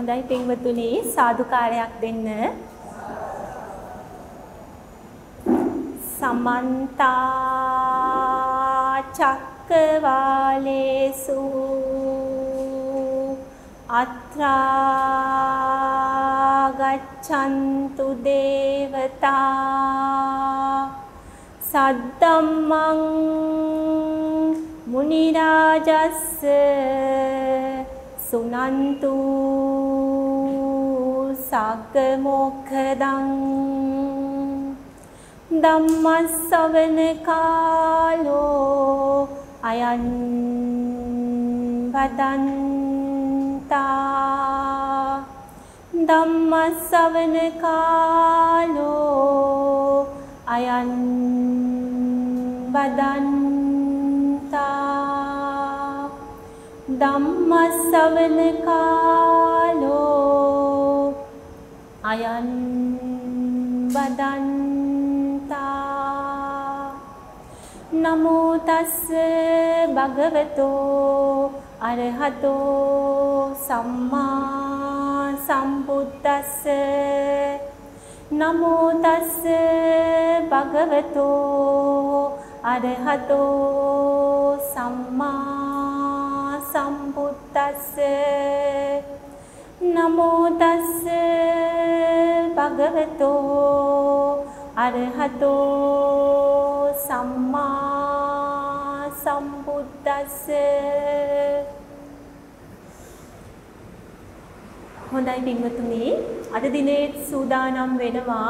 හොඳයි පින්වතුනි සාදුකාරයක් දෙන්න. සමන්ත චක්කවාලේසු අත්‍රා ගච්ඡන්තු දේවතා සද්දම්මං මුනි රාජස්ස සුනන්තු සග්ග මොක්ඛදං ධම්මස්සවන කාලෝ අයං වදන්තා ධම්මස්සවන කාලෝ අයං වදන්තා ධම්මස්සවන කාලෝ අයං වදන්තා නමෝ තස්ස භගවතෝ අරහතෝ සම්මා සම්බුද්දස්ස නමෝ තස්ස භගවතෝ අරහතෝ සම්මා සම්බුද්දස්ස නමෝ තස්ස භගවතෝ අරහතෝ සම්මා සම්බුද්දස්ස. හොඳයි පින්වතුනි, අද දිනේ සූදානම් වෙනවා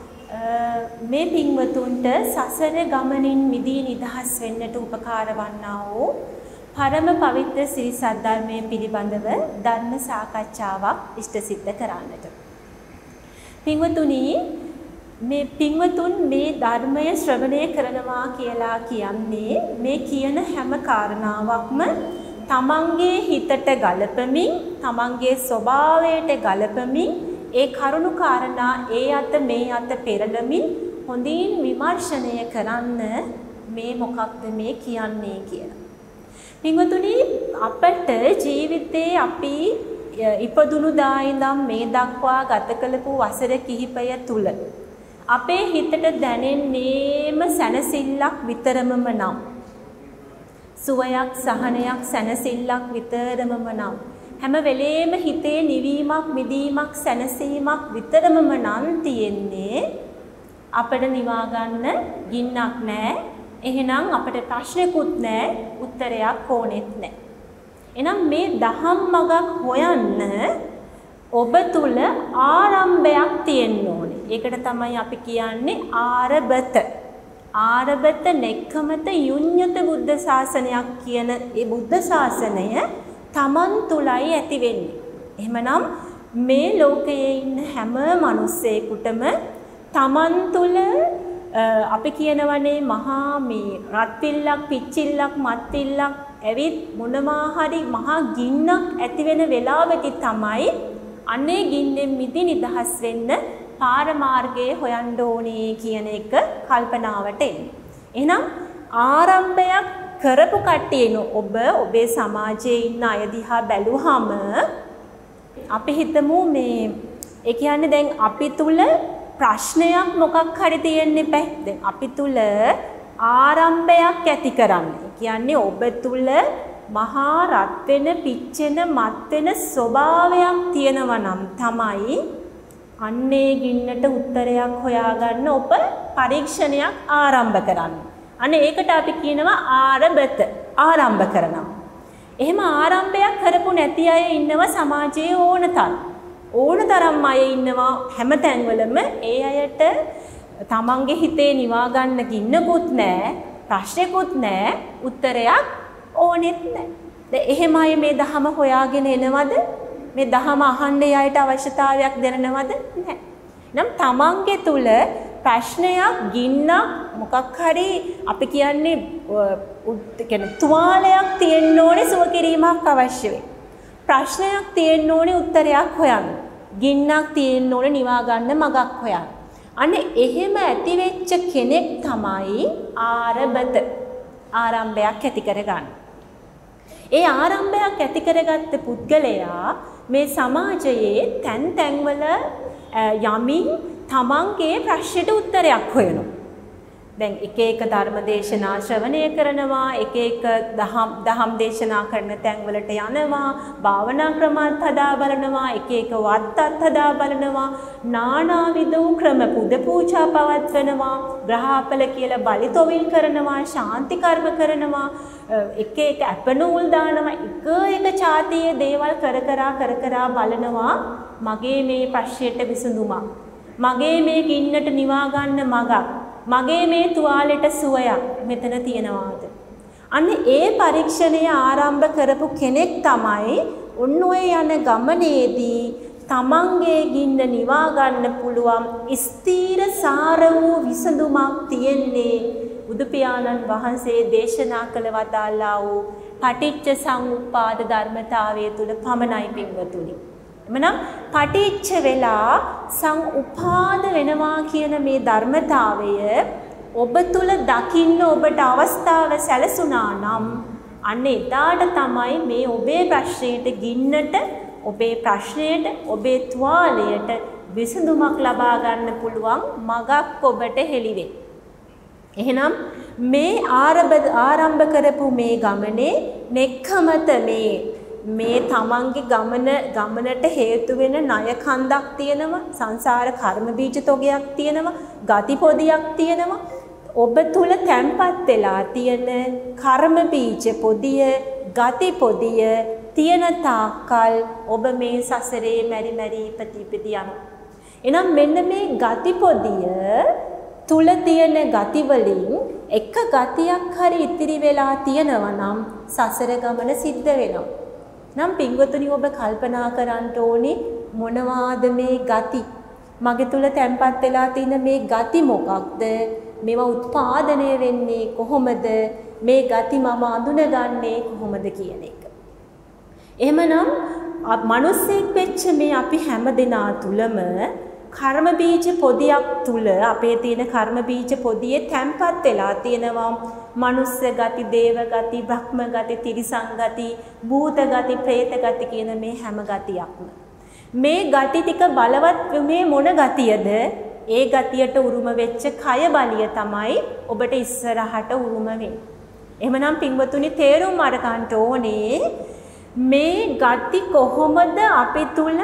මේ පින්වතුන්ට සසර ගමනින් මිදී නිදහස් වෙන්නට උපකාර වන්නා වූ පරම පවිත්‍ර ශ්‍රී සද්ධර්මයේ පිළිබඳව ධර්ම සාකච්ඡාවක් ඉෂ්ට සිද්ධ කරන්නට. පින්වතුනි, මේ පින්වතුන් මේ ධර්මය ශ්‍රවණය කරනවා කියලා කියන්නේ මේ කියන හැම කාරණාවක්ම තමන්ගේ හිතට ගලපමින් තමන්ගේ ස්වභාවයට ගලපමින් ඒ කරුණු කාරණා ඒ අත මේ අත පෙරළමින් හොඳින් විමර්ශනය කරන්න මේ මොකක්ද මේ කියන්නේ කියලා. පින්වතුනි, අපට ජීවිතේ අපි ඉපදුණු දා ඉඳන් මේ දක්වා ගත කළපු වසර කිහිපය තුල අපේ හිතට දැනෙන්නේම සැනසෙල්ලක් විතරමම නම්, සුවයක් සහනයක් සැනසෙල්ලක් විතරමම නම්, හැම වෙලේම හිතේ නිවීමක් මිදීමක් සැනසීමක් විතරමම නම් තියෙන්නේ, අපිට නිවා ගන්න ගින්නක් නැහැ. එහෙනම් අපිට ප්‍රශ්නකුත් නැහැ, උත්තරයක් ඕනෙත් නැහැ. එහෙනම් මේ දහම් මගක් හොයන්න ඔබ තුල ආරම්භයක් තියෙන්න ඕනේ. ඒකට තමයි අපි කියන්නේ ආරබත. ආරබත නෙක්ඛමත යුඤ්ඤත බුද්ධ ශාසනයක් කියන ඒ බුද්ධ ශාසනය තමන් තුලයි ඇති වෙන්නේ. එහෙමනම් මේ ලෝකයේ ඉන්න හැම මිනිස්සෙකුටම තමන් තුල අපි කියනවනේ මහා මේ රත්විල්ලක් පිච්චිල්ලක් මත්විල්ලක් ඇවිත් මොනවා හරි මහා ගින්නක් ඇති වෙන වෙලාවකදී තමයි අනේ ගින්නෙන් මිදි නිදහස් වෙන්න පාරමාර්ගයේ හොයන්න ඕනේ කියන එක කල්පනාවට එන්නේ. එහෙනම් ආරම්භයක් කරපු කට්ටියන ඔබේ සමාජයේ ඉන්න අය දිහා බැලුවහම අපි හිතමු මේ ඒ කියන්නේ දැන් අපි තුල ප්‍රශ්නයක් මොකක් හරි තියෙන්න එපා. දැන් අපි තුල ආරම්භයක් ඇති කරන්න. ඒ කියන්නේ ඔබ තුල මහා රත් වෙන, පිච්චෙන, මත් වෙන ස්වභාවයක් තියෙනවා නම් තමයි අන්නේ ගින්නට උත්තරයක් හොයාගන්න ඔබ පරීක්ෂණයක් ආරම්භ කරන්න. අනේ ඒකට අපි කියනවා ආරබත, ආරම්භ කරනවා. එහෙම ආරම්භයක් කරපු නැති අය ඉන්නවා සමාජයේ ඕනතරම් අය ඉන්නවා හැම තැන්වලම. ඒ අයට තමන්ගේ හිතේ නිවා ගන්න ගින්නකුත් නැහැ, ප්‍රශ්නකුත් නැහැ, උත්තරයක් ඕනෙත් නැහැ. දැන් එහෙම අය මේ ධහම හොයාගෙන එනවද? මේ ධහම අහන්න යායට අවශ්‍යතාවයක් දැනනවද? නැහැ. නම් තමන්ගේ තුල ප්‍රශ්නයක් ගින්නක් මොකක් හරි අපි කියන්නේ තුවාලයක් තියෙන්න ඕනේ, සුව කිරීමක් අවශ්‍ය වෙයි. ප්‍රශ්නයක් තියෙන්න ඕනේ, උත්තරයක් හොයන්න. ගින්නක් තියෙන්න ඕනේ, නිවා ගන්න මගක් හොයන්න. අනේ එහෙම ඇති වෙච්ච කෙනෙක් තමයි ආරබත, ආරම්භයක් ඇති කරගන්න. ඒ ආරම්භයක් ඇති කරගත්ත පුද්ගලයා මේ සමාජයේ තැන් තැන්වල යමින් තමන්ගේ ප්‍රශ්නෙට උත්තරයක් හොයනවා. දැන් එක එක ධර්ම දේශනා ශ්‍රවණය කරනවා, එක එක දහම් දේශනා කරන තැන්වලට යනවා, භාවනා ක්‍රමත් හදා බලනවා, එක එක වත්තත් හදා බලනවා, නානාවිද වූ ක්‍රම පුද පූජා පවත්වනවා, ග්‍රහපල කියලා බලිතොවිල් කරනවා, ශාන්ති කර්ම කරනවා, එක එක අපනූල් දානවා, එක ඡාතියේ දේවල් කර බලනවා. මගේ මේ ප්‍රශ්නෙට විසඳුමක්, මගේ මේ ගින්නට නිවා ගන්න මගක්, මගේ මේ තුවාලෙට සුවයක් මෙතන තියනවාද? අන්න ඒ පරීක්ෂණය ආරම්භ කරපු කෙනෙක් තමයි ඔන්න ඔය යන ගමනේදී තමන්ගේ ගින්න නිවා ගන්න පුළුවන් ස්ථීර සාර වූ විසඳුමක් තියෙන්නේ බුදු පියාණන් වහන්සේ දේශනා කළ වදාළා වූ පටිච්ච සමුප්පාද ධර්මතාවය තුල පමණයි පින්වතුනි. එමනම් පටිච්ච වෙලා සමුප්පාද වෙනවා කියන මේ ධර්මතාවය ඔබ තුල දකින්න ඔබට අවස්ථාව සැලසුණා නම් අන්න එදාට තමයි මේ ඔබේ ප්‍රශ්නයට ගින්නට, ඔබේ ප්‍රශ්නයට, ඔබේ තුවාලයට විසඳුමක් ලබා ගන්න පුළුවන් මගක් ඔබට හෙළිවේ. එහෙනම් මේ ආරම්භ කරපු මේ ගමනේ නෙක්ඛමත මේ තමන්ගේ ගමනට හේතු වෙන ණය කන්දක් තියෙනවා, සංසාර කර්ම බීජ තොගයක් තියෙනවා, ගති පොදියක් තියෙනවා. ඔබ තුල තැන්පත් වෙලා තියෙන කර්ම බීජ පොදිය, ගති පොදිය තියෙන තාක්කල් ඔබ මේ සසරේ මෙරි ඉපදී යනවා. එහෙනම් මෙන්න මේ ගති පොදිය තුල තියෙන ගති වලින් එක ගතියක් හරි ඉතිරි වෙලා තියෙනවා නම් සසර ගමන සිද්ධ වෙනවා. නම් පින්වතුනි ඔබ කල්පනා කරන්න ඕනේ මොනවාද මේ ගති? මගේ තුල තැන්පත් වෙලා තියෙන මේ ගති මොකක්ද? මේවා උත්පාදනය වෙන්නේ කොහොමද? මේ ගති මම අඳුනගන්නේ කොහොමද කියන එක. එහෙමනම් මිනිස්සෙක් වෙච්ච මේ අපි හැම දෙනා තුලම කර්ම බීජ පොදියක් තුල අපේ තියෙන කර්ම බීජ පොදියේ තැන්පත් වෙලා තියෙනවා මනුස්ස ගති, දේව ගති, බ්‍රහ්ම ගති, තිරිසන් ගති, භූත ගති, പ്രേත ගති කියන මේ හැම ගතියක්ම. මේ ගති ටික බලවත් මේ මොන ගතියද? ඒ ගතියට උරුම වෙච්ච කය බලිය තමයි ඔබට ඉස්සරහට උරුම වෙන්නේ. එහෙමනම් පින්වතුනි තේරුම් අරගන්න ඕනේ මේ ගති කොහොමද අපි තුල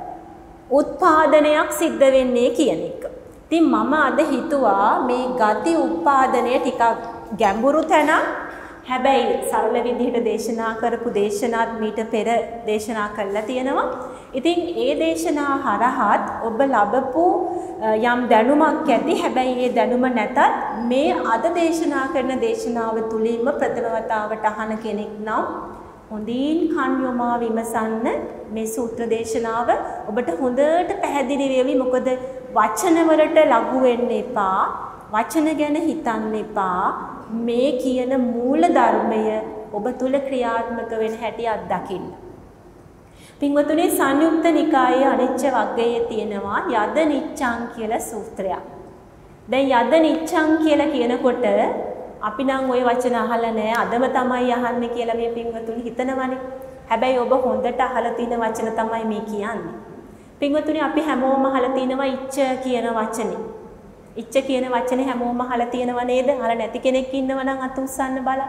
උත්පාදනයක් සිද්ධ වෙන්නේ කියන එක. ඉතින් මම අද හිතුවා මේ ගති උත්පාදනය ටිකක් ගැඹුරු තැනක්. හැබැයි සරල විදිහට දේශනා කරපු දේශනාත් මීට පෙර දේශනා කළා තියෙනවා. ඉතින් ඒ දේශනා හරහත් ඔබ ලබපු යම් දැනුමක් ඇති. හැබැයි ඒ දැනුම නැතත් මේ අද දේශනා කරන දේශනාව තුලින්ම ප්‍රථම වතාවට අහන කෙනෙක් නම් හොඳින් කන් යොමා විමසන්න මේ සූත්‍ර දේශනාව ඔබට හොඳට පැහැදිලි වෙවි. මොකද වචන වලට ලඝු වෙන්න එපා, වචන ගැන හිතන්න එපා. මේ කියන මූල ධර්මය ඔබ තුල ක්‍රියාත්මක වෙන හැටි අත්දකින්න. පින්වතුනි සංයුක්ත නිකායේ අනිච්ච වග්ගයේ තියෙනවා යද නිච්ඡං කියලා සූත්‍රයක්. දැන් යද නිච්ඡං කියලා කියනකොට අපි නම් ওই වචන අහලා නැහැ, අදම තමයි අහන්නේ කියලා මේ පින්වතුනි හිතනවනේ. හැබැයි ඔබ හොඳට අහලා තියෙන වචන තමයි මේ කියන්නේ. පින්වතුනි අපි හැමෝම අහලා තිනවා ඉච්ඡ කියන වචනේ. ඉච්ඡ කියන වචනේ හැමෝම අහලා තියෙනව නේද? අහලා නැති කෙනෙක් ඉන්නව නම් අත උස්සන්න බලන්න.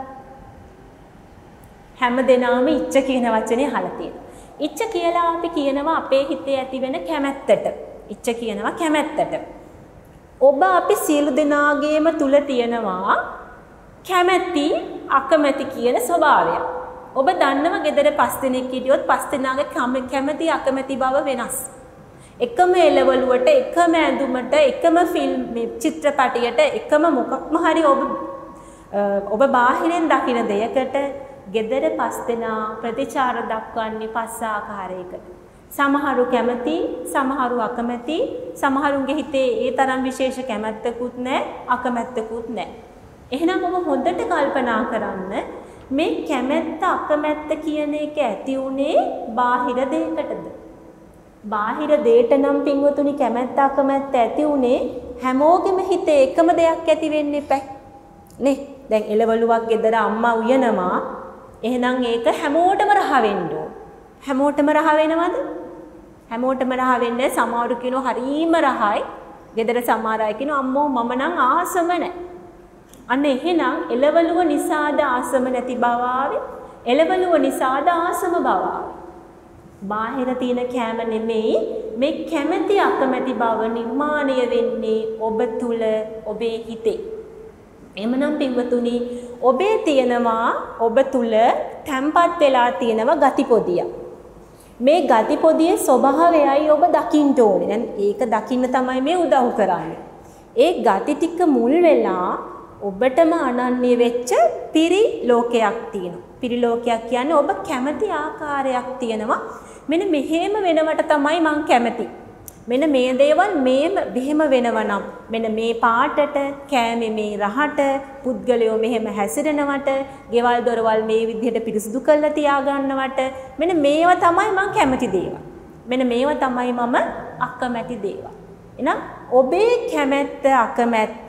හැම දෙනාම ඉච්ඡ කියන වචනේ අහලා තියෙනවා. ඉච්ඡ කියලා අපි කියනවා අපේ හිතේ ඇති වෙන කැමැත්තට. ඉච්ඡ කියනවා කැමැත්තට. ඔබ අපි සියලු දෙනාගේම තුල තියෙනවා කැමැති අකමැති කියන ස්වභාවය. ඔබ දන්නවා ගෙදර 5 දෙනෙක් හිටියොත් 5 දෙනාගේ කැමැති අකමැති බව වෙනස්. එකම එළවලුවට, එකම ඇඳුමට, එකම ෆිල්ම් චිත්‍රපටයට, එකම මොකක්ම හරි ඔබ බාහිරින් දකින දෙයකට ගෙදර 5 දෙනා ප්‍රතිචාර දක්වන්නේ 5 ආකාරයකට. සමහරු කැමති, සමහරු අකමැති, සමහරුන්ගේ හිතේ ඒ තරම් විශේෂ කැමැත්තකුත් නැහැ, අකමැත්තකුත් නැහැ. එහෙනම් ඔබ හොඳට කල්පනා කරන්න මේ කැමැත්ත අකමැත්ත කියන එක ඇති උනේ බාහිර දෙයකටද? බාහිර දෙයට නම් පින්වතුනි කැමැත්ත අකමැත්ත ඇති උනේ හැමෝගෙම හිතේ එකම දෙයක් ඇති වෙන්න එපා නේ. දැන් එළවලුවක් ගෙදර අම්මා උයනවා, එහෙනම් ඒක හැමෝටම රහ වෙන්න ඕන. හැමෝටම රහ වෙනවද? හැමෝටම රහ වෙන්නේ සමහරු කියනවා හරීම රහයි. ගෙදර සමහර අය කියනවා අම්මෝ මම නම් ආසම නැහැ. අන්න එහෙනම් එළවලුව නිසාද ආසම නැති බව ආවේ? එළවලුව නිසාද ආසම බව ආවේ? බාහිර තියෙන කැම නෙමෙයි මේ කැමැති අකමැති බව නිර්මාණය වෙන්නේ ඔබ තුල ඔබේ හිතේ. එමනම් පින්වතුනි ඔබේ තියෙනවා ඔබ තුල තැම්පත් වෙලා තියෙනවා ගතිපොදිය. මේ ගතිපොදියේ ස්වභාවයයි ඔබ දකින්න ඕනේ. දැන් ඒක දකින්න තමයි මේ උදව් කරන්නේ. ඒ ගති ටික මුල් වෙලා ඔබටම අනන්‍ය වෙච්ච පිරිලෝකයක් තියෙනවා. පිරිලෝකයක් කියන්නේ ඔබ කැමති ආකාරයක් තියෙනවා. මෙන්න මෙහෙම වෙනවට තමයි මං කැමති. මෙන්න මේ දේවල් මෙහෙම වෙනවා නම් මෙන්න මේ පාටට, කෑමේ මේ රහට, පුද්ගලයෝ මෙහෙම හැසිරෙනවට, ගෙවල් දොරවල් මේ විදිහට පිරිසිදු කරලා තියාගන්නවට මෙන්න මේවා තමයි මං කැමති දේවල්. මෙන්න මේවා තමයි මම අකමැති දේවල්. එහෙනම් ඔබේ කැමැත්ත අකමැත්ත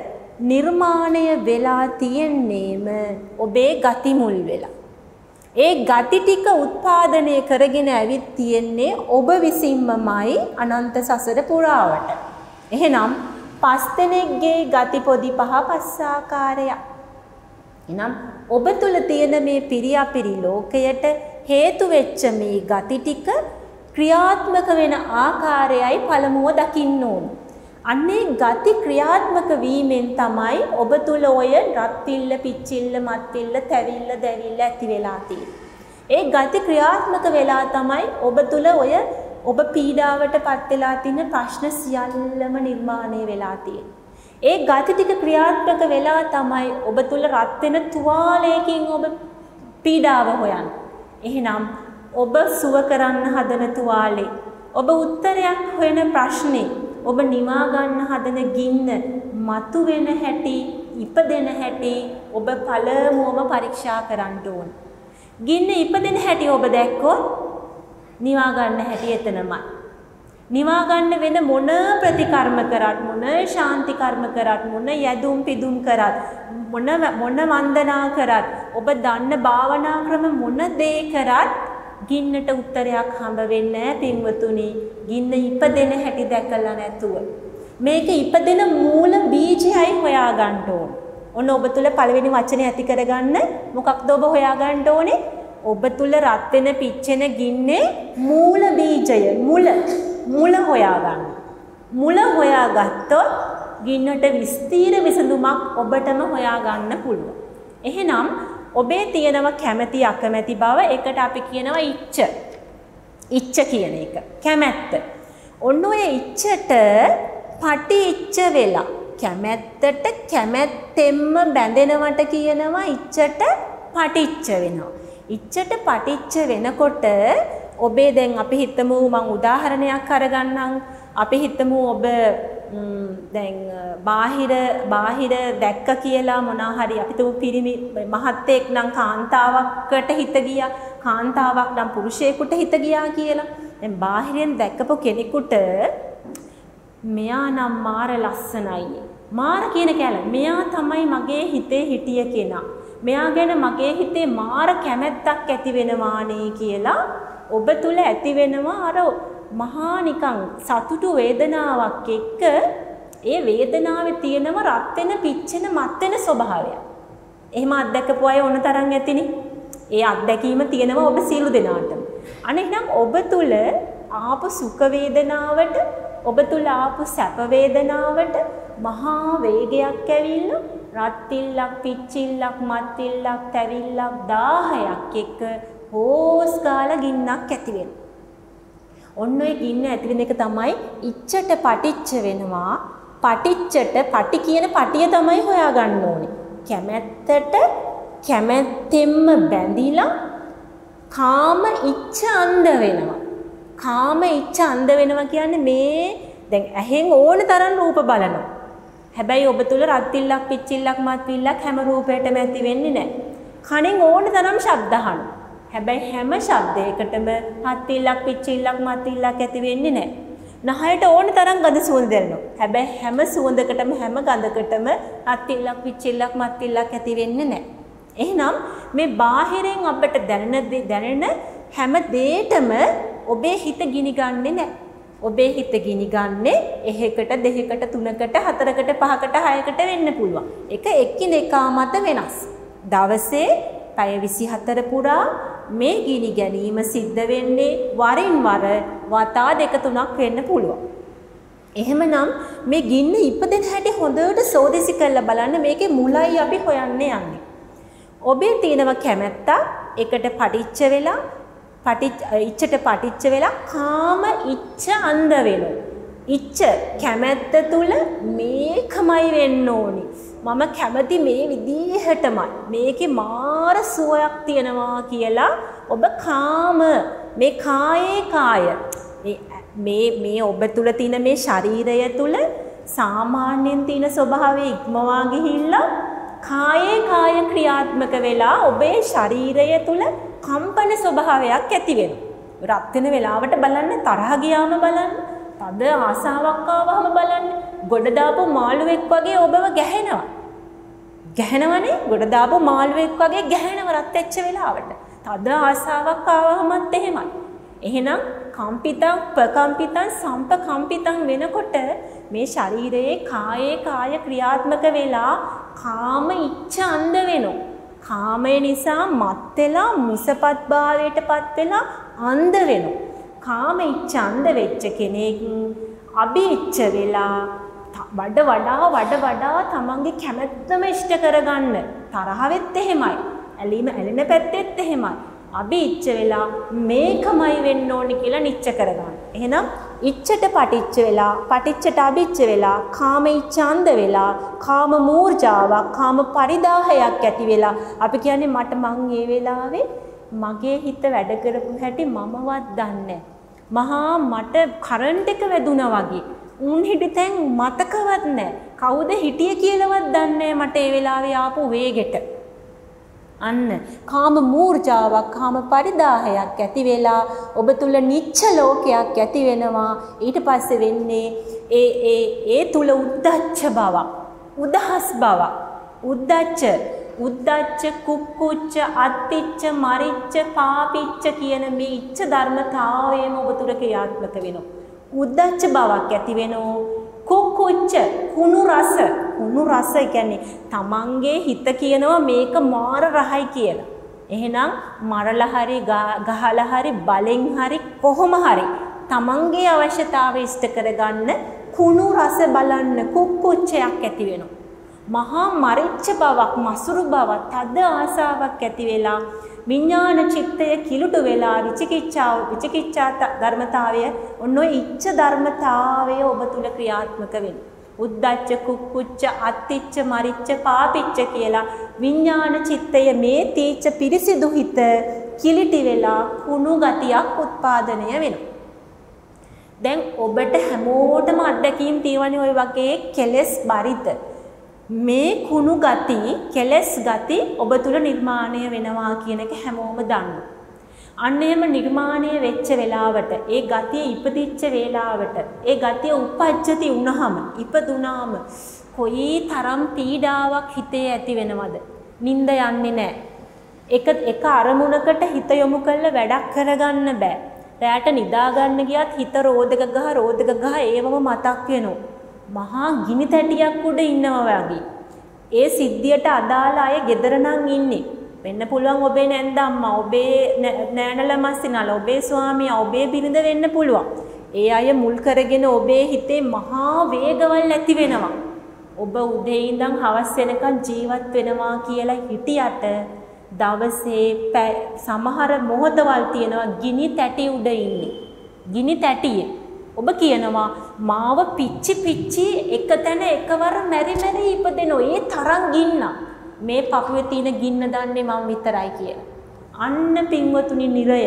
නිර්මාණය වෙලා තියෙන්නේම ඔබේ ගති මුල් වෙලා. ඒ ගති ටික උත්පාදනය කරගෙන ඇවිත් තියෙන්නේ ඔබ විසින්මමයි අනන්ත සසර පුරාවට. එහෙනම් පස් දෙනෙක්ගේ ගති පොදි පහ ආකාරයක්. එහෙනම් ඔබ තුල තියෙන මේ පිරියාපිරි ලෝකයට හේතු වෙච්ච මේ ගති ටික ක්‍රියාත්මක වෙන ආකාරයයි පළමුව දකින්න ඕන. අන්නේ ගති ක්‍රියාත්මක වීමෙන් තමයි ඔබ තුල ඔය රත්විල්ල, පිච්චිල්ල, මත්විල්ල, තැවිල්ල, දැවිල්ල ඇති වෙලා තියෙන්නේ. ඒ ගති ක්‍රියාත්මක වෙලා තමයි ඔබ තුල ඔය ඔබ පීඩාවටපත් වෙලා තියෙන ප්‍රශ්න සියල්ලම නිර්මාණය වෙලා තියෙන්නේ. ඒ ගති ටික ක්‍රියාත්මක වෙලා තමයි ඔබ තුල රත් වෙන තුවාලයකින් ඔබ පීඩාව හොයන්නේ. එහෙනම් ඔබ සුව කරන්න හදන තුවාලේ, ඔබ උත්තරයක් හොයන ප්‍රශ්නේ, ඔබ නිවා ගන්න හදන ගින්න මතු වෙන හැටි, ඉපදෙන හැටි ඔබ පළමුවම පරීක්ෂා කරන්න ඕන. ගින්න ඉපදෙන හැටි ඔබ දැක්කොත් නිවා ගන්න හැටි එතනමයි. නිවා ගන්න වෙන මොන ප්‍රතිකර්ම කරත්, මොන ශාන්ති කර්ම කරත්, මොන යදුම් පිදුම් කරත්, මොන වන්දනා කරත්, ඔබ දන්න භාවනා ක්‍රම මොන දේ කරත් ගින්නට උත්තරයක් හම්බ වෙන්නේ නැහැ පින්වතුනි. ගින්න ඉපදෙන හැටි දැකලා නැතුව. මේක ඉපදෙන මූල බීජයයි හොයා ගන්න ඕන. ඔන්න ඔබ තුල පළවෙනි වචනේ ඇති කරගන්න මොකක්ද ඔබ හොයා ගන්න ඕනේ? ඔබ තුල රත් වෙන පිච්චෙන ගින්නේ මූල බීජය, මුල හොයා ගන්න. මුල හොයාගත්තොත් ගින්නට විස්තීර විසඳුමක් ඔබටම හොයා ගන්න පුළුවන්. එහෙනම් ඔබේ තියෙනවා කැමැති අකමැති බව. ඒකට අපි කියනවා ඉච්ඡ කියන එක. කැමැත්ත. ඔන්න ඔය ඉච්ඡට පටි ඉච්ඡ වෙලා කැමැත්තට කැමැත්තෙන්ම බැඳෙනවට කියනවා ඉච්ඡට පටිච්ච වෙනවා. ඉච්ඡට පටිච්ච වෙනකොට ඔබේ දැන් අපි හිතමු මම උදාහරණයක් අරගන්නම්. අපි හිතමු ඔබ දැන් බාහිර දැක්ක කියලා මොනවා හරි අපි තුමු පිරිමි මහත්තයෙක් නම් කාන්තාවකට හිත ගියා, කාන්තාවක් නම් පුරුෂයෙකුට හිත ගියා කියලා. දැන් බාහිරෙන් දැක්කපු කෙනෙකුට මෙයා නම් මාර ලස්සනයි. මාර කියන කැල මෙයා තමයි මගේ හිතේ හිටිය කෙනා. මෙයා ගැන මගේ හිතේ මාර කැමැත්තක් ඇති වෙනවානේ කියලා ඔබ තුල ඇති වෙනවා අර මහා නිකන් සතුටු වේදනාවක් එක්ක. ඒ වේදනාවේ තියෙනම රත් වෙන, පිච්චෙන, මත් වෙන ස්වභාවය. එහෙම අත්දැකපු අය ඕන තරම් ඇතිනේ. ඒ අත්දැකීම තියෙනවා ඔබ සියලු දෙනාටම. අනේ එහෙනම් ඔබ තුල ආපු සුඛ වේදනාවට, ඔබ තුල ආපු සැප වේදනාවට මහා වේගයක් ඇවිල්ලා රත්විල්ලක්, පිච්චිල්ලක්, මත්විල්ලක්, තැවිල්ලක් 1000ක් එක්ක හෝස් ගාලා ගින්නක් ඇති වෙනවා. ඔන්න ඔය ගින්න ඇති වෙන එක තමයි ඉච්ඡට පටිච්ච වෙනවා. පටිච්චට පටි කියන පටිය තමයි හොයාගන්න ඕනේ. කැමැත්තට කැමැත්තෙන්ම බැඳිලා කාම ඉච්ඡ අන්ධ වෙනවා. කාම ඉච්ඡ අන්ධ වෙනවා කියන්නේ මේ දැන් ඇහෙන් ඕන තරම් රූප බලනවා. හැබැයි ඔබ තුල රත්විල්ලක්, පිච්චිල්ලක්, මත්විල්ලක් හැම රූපයකටම ඇති වෙන්නේ නැහැ. කනෙන් ඕන තරම් ශබ්ද අහනවා. හැබැයි හැම ශබ්දයකටම රත්විල්ලක්, පිච්චිල්ලක්, මත්විල්ලක් ඇති වෙන්නේ නැහැ. නහයට ඕන තරම් ගඳ සුවඳ දැනෙනවා. හැබැයි හැම සුවඳකටම හැම ගඳකටම රත්විල්ලක්, පිච්චිල්ලක්, මත්විල්ලක් ඇති වෙන්නේ නැහැ. එහෙනම් මේ බාහිරින් අපිට දැනෙන හැම දෙයකම ඔබේ හිත ගිනි ගන්නේ නැහැ. ඔබේ හිත ගිනි ගන්නේ එහෙකට දෙකකට තුනකට හතරකට පහකට හයකට වෙන්න පුළුවන්. ඒක එකිනෙකා මත වෙනස්. දවසේ පැය 24 පුරා මේ ගිනි ගැනීම සිද්ධ වෙන්නේ වරින් වර වතා දෙක තුනක් වෙන්න පුළුවන්. එහෙමනම් මේ ගින්න ඉපදෙන හැටි හොඳට සෝදිසි කරලා බලන්න. මේකේ මුලයි අපි හොයන්න යන්නේ. ඔබේ තියෙනව කැමැත්ත එකට පටිච්ච වෙලා ඉච්ඡට පටිච්ච වෙලා කාම ඉච්ඡ අන්ධ වෙනවා. ඉච්ඡ කැමැත්ත තුල මේකමයි වෙන්න ඕනි. මම කැමති මේ විදිහටමයි. මේකේ මාර සුවයක් තියෙනවා කියලා ඔබ කාම මේ කායේ කාය මේ ඔබ තුල තියෙන මේ ශරීරය තුල සාමාන්‍යයෙන් තියෙන ස්වභාවය ඉක්මවා ගිහිල්ලා කායේ කාය ක්‍රියාත්මක වෙලා ඔබේ ශරීරය තුල කම්පන ස්වභාවයක් ඇති වෙනවා. රත් වෙන වෙලාවට බලන්න, තරහ ගියාම බලන්න, තද ආසාවක් ආවම බලන්න, ගොඩ දාපු මාළුවෙක් වගේ ඔබව ගැහෙනවා. ගැහෙනවනේ, ගොඩ දාපු මාළුවෙක් වගේ ගැහෙනව රත් වෙච්ච වෙලාවට. තද ආසාවක් ආවමත් එහෙමයි. එහෙනම් කම්පිතං ප්‍රකම්පිතං සම්පකම්පිතං වෙනකොට මේ ශරීරයේ කායේ කාය ක්‍රියාත්මක වෙලා කාම ඉච්ඡ අන්ධ වෙනවා. කාමය නිසා මත් වෙලා මුසපත් භාවයටපත් වෙලා අන්ධ වෙනවා. කාම ඉච්ඡ අන්ධ වෙච්ච කෙනෙක් අභිච්ඡ වෙලා වඩ වඩා තමන්ගේ කැමැත්තම ඉෂ්ට කරගන්න තරහ වෙත් එහෙමයි. ඇලීම ඇලෙන පැත්තෙත් එහෙමයි. අභිච්ඡ වෙලා මේකමයි වෙන්න ඕනි කියලා නිච්ච කරගන්න. එහෙනම් ඉච්ඡට පටිච්ච වෙලා පටිච්චට අභිච්ඡ වෙලා කාම ඉච්ඡාන්ද වෙලා කාම මූර්ජාවක් කාම පරිදාහයක් ඇති වෙලා අපි කියන්නේ මට මං ඒ වෙලාවේ මගේ හිත වැඩ කරපු හැටි මමවත් දන්නේ මහා මට කරන්ට් එක වැදුනා වගේ උන් හිටිතෙන් මතකවත් නැහැ. කවුද හිටියේ කියලාවත් දන්නේ මට ඒ වෙලාවේ ආපු වේගෙට. අන්න කාම මූර්ජාවක් කාම පරිදාහයක් ඇති වෙලා ඔබ තුල නිච්ච ලෝකයක් ඇති වෙනවා. ඊට පස්සේ වෙන්නේ ඒ තුල උද්දච්ච බවක්, උදහස් බවක්, උද්දච්ච කුක්කුච්ච අත්තිච්ච මරිච්ච පාපිච්ච කියන මේ ඉච්ඡ ධර්මතාවයම ඔබ තුල ක්‍රියාත්මක වෙනවා. උද්දච්ච බවක් ඇති වෙනවා. කුක්කුච්ච කුණු රස කියන්නේ තමන්ගේ හිත කියනවා මේක මාර රහයි කියලා. එහෙනම් මරලා හරි ගහලා හරි බලෙන් හරි කොහොම හරි තමන්ගේ අවශ්‍යතාවය ඉෂ්ට කරගන්න කුණු රස බලන්න කුක්කුච්චයක් ඇති වෙනවා. මහා මරිච්ච බවක්, මසුරු බවක්, තද ආසාවක් ඇති වෙලා විඥාන චිත්තය කිලුටු වෙලා විචිකිච්ඡා ධර්මතාවය ඔන්න ඔය ඉච්ඡ ධර්මතාවය ඔබ තුල ක්‍රියාත්මක වෙනවා. උද්දච්ච කුක්කුච්ච අත්තිච්ච මරිච්ච පාපිච්ච කියලා විඥාන චිත්තය මේ තීච්ඡ පිරිසිදු හිත කිලිටි වෙලා කුණු ගතියක් උත්පාදනය වෙනවා. දැන් ඔබට හැමෝටම අත්දැකීම් තියෙනවනේ ඔය වගේ කෙලස් බරිත මේ කුණු ගති කෙලස් ගති ඔබ තුල නිර්මාණය වෙනවා කියන එක හැමෝම දන්නවා. අන්න එහෙම නිර්මාණය වෙච්ච වෙලාවට ඒ ගතිය ඉපදිච්ච වෙලාවට ඒ ගතිය උපජ්ජති වුණාම ඉපදුනාම කොයි තරම් පීඩාවක් හිතේ ඇති වෙනවද? නිින්ද යන්නේ නැහැ. එක අරමුණකට හිත යොමු කරලා වැඩක් කරගන්න බෑ. රැට නිදා ගන්න ගියත් හිත රෝදක ගහ ඒවම මතක් වෙනවා. මහා ගිනි තැටියක් උඩ ඉන්නවා වගේ. ඒ සිද්ධියට අදාළ අය ගෙදර නම් ඉන්නේ. වෙන්න පුළුවන් ඔබේ නැන්ද අම්මා, ඔබේ නෑනලා මස්සිනාලා, ඔබේ ස්වාමියා, ඔබේ බිරිඳ වෙන්න පුළුවන්. ඒ අය මුල් කරගෙන ඔබේ හිතේ මහා වේගවල් ඇති වෙනවා. ඔබ උදේ ඉඳන් හවස වෙනකන් ජීවත් වෙනවා කියලා හිටියට දවසේ සමහර මොහොතවල් තියෙනවා ගිනි තැටි උඩ ඉන්නේ. ගිනි තැටියේ ඔබ කියනවා මාව පිච්චි එක තැන එකවර මැරි ඉපදෙනවා. ඒ තරම් ගින්න. මේ පපුවේ තියෙන ගින්න දන්නේ මම විතරයි කියලා. අන්න පින්වතුනි නිරය.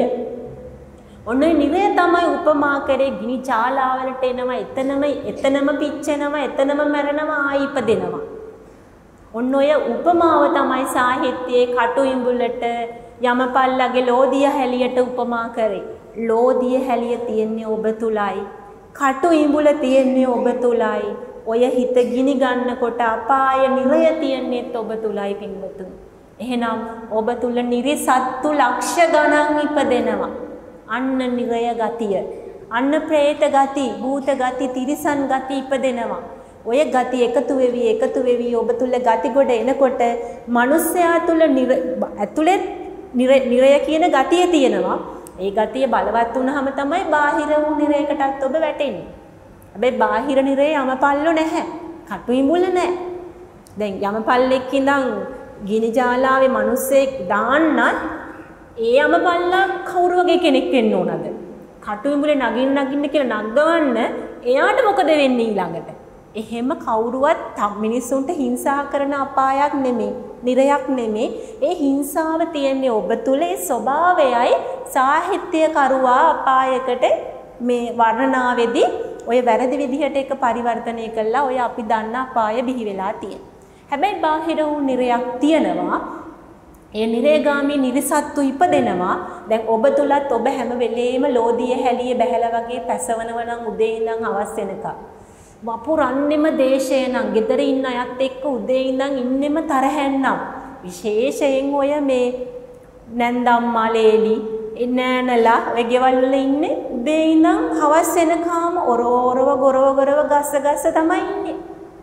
ඔන්න නිරය තමයි උපමා කරේ ගිනි ජාලාවලට එනවා, එතනම පිච්චෙනවා, එතනම මැරෙනවා, ආයි ඉපදෙනවා. ඔන්න ඔය උපමාව තමයි සාහිත්‍යයේ කටු ඉඹුලට යමපල්ලගේ ලෝදිය හැලියට උපමා කරේ. ලෝදිය හැලිය තියෙන්නේ ඔබ තුලයි. කටු ඉඹුල තියෙන්නේ ඔබ තුලයි. ඔය හිත ගිනි ගන්නකොට අපාය නිරය තියෙන්නේත් ඔබ තුලයි පින්වතුනි. එහෙනම් ඔබ තුල නිරිසත්තු ලක්ෂ ගණන් ඉපදෙනවා. අන්න නිරය ගතිය. අන්න പ്രേත ගති, භූත ගති, තිරිසන් ගති ඉපදෙනවා. ඔය ගති එකතු වෙවි ඔබ තුල ගති ගොඩ එනකොට මිනිස්සයා තුල ඇතුලේ නිරය කියන ගතිය තියෙනවා. ඒ ගතිය බලවත් වුණාම තමයි බාහිර වූ නිරයකටත් ඔබ වැටෙන්නේ. හැබැයි බාහිර නිරේ යමපල්ලෝ නැහැ. කටු ඉඹුල නැහැ. දැන් යමපල්ලෙක් ඉඳන් ගිනි ජාලාවේ මිනිස්සෙක් දාන්නත් ඒ යමපල්ලා කවුරු වගේ කෙනෙක් වෙන්න ඕනද? කටු ඉඹුලේ නගින්න කියලා නගවන්න එයාට මොකද වෙන්නේ ඊළඟට? එහෙම කවුරුවත් මිනිස්සුන්ට හිංසා කරන අපායක් නෙමෙයි, නිරයක් නෙමෙයි. ඒ හිංසාව තියෙන්නේ ඔබ තුල. ඒ ස්වභාවයයි සාහිත්‍යකරුවා අපායකට මේ වර්ණනාවේදී ඔය වැරදි විදිහට එක පරිවර්තනය කළා. ඔය අපි දන්න අපාය බිහි වෙලා තියෙන. හැබැයි බාහිර වූ නිරයක් තියෙනවා. ඒ නිරේගාමී නිරිසත්තු ඉපදෙනවා. දැන් ඔබ තුලත් ඔබ හැම වෙලේම ලෝදිය හැලිය බැහැලා වගේ පැසවනවා නම් උදේ ඉඳන් හවස වෙනකම්. වපුරන්නෙම දේශය නම් ගෙදර ඉන්න අයත් එක්ක උදේ ඉඳන් ඉන්නෙම තරහැන්නම්. විශේෂයෙන් ඔය මේ නැන්දම් මලේලි නෑනලා ඔය ගෙවල් වල ඉන්නේ උදේ ඉඳන් හවස වෙනකම් ගොරව ගස්ස තමයි ඉන්නේ.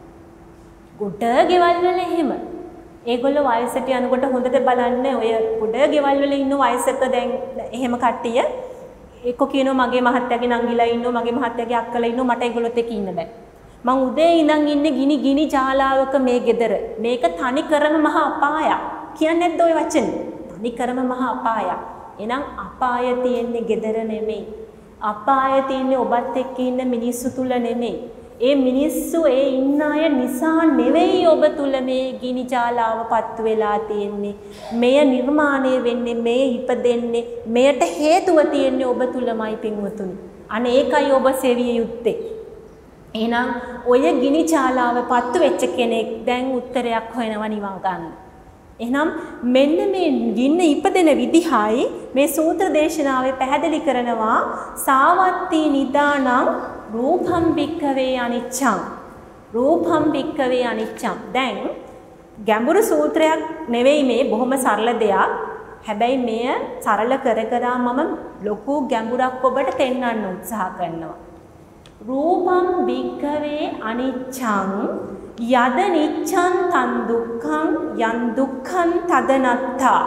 ගොඩ ගෙවල් වල එහෙම. ඒගොල්ලෝ වයසට යනකොට හොඳට බලන්න ඔය ගොඩ ගෙවල් වල ඉන්න වයසක දැන් එහෙම කට්ටිය එක්ක කියනවා මගේ මහත්තයාගේ නංගිලා ඉන්නවා මගේ මහත්තයාගේ අක්කලා ඉන්නවා මට ඒගොල්ලොත් එක්ක ඉන්න බෑ. මං උදේ ඉඳන් ඉන්නේ ගිනි ජාලාවක මේ ගෙදර. මේක තනි කරම මහා අපායක්. කියන්නේ නැද්ද ওই වචනේ? තනි කරම මහා අපායක්. එහෙනම් අපාය තියෙන්නේ ගෙදර නෙමෙයි. අපාය තියෙන්නේ ඔබත් එක්ක ඉන්න මිනිස්සු තුල නෙමෙයි. ඒ මිනිස්සු ඒ ඉන්න අය නිසා නෙවෙයි ඔබ තුල මේ ගිනි ජාලාව පත්තු වෙලා තියෙන්නේ. මෙය නිර්මාණය වෙන්නේ, මෙය ඉපදෙන්නේ, මෙයට හේතුව තියෙන්නේ ඔබ තුලමයි පින්වතුනි. අනේ ඒකයි ඔබ සෙවිය යුත්තේ. එහෙනම් ඔය ගිනි ජාලාව පත්තු වෙච්ච කෙනෙක් දැන් උත්තරයක් හොයනවා නිවන් ගන්න. එහෙනම් මෙන්න මේ ගින්න ඉපදෙන විදිහයි මේ සූත්‍ර දේශනාවේ පැහැදිලි කරනවා සාවත්ති නිදානං රූපම් භික්ඛවේ අනිච්ඡං. රූපම් භික්ඛවේ අනිච්ඡං. දැන් ගැඹුරු සූත්‍රයක් නෙවෙයි මේ, බොහොම සරල දෙයක්. හැබැයි මෙය සරල කර මම ලොකු ගැඹුරක් ඔබට පෙන්වන්න උත්සාහ කරනවා. රූපම් භික්ඛවේ අනිච්ඡං යද නිච්ඡං තන් දුක්ඛං යන් දුක්ඛං තදනත්තා.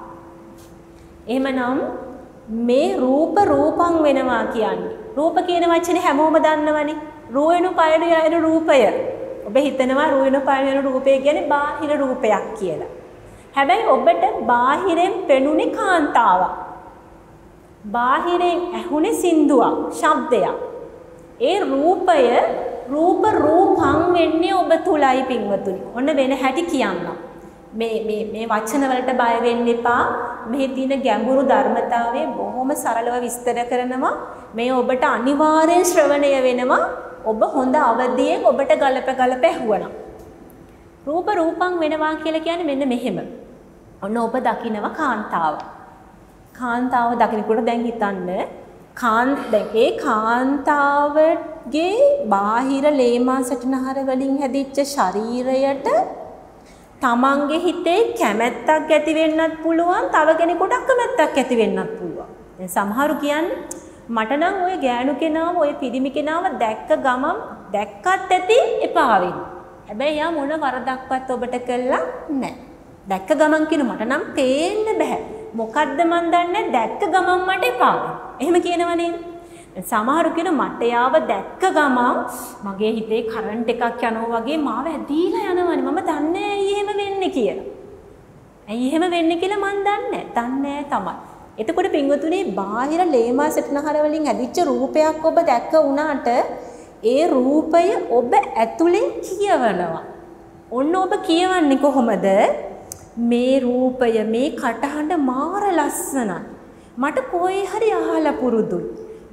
එහෙමනම් මේ රූපං වෙනවා කියන්නේ. රූප කියන වචනේ හැමෝම දන්නවනේ. රූයනු පයනු යන රූපය. ඔබ හිතනවා රූයනු පයනු යන රූපය කියන්නේ බාහිර රූපයක් කියලා. හැබැයි ඔබට බාහිරෙන් පෙනුනේ කාන්තාවක්. බාහිරෙන් ඇහුනේ සින්දුවක්, ශබ්දයක්. ඒ රූපය රූපං වෙන්නේ ඔබ තුලයි පින්වතුනි. ඔන්න වෙන හැටි කියන්නම්. මේ වචන වලට බය වෙන්න එපා. මෙහි තියෙන ගැඹුරු ධර්මතාවය බොහොම සරලව විස්තර කරනවා. මේ ඔබට අනිවාර්යෙන් ශ්‍රවණය වෙනවා. ඔබ හොඳ අවදියෙන් ඔබට ගලප ඇහුවනම්. රූපං වෙනවා කියලා කියන්නේ මෙන්න මෙහෙම. ඔන්න ඔබ දකිනවා කාන්තාව. කාන්තාව දකිනකොට දැන් හිතන්න දැන් ඒ කාන්තාවගේ බාහිර ලේමා සටනහර වලින් හැදිච්ච ශරීරයට තමන්ගේ හිතේ කැමැත්තක් ඇති වෙන්නත් පුළුවන්, තව කෙනෙකුට අකමැත්තක් ඇති වෙන්නත් පුළුවන්. දැන් සමහරු කියන්නේ මට නම් ওই ගෑනු කෙනාව, ওই පිරිමි කෙනාව දැක්ක ගමන් දැක්කත් ඇති එපා වෙන්නේ. හැබැයි යා මොන වරදක්වත් ඔබට කළා නැහැ. දැක්ක ගමන් කියන මට නම් පේන්න බෑ. මොකද්ද මන් දන්නේ, දැක්ක ගමන් මට එපා. එහෙම කියනවා නේද? සමහරු කියන මට යාව දැක්ක ගමන් මගේ හිතේ කරන්ට් එකක් යනවා වගේ මාව ඇදීලා යනවනේ. මම දන්නේ ඇයි එහෙම වෙන්නේ කියලා. ඇයි එහෙම වෙන්නේ කියලා මන් දන්නේ තමයි. එතකොට පින්වතුනි, බාහිර ලේමා සටනහර වලින් හැදිච්ච රූපයක් ඔබ දැක්ක වුණාට ඒ රූපය ඔබ ඇතුලෙන් කියවනවා. ඔන්න ඔබ කියවන්නේ කොහොමද? මේ රූපය, මේ කටහඬ මාර ලස්සනයි. මට කොහේ හරි අහලා පුරුදුයි.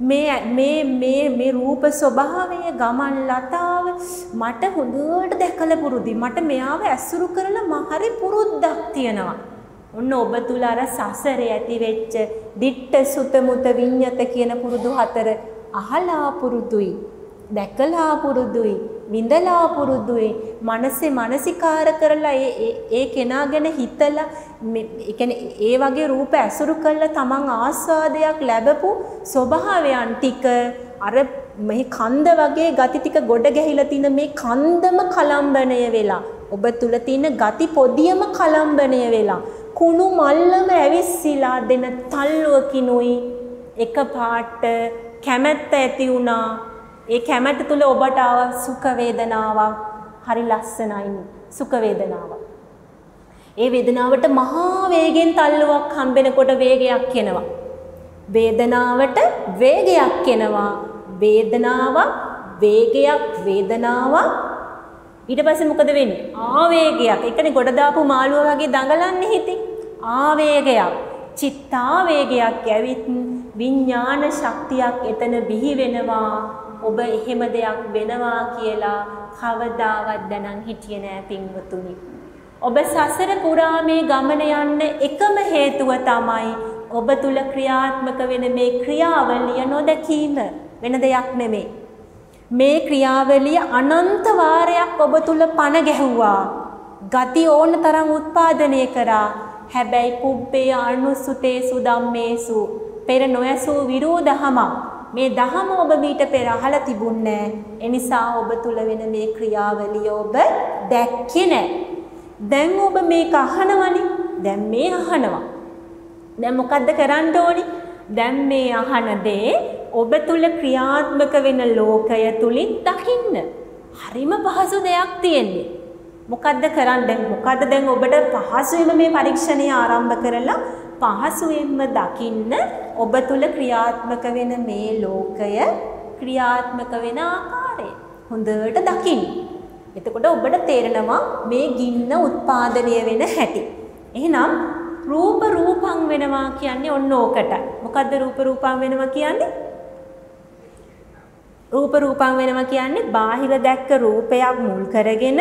මේ රූප ස්වභාවය, ගමන් ලතාව මට හොඳට දැකලා පුරුදුයි. මට මෙයාව ඇසුරු කරලා හරි පුරුද්දක් තියෙනවා. ඔන්න ඔබ තුල අර සසරේ ඇති වෙච්ච දිට්ඨ සුත මුත විඤ්ඤත කියන පුරුදු හතර අහලා පුරුදුයි, දැකලා පුරුදුයි, විඳලා පුරුදුයි මනසේ මානසිකාර කරලා ඒ කෙනා ගැන හිතලා ඒ කියන්නේ ඒ වගේ රූප ඇසුරු කරලා තමන් ආස්වාදයක් ලැබපු ස්වභාවයන් ටික අර මේ කන්ද වගේ ගති ටික ගොඩ ගැහිලා තින මේ කන්දම කලම්බණය වෙලා ඔබ තුල තියෙන ගති පොදියම කලම්බණය වෙලා කුණු මල්ලම ඇවිස්සීලා දෙන තල්ලුවකිනුයි එක පාට කැමැත්ත ඇති වුණා. ඒ කැමැත්ත තුල ඔබට ආව සුඛ වේදනාවක් හරි ලස්සනයි සුඛ වේදනාවක්. ඒ වේදනාවට මහා වේගෙන් තල්ලුවක් හම්බෙනකොට වේගයක් එනවා. වේදනාවට වේගයක් එනවා. වේදනාවක් ඊට පස්සේ මොකද වෙන්නේ? ආවේගයක්. ඒකනේ ගොඩ දාපු මාළුවා වගේ දඟලන්නේ හිතේ. ආවේගයක්. චිත්තාවේගයක් ඇවිත් විඥාන ශක්තියක් එතන බිහි වෙනවා. ඔබ එහෙම දෙයක් වෙනවා කියලා කවදාවත් දැනන් හිටියේ නෑ පින්වතුනි. ඔබ සසර පුරා මේ ගමන යන්න එකම හේතුව තමයි ඔබ තුල ක්‍රියාත්මක වෙන මේ ක්‍රියාවලිය නොදැකීම. වෙන දෙයක් නෙමෙයි. මේ ක්‍රියාවලිය අනන්ත වාරයක් ඔබ තුල පණ ගැහුවා. ගති ඕන තරම් උත්පාදනය කරා. හැබැයි පුබ්බේ අනුසුතේසු ධම්මේසු පෙර නොයසූ විරෝධහම මේ දහම ඔබ මීට පෙර අහලා තිබුණේ නැහැ. ඒ නිසා ඔබ තුල වෙන මේ ක්‍රියාවලිය ඔබ දැක්කේ නැහැ. දැන් ඔබ මේක අහනවනේ. දැන් මේ අහනවා. දැන් මොකද්ද කරන්න ඕනි? දැන් මේ අහන දේ ඔබ තුල ක්‍රියාත්මක වෙන ලෝකය තුලින් දකින්න. හරිම පහසු දෙයක් තියෙන්නේ. මොකද්ද කරන්නේ? මොකද්ද දැන් ඔබට පහසුවෙන්ම මේ පරීක්ෂණය ආරම්භ කරලා පහසුවෙන්ම දකින්න ඔබ තුල ක්‍රියාත්මක වෙන මේ ලෝකය ක්‍රියාත්මක වෙන ආකාරය හොඳට දකින්න. එතකොට ඔබට තේරෙනවා මේ ගින්න උත්පාදනය වෙන හැටි. එහෙනම් රූප රූපං වෙනවා කියන්නේ ඔන්න ඕකට. මොකද්ද රූප රූපං වෙනවා කියන්නේ? රූප රූපං වෙනවා කියන්නේ බාහිර දැක්ක රූපයක් මුල් කරගෙන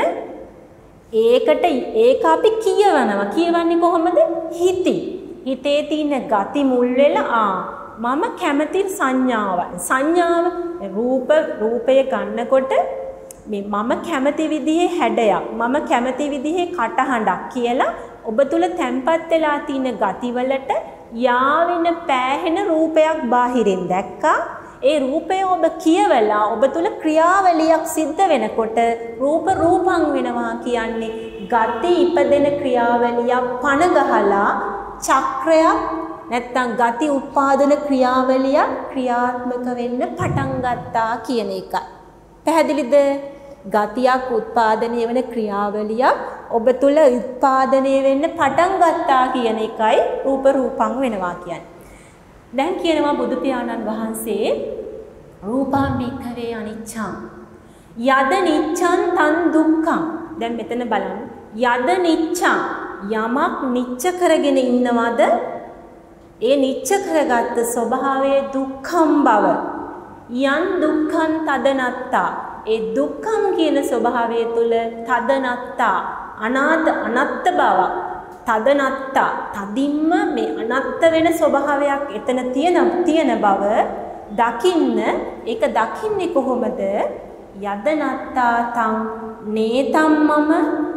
ඒකට ඒක අපි කියවනවා. කියවන්නේ කොහොමද? හිතේ තියෙන ගති මුල් වෙලා මම කැමති සංඥාව රූපය ගන්නකොට මේ මම කැමති විදිහේ හැඩයක් මම කැමති විදිහේ කටහඬක් කියලා ඔබ තුල තැම්පත් වෙලා තියෙන ගතිවලට යාවෙන පෑහෙන රූපයක් බාහිරින් දැක්කා. ඒ රූපය ඔබ කියවලා ඔබ තුල ක්‍රියාවලියක් සිද්ධ වෙනකොට රූප රූපං වෙනවා කියන්නේ ගති ඉපදෙන ක්‍රියාවලියක් පණ ගහලා චක්‍රයක් නැත්තම් ගති උත්පාදන ක්‍රියාවලියක් ක්‍රියාත්මක වෙන්න පටන් ගත්තා කියන එකයි. පැහැදිලිද? ගතියක් උත්පාදනය වෙන ක්‍රියාවලියක් ඔබ තුල උත්පාදනය වෙන්න පටන් ගත්තා කියන එකයි රූප රූපං වෙනවා කියන්නේ. දැන් කියනවා බුදු පියාණන් වහන්සේ රූපං භික්ඛවේ අනිච්ඡං යද නිච්ඡං තන් දුක්ඛං. දැන් මෙතන බලන්න. යද නිච්ඡං යමක් නිච්ච කරගෙන ඉන්නවද ඒ නිච්ච කරගත්ත ස්වභාවයේ දුක්ඛම් බව. යන් දුක්ඛං තදනත්තා ඒ දුක්ඛං කියන ස්වභාවය තුල තදනත්තා අනත්ත බව. තදනත්තා තදින්ම මේ අනත්ත වෙන ස්වභාවයක් එතන තියෙන බව දකින්න. ඒක දකින්නේ කොහොමද? යදනත්තා තං නේතම් මම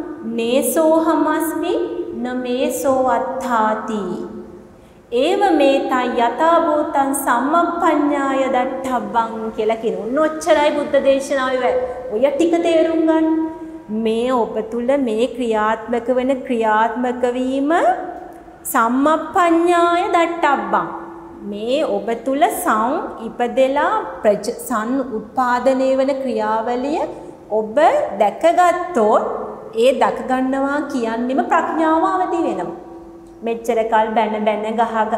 නේසෝහමස්මි නමේසෝ අත්තාති ඒව මේතං යථා භූතං සම්මප්පඤ්ඤාය දට්ඨබ්බං කියලා කියනවා. ඔච්චරයි බුද්ධ දේශනාවේ ඔය ටික තේරුම් ගන්න. මේ ඔබ තුල මේ ක්‍රියාත්මක වෙන ක්‍රියාත්මක වීම සම්මප්පඤ්ඤාය දට්ඨබ්බං. මේ ඔබ තුල ඉපදෙලා උත්පාදනය වෙන ක්‍රියාවලිය ඔබ දැකගත්තොත් ඒ දැක ගන්නවා කියන්නේම ප්‍රඥාව අවදි වෙනවා. මෙච්චර කල් බැන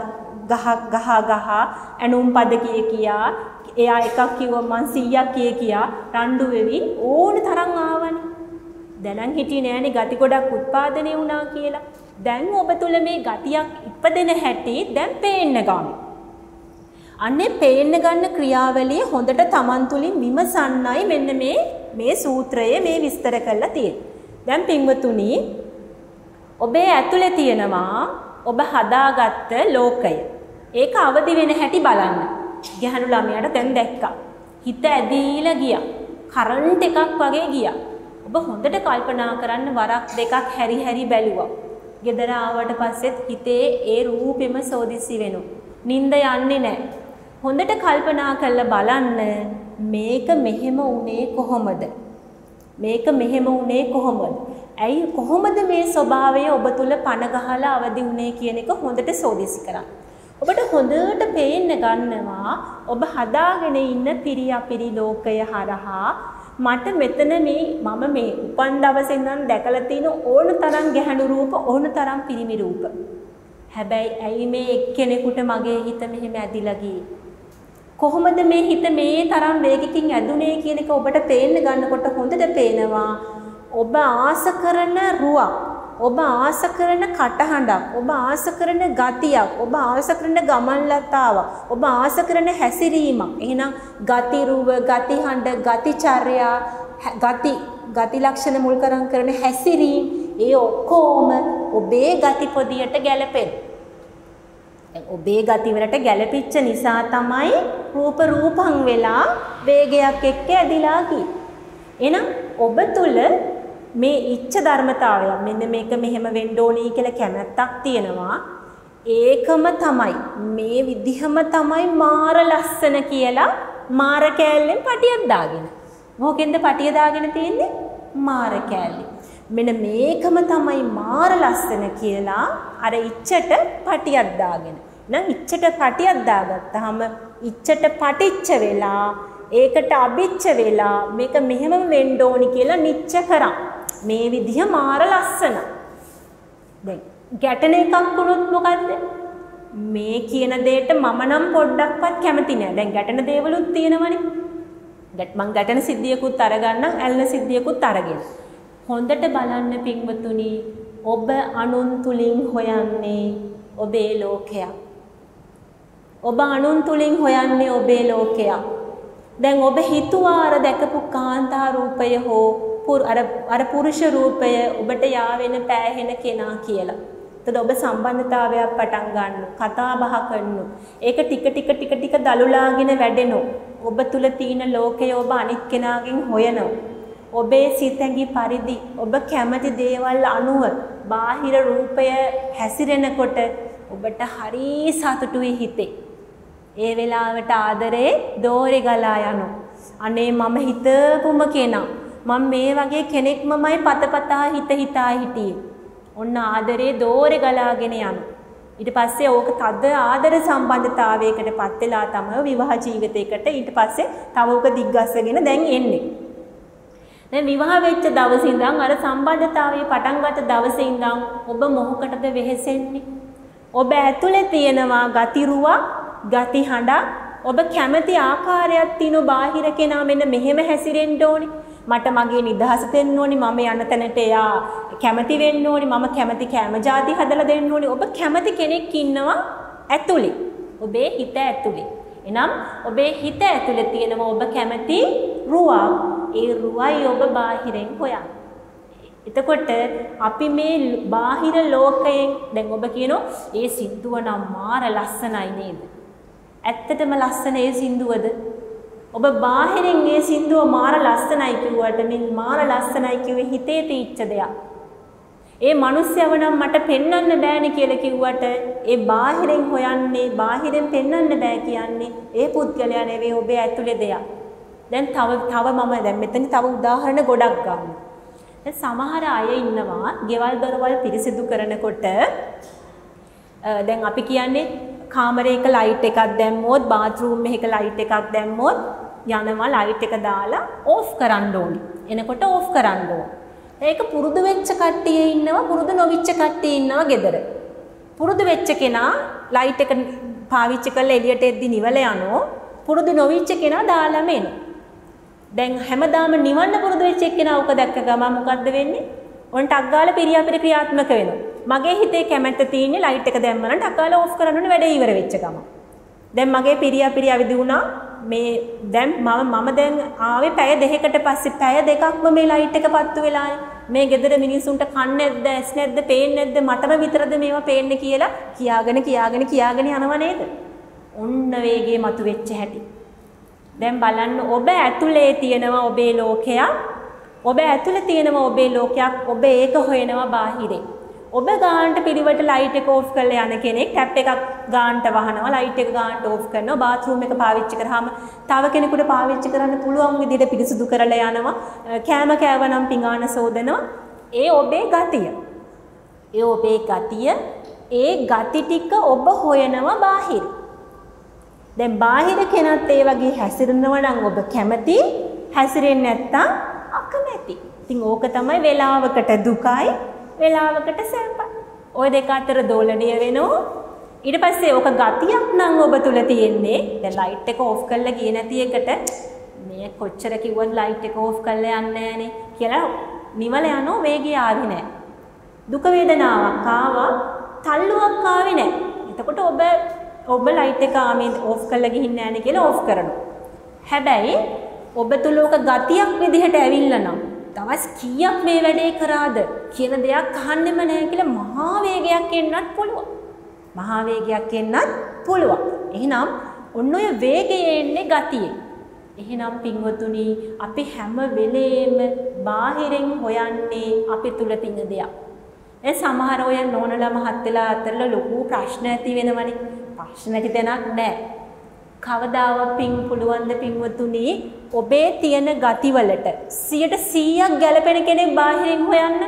ගහ ඇනුම් පද කියා එයා එකක් කිව්ව මං 100ක් කියා රණ්ඩු වෙවි ඕන තරම් ආවනේ. දැනන් හිටියේ නෑනේ ගති ගොඩක් උත්පාදනය වුණා කියලා. දැන් ඔබ තුල මේ ගතියක් ඉපදෙන හැටි දැන් පේන්න ගන්න. අන්නේ පේන්න ගන්න ක්‍රියාවලිය හොඳට Taman තුලින් විමසන්නයි මෙන්න මේ සූත්‍රයේ මේ විස්තර කරලා තියෙන්නේ. දැන් පින්වතුනි ඔබේ ඇතුලේ තියෙනවා ඔබ හදාගත්ත ලෝකය. ඒක අවදි වෙන හැටි බලන්න. ගැහණු ළමයාට දැන් දැක්කා. හිත ඇදීලා ගියා. කරන්ට් එකක් වගේ ගියා. ඔබ හොඳට කල්පනා කරන්න වරක් දෙකක් හැරි හැරි බැලුවා. ගෙදර ආවට පස්සෙත් හිතේ ඒ රූපෙම සෝදිසි වෙනවා. නිින්ද යන්නේ නැහැ. හොඳට කල්පනා කරලා බලන්න මේක මෙහෙම වුණේ කොහොමද? මේක මෙහෙම වුණේ කොහොමද? ඇයි කොහොමද මේ ස්වභාවය ඔබ තුල පණ ගහලා අවදි වුණේ කියන එක හොඳට සෝදිසි කරන්න. ඔබට හොඳට පේන්න ගන්නවා ඔබ හදාගෙන ඉන්න පිරියාපිරි ලෝකය හරහා මට මෙතන මම මේ උපන් දවසේ ඉඳන් දැකලා තියෙන ඕන තරම් ගැහණු රූප ඕන තරම් පිරිමි රූප. හැබැයි ඇයි මේ එක්කෙනෙකුට මගේ හිත මෙහෙම ඇදිලා ගියේ? කොහොමද මේ හිත මේ තරම් වේගකින් ඇදුනේ කියන එක ඔබට පේන්න ගන්නකොට හොඳට පේනවා ඔබ ආස කරන රුවක්, ඔබ ආස කරන කටහඬක්, ඔබ ආස කරන ගතියක්, ඔබ ආස කරන ගමන් ලතාවක්, ඔබ ආස කරන හැසිරීමක්. එහෙනම් ගති රුව, ගති හඬ, ගති චර්යා, ගති ලක්ෂණ මුල් කරන හැසිරීම ඒ ඔක්කොම ඔබේ ගති පොදියට ගැලපෙන. ඔබේ ගති වලට ගැලපිච්ච නිසා තමයි රූපං වෙලා වේගයක් එක්ක ඇදිලා ගියේ. එහෙනම් ඔබ තුල මේ ඉච්ඡ ධර්මතාවය මෙන්න මේක මෙහෙම වෙන්න ඕනී කියලා කැමැත්තක් තියෙනවා. ඒකම තමයි මේ විදිහම තමයි මාර ලස්සන කියලා මාර කෑල්ලෙන් පටියක් දාගෙන. මොකෙන්ද පටිය දාගෙන තියෙන්නේ? මාර කෑල්ලේ. මෙන්න මේකම තමයි මාර ලස්සන කියලා අර ඉච්ඡට පටියක් දාගෙන. නම් ඉච්ඡට පටියක් දාගත්තාම ඉච්ඡට පටිච්ච වෙලා ඒකට අබිච්ච වෙලා මේක මෙහෙම වෙන්න ඕනි කියලා නිච්ච කරා. මේ විදිහ මාර ලස්සන. දැන් ගැටෙන එකක් වුණොත් මොකද්ද? මේ කියන දෙයට මම නම් පොඩ්ඩක්වත් කැමති නෑ. දැන් ගැටෙන දේවලුත් තියෙනවනේ. මං ගැටෙන සිද්ධියකුත් අරගන්නම්, ඇල්ල සිද්ධියකුත් අරගෙන. හොඳට බලන්න පින්වතුනි, ඔබ අනුන් තුලින් හොයන්නේ ඔබේ ලෝකයක්. ඔබ අනුන් තුලින් හොයන්නේ ඔබේ ලෝකයක්. දැන් ඔබ හිතුවා අර දැකපු කාන්තා රූපය හෝ අර පුරුෂ රූපය ඔබට යාවෙන පෑහෙන කෙනා කියලා. එතකොට ඔබ සම්බන්ධතාවයක් පටන් ගන්නවා, කතා බහ කරනවා. ඒක ටික දලුලාගෙන වැඩෙනවා. ඔබ තුල තියෙන ලෝකය ඔබ අනිත් කෙනාගෙන් හොයනවා. ඔබේ සිතැඟි පරිදි ඔබ කැමති දේවල් අනුව බාහිර රූපය හැසිරෙනකොට ඔබට හරි සතුටුයි හිතේ. ඒ වෙලාවට ආදරේ දෝරේ ගලා යනවා. අනේ මම හිතපුම කෙනා, මම මේ වගේ කෙනෙක්මමයි පතපතා හිතා හිටියේ. ඔන්න ආදරේ දෝරේ ගලාගෙන යනවා. ඊට පස්සේ ඕක තද ආදර සම්බන්ධතාවයකට පත් වෙලා තමයි විවාහ ජීවිතයකට ඊට පස්සේ තව ඕක දිග්ගස්සගෙන දැන් එන්නේ. දැන් විවාහ වෙච්ච දවසේ ඉඳන් අර සම්බන්ධතාවයේ පටන් ගත්ත දවසේ ඉඳන් ඔබ මොහොකටද වෙහෙසෙන්නේ? ඔබ ඇතුලේ තියෙනවා ගතිරුවක්, ගති හඬක්, ඔබ කැමති ආකාරයක් තියෙන බාහිර කෙනා මෙන්න මෙහෙම හැසිරෙන්න ඕනේ. මට මගේ නිදහස දෙන්න ඕනේ, මම යන තැනට එයා කැමති වෙන්න ඕනේ, මම කැමති කැම જાති හදලා දෙන්න ඕනේ. ඔබ කැමති කෙනෙක් ඉන්නවා ඇතුලේ. ඔබේ හිත ඇතුලේ. එනම් ඔබේ හිත ඇතුලේ තියෙනවා ඔබ කැමති රුවක්. ඒ රුවයි ඔබ බාහිරෙන් හොයන්නේ. එතකොට අපි මේ බාහිර ලෝකයෙන් දැන් ඔබ කියනවා ඒ සින්දුව නම් මාර ලස්සනයි නේද? ඇත්තටම ලස්සන ඒ සින්දුවද? ඔබ බාහිරින් මේ සින්දුව මාර ලස්සනයි කිව්වට මේ මාර ලස්සනයි කිව්වේ හිතේ තීච්ච දෙයක්. ඒ මිනිස්සයව නම් මට පෙන්වන්න බෑනේ කියලා කිව්වට ඒ බාහිරින් හොයන්නේ, බාහිරින් පෙන්වන්න බෑ කියන්නේ ඒ පුද්ගලයා නෙවෙයි ඔබේ ඇතුලේ දෙයක්. දැන් තව මම දැන් මෙතන තව උදාහරණ ගොඩක් ගන්නවා. දැන් සමහර අය ඉන්නවා ගෙවල් දොරවල් පිරිසිදු කරනකොට දැන් අපි කියන්නේ කාමරයක ලයිට් එකක් දැම්මොත්, බාත්රූම් එකක ලයිට් එකක් දැම්මොත් යනවා ලයිට් එක දාලා ඕෆ් කරන්න ඕනේ. එනකොට ඕෆ් කරන්න ඕනේ. ඒක පුරුදු වෙච්ච කට්ටිය ඉන්නවා, පුරුදු නොවිච්ච කට්ටිය ඉන්නවා ගෙදර. පුරුදු වෙච්ච කෙනා ලයිට් එක පාවිච්චි කරලා එළියට එද්දි නිවල යනවා. පුරුදු නොවිච්ච කෙනා දාලාම එනවා. දැන් හැමදාම නිවන්න පුරුදු වෙච්ච එක්කෙනා උක දැක්ක ගමන් මොකද්ද වෙන්නේ? ඔන්න ටක් ගාලා පිරියාපිරි ක්‍රියාත්මක වෙනවා. මගේ හිතේ කැමැත්ත තියෙන්නේ ලයිට් එක දැම්මම ටක් ගාලා ඕෆ් කරන්න ඕනේ වැඩේ ඉවර වෙච්ච ගමන්. දැන් මගේ පිරියාපිරි අවදි වුණා. මේ දැන් මම දැන් ආවේ පැය දෙකකට පස්සේ පැය දෙකක්ම මේ ලයිට් එක පත්තු වෙලානේ. මේ ගෙදර මිනිස්සුන්ට කන් නැද්ද, ඇස් නැද්ද, පේන්නේ නැද්ද, මටම විතරද මේවා පේන්නේ කියලා කියාගෙන යනව නේද? ඔන්න වේගේ මතුවෙච්ච හැටි. දැන් බලන්න ඔබ ඇතුලේ තියෙනවා ඔබේ ලෝකයක්. ඔබ ඇතුලේ තියෙනවා ඔබේ ලෝකයක්. ඔබ ඒක හොයනවා බාහිරේ. ඔබ ගානට පිළිවෙලට ලයිට් එක ඕෆ් කරලා යන කෙනෙක් ටැප් එකක් ගානට වහනවා ලයිට් එක ගානට ඕෆ් කරනවා බාත් รู ම් එක පාවිච්චි කරාම තව කෙනෙකුට පාවිච්චි කරන්න පුළුවන් විදිහට පිරිසුදු කරලා යනවා කෑම කෑවනම් පිඟාන සෝදනවා ඒ ඔබේ ගතිය ඒ ගති ටික ඔබ හොයනවා බාහිර දැන් බාහිර කෙනත් ඒ වගේ හැසිරෙනවා නම් ඔබ කැමති හැසිරෙන්නේ නැත්තම් අකමැති ඉතින් ඕක තමයි වේලාවකට දුකයි වෙලාවකට සැප. ওই දෙක අතර දෝලණය වෙනවා. ඊට පස්සේ ඕක ගතියක් නම් ඔබ තුල තියෙන්නේ. දැන් ලයිට් එක ඕෆ් කරලා ගියේ නැති එකට මේ කොච්චර කිව්වත් ලයිට් එක ඕෆ් කරලා යන්නේ නැහනේ කියලා නිවල යනවා වේගය ආවේ නැහැ. දුක වේදනාවක් ආවා තල්ලුවක් ආවේ නැහැ. එතකොට ඔබ ලයිට් එක ආමේ ඕෆ් කරලා ගිහින් නැහනේ කියලා ඕෆ් කරනවා. හැබැයි ඔබ තුල ඕක ගතියක් විදිහට ඇවිල්ලා නම් දවස් කීයක් මේ වැඩේ කරාද කියන දෙයක් අහන්නෙම නැහැ කියලා මහා වේගයක් එන්නත් පුළුවන්. මහා වේගයක් එන්නත් පුළුවන්. එහෙනම් ඔන්න ඔය වේගයේ එන්නේ ගතියේ. එහෙනම් පින්වතුනි අපි හැම වෙලේම බාහිරින් හොයන්නේ අපි තුල තියෙන දෙයක්. ඒ සමහර ඔය නෝනලා මහත්තයලා අතරලා ලොකු ප්‍රශ්න ඇති වෙනවනේ. ප්‍රශ්න නැති තැනක් නැහැ. කවදාවත් පින් පුළුවන් ද පින්වතුනි ඔබේ තියෙන ගතිවලට 100% ගැලපෙන කෙනෙක් බාහිරින් හොයන්න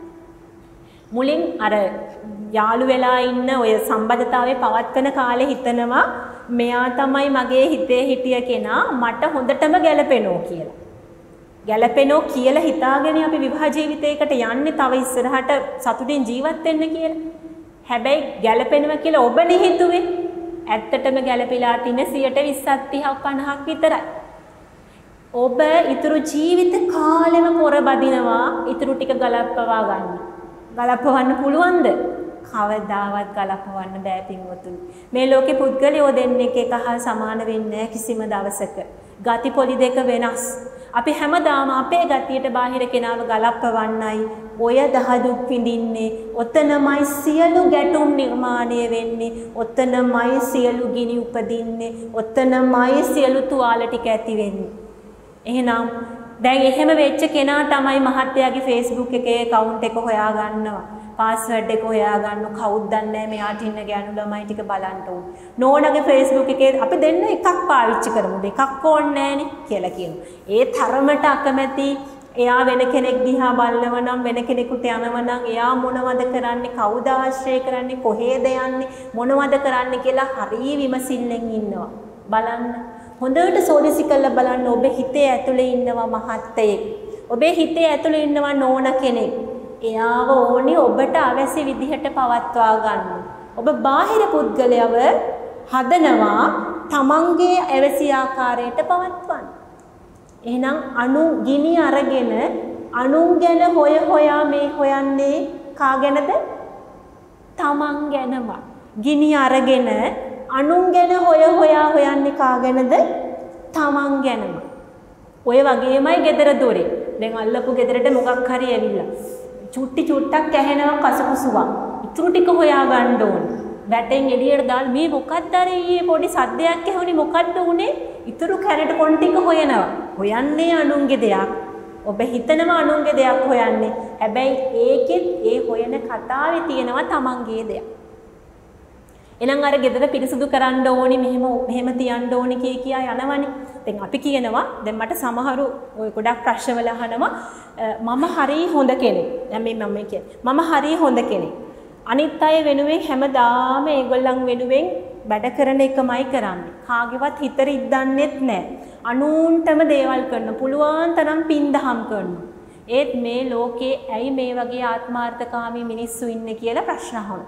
මුලින් අර යාළු වෙලා ඉන්න ඔය සම්බන්ධතාවයේ පවත්වන කාලේ හිතනවා මෙයා තමයි මගේ හිතේ හිටිය කෙනා මට හොඳටම ගැලපෙනෝ කියලා. ගැලපෙනෝ කියලා හිතාගෙන අපි විවාහ ජීවිතයකට යන්නේ තව ඉස්සරහට සතුටින් ජීවත් වෙන්න කියලා. හැබැයි ගැලපෙනවා කියලා ඔබනේ හිතුවේ. ඇත්තටම ගැලපිලා තින 20%ක් 30ක් 50ක් විතරයි. ඔබ ඊතුරු ජීවිත කාලෙම පොර බදිනවා ඊතුරු ටික ගලප්පවා ගන්න. ගලප්පවන්න පුළුවන්ද? කවදාවත් ගලප්පවන්න බෑ පින්වතුනි. මේ ලෝකේ පුද්ගලයෝ දෙන්නෙක් එක හා සමාන වෙන්නේ කිසිම දවසක. ගති පොලි දෙක වෙනස්. අපි හැමදාම අපේ ගතියට බාහිර කෙනාව ගලප්පවන්නයි ඔය දහදුක් විඳින්නේ. ඔතනමයි සියලු ගැටුම් නිර්මාණය වෙන්නේ. ඔතනමයි සියලු ගිනි උපදින්නේ. ඔතනමයි සියලු තුවාල ටික ඇති වෙන්නේ. එහෙනම් දැන් එහෙම වෙච්ච කෙනා තමයි මහත්තයාගේ Facebook එකේ account එක හොයා ගන්නවා. password එක හොයා ගන්න කවුද දන්නේ මෙයාට ඉන්න ගෑනු ළමයි ටික බලන්න ඕන. නෝනාගේ Facebook එකේ අපි දෙන්න එකක් පාවිච්චි කරමු. දෙකක් ඕනේ නැහනේ කියලා කියනවා. ඒ තරමට අකමැති එයා වෙන කෙනෙක් දිහා බලනවා නම් වෙන කෙනෙකුට යනවා නම් එයා මොනවද කරන්නේ කවුද ආශ්‍රය කරන්නේ කොහෙද යන්නේ මොනවද කරන්නේ කියලා හරිය විමසිල්ලෙන් ඉන්නවා. බලන්න හොඳට සෝදිසි කරලා බලන්න ඔබ හිතේ ඇතුලේ ඉන්නවා මහත්තයෙක්. ඔබේ හිතේ ඇතුලේ ඉන්නවා නෝන කෙනෙක්. එයාව ඕනේ ඔබට අවශ්‍ය විදිහට පවත්වා ගන්න. ඔබ බාහිර පුද්ගලයව හදනවා තමන්ගේ අවශ්‍ය ආකාරයට පවත්වන්න. එහෙනම් අනු ගිනි අරගෙන අනුන් ගැන හොයා මේ හොයන්නේ කා ගැනද? තමන් ගැනම. ගිනි අරගෙන අනුන් ගැන හොයා හොයන්නේ කා ගැනද? තමන් ගැනම. ඔය වගේමයි gedara dore. දැන් අල්ලපු ගෙදරට මොකක් හරි ඇවිල්ලා. චුට්ටක් ඇහෙනවා කසකුසුවක්. ඉතුරු ටික හොයා ගන්න ඕන. වැටෙන් එළියට දාලා මේ මොකක්ද අර ඊයේ පොඩි සද්දයක් ඇහුනේ මොකද්ද උනේ? ඉතුරු කැරට කොන් ටික හොයනවා. හොයන්නේ අනුන්ගේ දෙයක්. ඔබ හිතනවා අනුන්ගේ දෙයක් හොයන්නේ. හැබැයි ඒකෙත් ඒ හොයන කතාවේ තියෙනවා තමන්ගේ දෙයක්. එහෙනම් අර ගෙදර පිරිසුදු කරන්න ඕනි මෙහෙම තියන්න ඕනි කියා යනවනේ. දැන් අපි කියනවා දැන් මට සමහරු ඔය ගොඩක් ප්‍රශ්නවල අහනවා මම හරි හොඳ කෙනෙක්. දැන් මේ මම කියන්නේ මම හරි හොඳ කෙනෙක්. අනිත් අය වෙනුවෙන් හැමදාම ඒගොල්ලන් වෙනුවෙන් වැඩ කරන එකමයි කරන්නේ. කාගේවත් හිත රිද්දන්නෙත් නැහැ. අනුන්ටම දේවල් කරන පුළුවන් තරම් පින්දහම් කරනවා. ඒත් මේ ලෝකේ ඇයි මේ වගේ ආත්මාර්ථකාමී මිනිස්සු ඉන්නේ කියලා ප්‍රශ්න අහනවා.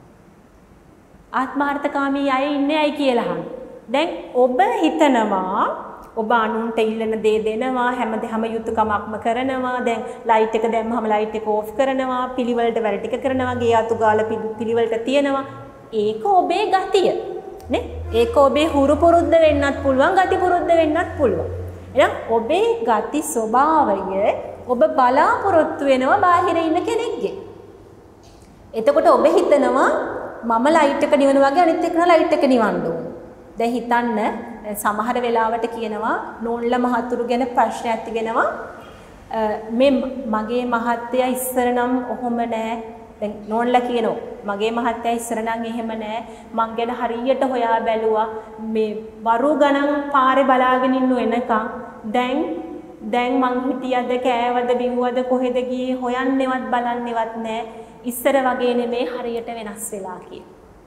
ආත්මාර්ථකාමී අය ඉන්නේ ඇයි කියලා අහනවා. දැන් ඔබ හිතනවා ඔබ අනුන්ට ඉල්ලන දේ දෙනවා හැමදේම යුතුයකමක්ම කරනවා. දැන් ලයිට් එක දැම්මම ලයිට් එක ඕෆ් කරනවා. පිළිවෙලට වැඩ ටික කරනවා. ගේ අතු ගාලා පිළිවෙලට තියනවා. ඒක ඔබේ ගතිය නේ. ඒක ඔබේ හුරු පුරුද්ද වෙන්නත් පුළුවන්. ගති පුරුද්ද වෙන්නත් පුළුවන්. එහෙනම් ඔබේ ගති ස්වභාවය ඔබ බලාපොරොත්තු වෙනවා බාහිර ඉන්න කෙනෙක්ගේ. එතකොට ඔබ හිතනවා මම ලයිට් එක නිවන වගේ අනිත් එක්කන ලයිට් එක නිවන්න ඕන. දැන් හිතන්න සමහර වෙලාවට කියනවා නෝන්ලා මහතුරු ගැන ප්‍රශ්නයක් තිගෙනවා මේ මගේ මහත්තයා ඉස්සර නම් ඔහොම නෑ දැන් නෝන්ලා කියනවා මගේ මහත්තයා ඉස්සර නම් එහෙම නෑ මං ගැන හරියට හොයා බැලුවා මේ වරු ගණන් පාරේ බලාගෙන ඉන්න එනකම් දැන් මං හිටියද කෑවද බිව්වද කොහෙද ගියේ හොයන්නේවත් බලන්නේවත් නෑ ඉස්සර වගේ නෙමේ හරියට වෙනස් වෙලා කියලා.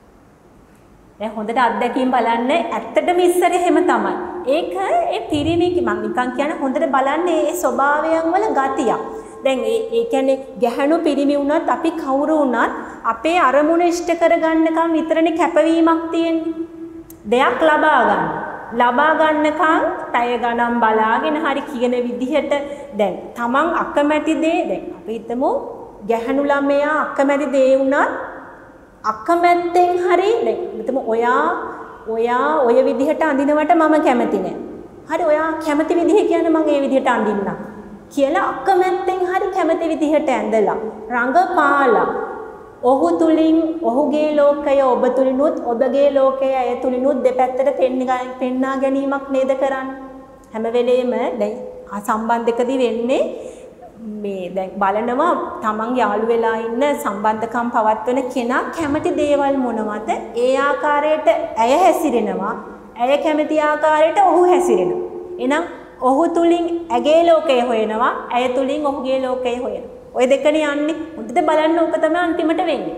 දැන් හොඳට අත්දැකීම් බලන්න ඇත්තටම ඉස්සර එහෙම තමයි. ඒක ඒ පිරිමික මම නිකන් කියන්නේ හොඳට බලන්න ඒ ස්වභාවයන් වල ගතියක්. දැන් ඒ කියන්නේ ගැහණු පිරිමි වුණත් අපි කවුරු වුණත් අපේ අරමුණ ඉෂ්ට කරගන්නකම් විතරනේ කැපවීමක් තියෙන්නේ. දෙයක් ලබා ගන්නකම් පැය ගණන් බලාගෙන හරි කියන විදිහට දැන් තමන් අකමැති දේ දැන් අපි හිතමු ගැහණු ළමයා අකමැති දේ වුණත් අකමැත්තෙන් හරි දැන් හිතමු ඔයා ඔය විදිහට අඳිනවට මම කැමති නෑ. හරි ඔයා කැමති විදිහ කියන්නේ මම ඒ විදිහට අඳින්නම්. කියලා අකමැත්තෙන් හරි කැමති විදිහට ඇඳලා රඟපාලා ඔහු තුලින් ඔහුගේ ලෝකය ඔබ තුලිනුත් ඔබගේ ලෝකය අය තුලිනුත් දෙපැත්තට පෙන්නා ගැනීමක් නේද කරන්නේ හැම වෙලේම දැන් ආ සම්බන්ධකදී වෙන්නේ මේ දැන් බලනවා තමන් යාළු වෙලා ඉන්න සම්බන්ධකම් පවත්වන කෙනා කැමති දේවල් මොනවද ඒ ආකාරයට ඇය හැසිරෙනවා ඇය කැමති ආකාරයට ඔහු හැසිරෙනවා එහෙනම් ඔහු තුලින් ඇගේ ලෝකය හොයනවා ඇය තුලින් ඔහුගේ ලෝකය හොයනවා ඔය දෙකනේ යන්නේ හොඳට බලන්න ඕක තමයි අන්තිමට වෙන්නේ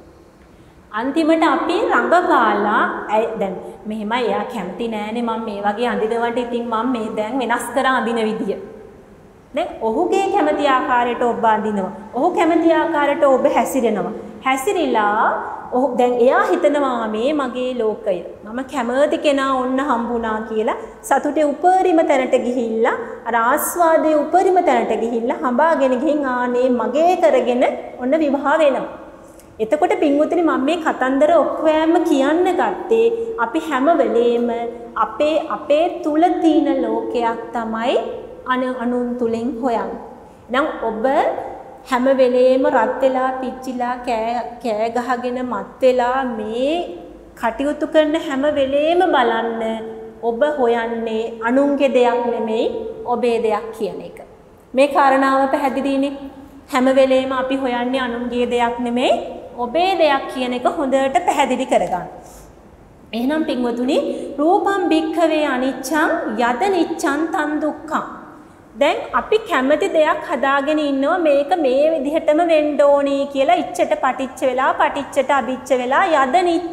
අන්තිමට අපි රඟපාලා දැන් මෙහෙමයි එයා කැමති නෑනේ මම මේ වගේ අඳිනවට ඉතින් මම මේ දැන් වෙනස් කරා අඳින විදිය දැන් ඔහුගේ කැමති ආකාරයට ඔබ අඳිනවා ඔහු කැමති ආකාරයට ඔබ හැසිරෙනවා හැසිරිලා ඔහු දැන් එයා හිතනවා මේ මගේ ලෝකය මම කැමති කෙනා ඔන්න හම්බුණා කියලා සතුටේ උපරිම තැනට ගිහිල්ලා අර ආස්වාදයේ උපරිම තැනට ගිහිල්ලා හඹාගෙන ගිහින් ආනේ මගේ කරගෙන ඔන්න විවාහ වෙනවා එතකොට පින්වතුනි මම මේ කතන්දර ඔක්කොම කියන්න ගත්තේ අපි හැම වෙලේම අපේ තුල තියෙන ලෝකයක් තමයි අනුන් තුලින් හොයන්නේ. නම් ඔබ හැම වෙලේම රත් වෙලා පිච්චිලා කෑ ගහගෙන මත් වෙලා මේ කටයුතු කරන හැම වෙලේම බලන්න ඔබ හොයන්නේ අනුන්ගේ දෙයක් නෙමෙයි ඔබේ දෙයක් කියන එක. මේ කාරණාව පැහැදිලිනේ. හැම වෙලේම අපි හොයන්නේ අනුන්ගේ දෙයක් නෙමෙයි ඔබේ දෙයක් කියන එක හොඳට පැහැදිලි කරගන්න. එහෙනම් පින්වතුනි රූපම් භික්ඛවේ අනිච්ඡං යද නිච්ඡං තන් දුක්ඛං දැන් අපි කැමති දෙයක් හදාගෙන ඉන්නවා මේක මේ විදිහටම වෙන්න ඕනේ කියලා ඉච්ඡට පටිච්ච වෙලා පටිච්චට අභිච්ච වෙලා යද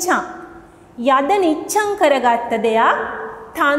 නිච්ඡං කරගත්ත දෙයක් තන්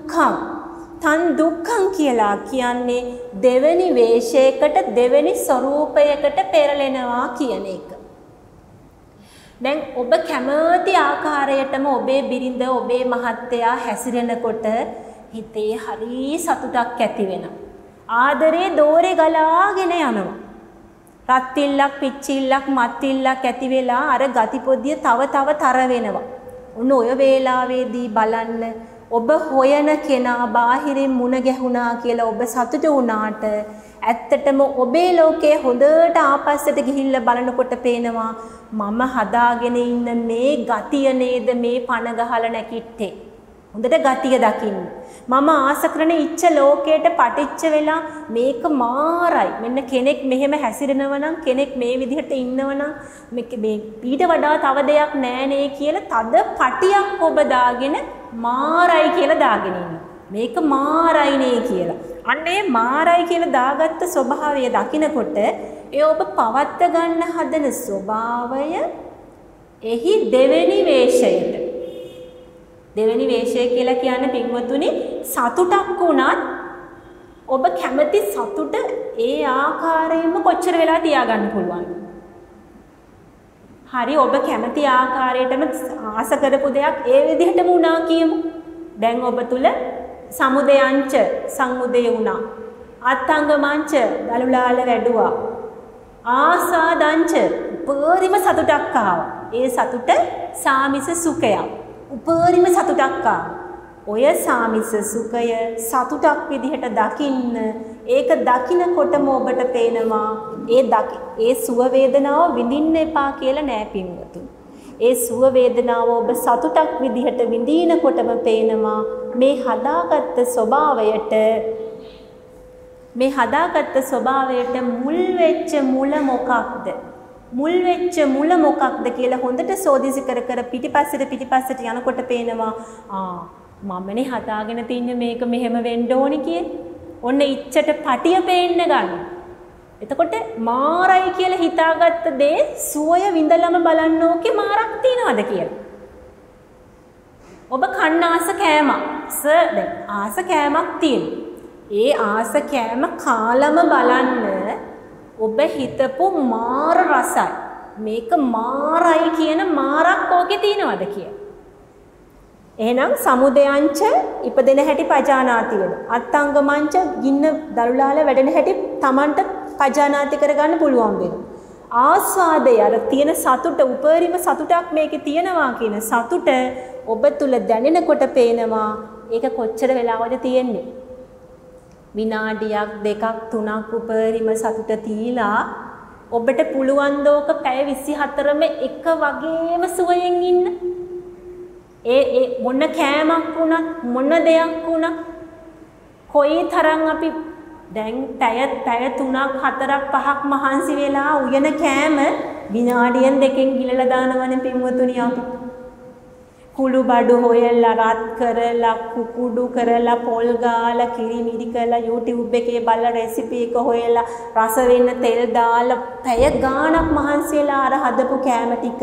දුක්ඛං කියලා කියන්නේ දෙවෙනි වේශයකට දෙවෙනි ස්වરૂපයකට පෙරලෙනවා කියන එක. දැන් ඔබ කැමති ආකාරයටම ඔබේ බිරිඳ ඔබේ මහත්තයා හැසිරෙනකොට හිතේ හරි සතුටක් ඇති වෙනවා. ආදරේ දෝරේ ගලාගෙන යනවා. රත්තිල්ලක් පිච්චිල්ලක් මත්තිල්ලක් ඇති වෙලා අර ගතිපොදිය තව තර වෙනවා. ඔන්න ඔය වේලාවේදී බලන්න ඔබ හොයන කෙනා බාහිරින් මුණ ගැහුණා කියලා ඔබ සතුටු වුණාට ඇත්තටම ඔබේ ලෝකයේ හොඳට ආපස්සට ගිහිල්ලා බලනකොට පේනවා මම හදාගෙන ඉන්න මේ ගතිය නේද මේ පණ ගහලා නැකිට්ටේ. හොඳට ගතිය දකින්න. මම ආස කරන ඉච්ඡ ලෝකයට පටිච්ච වෙලා මේක මාරයි. මෙන්න කෙනෙක් මෙහෙම හැසිරෙනවා නම් කෙනෙක් මේ විදිහට ඉන්නවා නම් මේ ඊට වඩා තව දෙයක් නෑනේ කියලා තද පටියක් ඔබ දාගෙන මාරයි කියලා දාගෙන ඉන්නවා. මේක මාරයිනේ කියලා. අන්නේ මාරයි කියලා දාගත්ත ස්වභාවය දකිනකොට ඒ ඔබ පවත්ත ගන්න හදන ස්වභාවය එහි දෙවෙනි වේශයට දෙවෙනි වේශය කියලා කියන්නේ පින්වතුනි සතුටක් වුණත් ඔබ කැමති සතුට ඒ ආකාරයෙන්ම කොච්චර වෙලා තියාගන්න පුළුවන්. හරි ඔබ කැමති ආකාරයටම ආස කරපු දෙයක් ඒ විදිහටම වුණා කියමු. දැන් ඔබ තුල සමුදයංච සංඋදය වුණා. අත්ංගමංච දලුලාල වැඩුවා. ආසාදංච උපරිම සතුටක් ආවා. ඒ සතුට සාමිස සුඛයක්. උපරිම සතුටක් ආවා. ඔය සාමිස සුඛය සතුටක් විදිහට දකින්න ඒක දකින්නකොටම ඔබට පේනවා ඒ සුව වේදනාව විඳින්න එපා කියලා නෑ පින්වතුනි. ඒ සුව වේදනාව ඔබ සතුටක් විදිහට විඳිනකොටම පේනවා මේ හදාගත්ත ස්වභාවයට මුල් වෙච්ච මුල මොකක්ද? මුල් වෙච්ච මුල මොකක්ද කියලා හොඳට සෝදිසි කර කර පිටිපස්සට යනකොට පේනවා මමනේ හදාගෙන තින්නේ මේක මෙහෙම වෙන්න ඕනි කියලා. ඔන්න ඉච්ඡට පටිය පේන්න ගන්න. එතකොට මාරයි කියලා හිතාගත්ත දේ සුවය විඳලම බලන්න ඕකේ මාරක් තියනවද කියලා. ඔබ කන්න ආස කෑමක්. දැන් ආස කෑමක් තියෙනවා. ඒ ආස කෑම කාලම බලන්න ඔබ හිතපු මාර රසයි. මේක මාරයි කියන මාරක් ඕකේ තියනවද කියලා. එහෙනම් සමුදයංච ඉපදෙන හැටි පජානාති වෙන. අත්ංගමංච ගින්න දරුලාල වැඩෙන හැටි Tamanට පජානාති කරගන්න පුළුවන් වෙනවා. ආස්වාදය අර තියෙන සතුට උපරිම සතුටක් මේකේ තියෙනවා කියන සතුට ඔබ තුල දැනෙනකොට පේනවා ඒක කොච්චර වෙලාවද තියෙන්නේ. විනාඩියක් දෙකක් තුනක් උපරිම සතුට තීලා ඔබට පුළුවන් දෝක පැය 24ම එක වගේම සුවයෙන් ඉන්න. ඒ මොන කෑමක් වුණත් මොන දෙයක් වුණත් කොයි තරම් අපි දැන් පැය 3ක් 4ක් 5ක් මහන්සි වෙලා උයන කෑම විනාඩියෙන් දෙකෙන් ගිලලා දානවනේ පින්වතුනි අපි. කුළු බඩු හොයලා රත් කරලා කුකුඩු කරලා පොල් ගාලා කිරි මිරි කරලා YouTube එකේ බලලා රෙසිපි එක හොයලා රස වෙන්න තෙල් දාලා පැය ගාණක් මහන්සි වෙලා අර හදපු කෑම ටික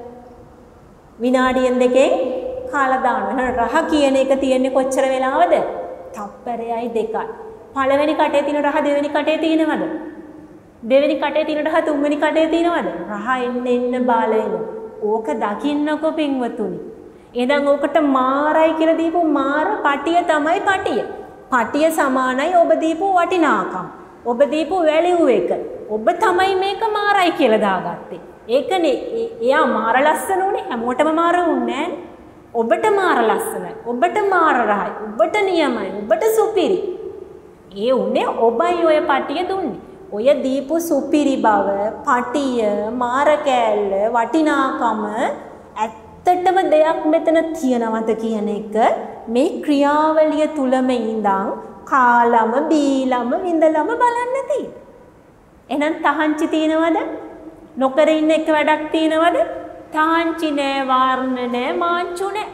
විනාඩියෙන් දෙකෙන් කාලා දානවා. රහ කියන එක තියෙන්නේ කොච්චර වෙලාවද? තප්පරයයි දෙකයි. පළවෙනි කටේ තියෙන රහ දෙවෙනි කටේ තියෙනවද? දෙවෙනි කටේ තියෙන රහ තුන්වෙනි කටේ තියෙනවද? රහ එන්න බාල වෙනවා. ඕක දකින්නකො පින්වතුනි. එහෙනම් ඕකට මාරයි කියලා දීපු මාර පටිය තමයි පටිය. පටිය සමානයි ඔබ දීපු වටිනාකම්. ඔබ දීපු වැලියු එක. ඔබ තමයි මේක මාරයි කියලා දාගත්තේ. ඒකනේ එයා මාර ලස්සන උනේ හැමෝටම මාර උන්නේ නෑනේ. ඔබට මාර ලස්සනයි. ඔබට මාර රහයි. ඔබට නියමයි. ඔබට සුපිරි. ඒ උනේ ඔබයි ඔය පටිය දුන්නේ. ඔය දීපු සුපිරි බව, පටිය, මාර කෑල්ල, වටිනාකම ඇත්තටම දෙයක් මෙතන තියනවද කියන එක මේ ක්‍රියාවලිය තුලම ඉඳන් කාලම බීලම විඳලම බලන්න තියෙන්නේ. එහෙනම් තහංචි තියනවද? නොකර ඉන්න එක වැඩක් තියනවද? තහංචි නෑ, වාරණ නෑ, මාංචු නෑ.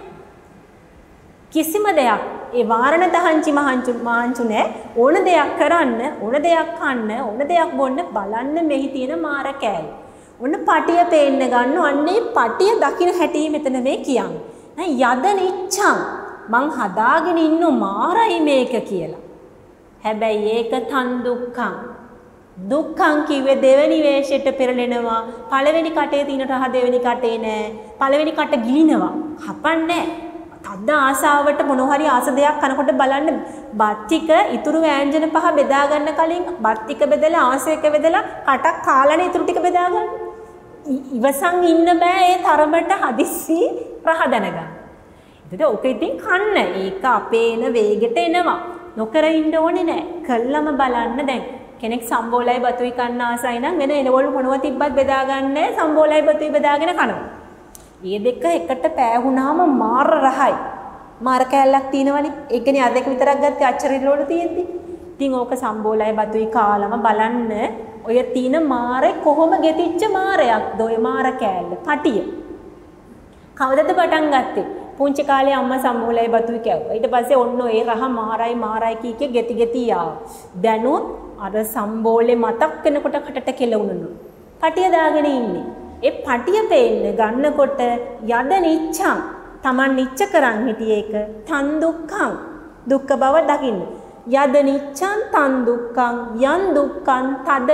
කිසිම දෙයක් ඒ වාරණ තහංචි මාංචු නෑ. ඕන දෙයක් කරන්න, ඕන දෙයක් කන්න, ඕන දෙයක් බොන්න බලන්න මෙහි තියෙන මාර කෑල්ල. ඔන්න පටිය පේන්න ගන්න. අන්නේ පටිය දකින්න හැටි මෙතන මේ කියන්නේ. යද නිච්ඡං මං හදාගෙන ඉන්න මාරයි මේක කියලා. හැබැයි ඒක තන් දුක්ඛං. දුක්ඛං කිව්වේ දෙවෙනි වේශයට පෙරලෙනවා. පළවෙනි කටේ තියෙන රහ දෙවෙනි කටේ නෑ. පළවෙනි කට ගිලිනවා. හපන්නේ තද්ද ආසාවට මොන හරි ආස දෙයක් කනකොට බලන්න බත් ටික ඉතුරු ව්‍යංජන පහ බෙදා ගන්න කලින් බත් ටික බෙදලා ආසයක බෙදලා කටක් කාලානේ ඉතුරු ටික බෙදා ගන්න. ඉවසන් ඉන්න බෑ ඒ තරමට හදිස්සි රහ දැනගන්න. ඒකට ඔක ඉතින් කන්න. ඒක අපේන වේගෙට එනවා. නොකර ඉන්න ඕනේ නෑ. කළම බලන්න දැන් කෙනෙක් සම්බෝලයි බතුයි කන්න ආසයි නම් වෙන එනවලු මොනව තිබ්බත් බෙදා ගන්න සම්බෝලයි බතුයි බෙදාගෙන කනවා. මේ දෙක එකට පෑහුණාම මාර රහයි. මාර කෑල්ලක් තියෙනවනේ. ඒකනේ අර දෙක විතරක් ගත්තේ අච්චරිල වල තියෙද්දි. ඉතින් ඕක සම්බෝලයි බතුයි කාලම බලන්න ඔය තියෙන මාරේ කොහොම ගෙතිච්ච මාරයක්ද ඔය මාර කෑල්ල පටිය. කවදද පටන් ගත්තේ? පුංචි කාලේ අම්මා සම්බෝලයි බතුයි කෑවුවා. ඊට පස්සේ ඔන්න ඒ රහ මාරයි කීකේ ගෙති ආවා. දැනුත් අර සම්බෝලේ මතක් වෙනකොට කටට කෙලුණුනු. පටිය දාගෙන ඉන්නේ. ඒ පටිය පේන්න ගන්නකොට යද නිච්ඡං Taman නිච්ච කරන් හිටියේ ඒක තන් දුක්ඛං දුක්ඛ බව දකින්න. යද නිච්ඡං තන් දුක්ඛං යන් දුක්ඛං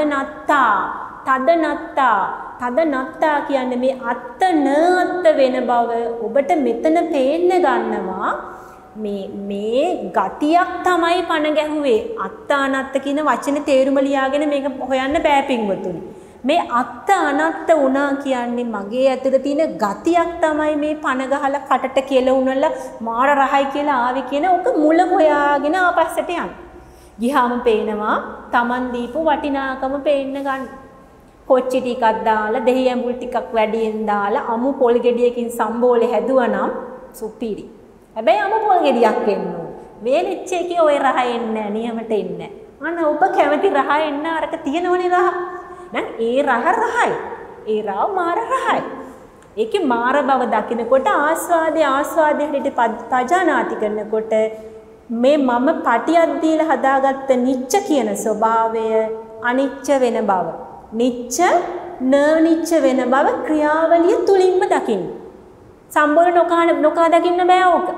තදනත්තා කියන්නේ මේ අත්ත නත්ත වෙන බව ඔබට මෙතන පේන්න ගන්නවා. මේ ගතියක් තමයි පණ ගැහුවේ. අත්ත අනත්ත කියන වචනේ තේරුම ලියාගෙන මේක හොයන්න බෑ පින්වතුනි. මේ අත්ත අනත්ත වුණා කියන්නේ මගේ ඇතුළේ තියෙන ගතියක් තමයි මේ පණ ගහලා කටට කෙලුණලා මාර රහයි කියලා ආවේ කියන ඔක මුල හොයාගෙන ආපස්සට යන්න. ගියාම පේනවා Taman දීපු වටිනාකම පේන්න ගන්න. කොච්චි ටිකක් දාලා දෙහි ඇඹුල් ටිකක් වැඩියෙන් දාලා අමු පොල් ගෙඩියකින් සම්බෝලේ හැදුවා නම් සුපිරි. හැබැයි අමු පොල් ගෙඩියක් එන්න ඕන. වේලිච්ච එකේ ඔය රහ එන්නේ නැහැ, නියමට එන්නේ නැහැ. අන්න ඔබ කැමති රහ එන්න අරක තියෙනවනේ රහ. දැන් ඒ රහයි. ඒ රාව මාර රහයි. ඒකේ මාර බව දකිනකොට ආස්වාදයේ හැටියට පජානාති කරනකොට මේ මම පටියක් දීලා හදාගත්ත නිච්ච කියන ස්වභාවය අනිච්ච වෙන බව. නිච්ච නනිච්ච වෙන බව ක්‍රියාවලිය තුලින්ම දකින්න. සම්බෝල නොකා දකින්න බෑ ඕක.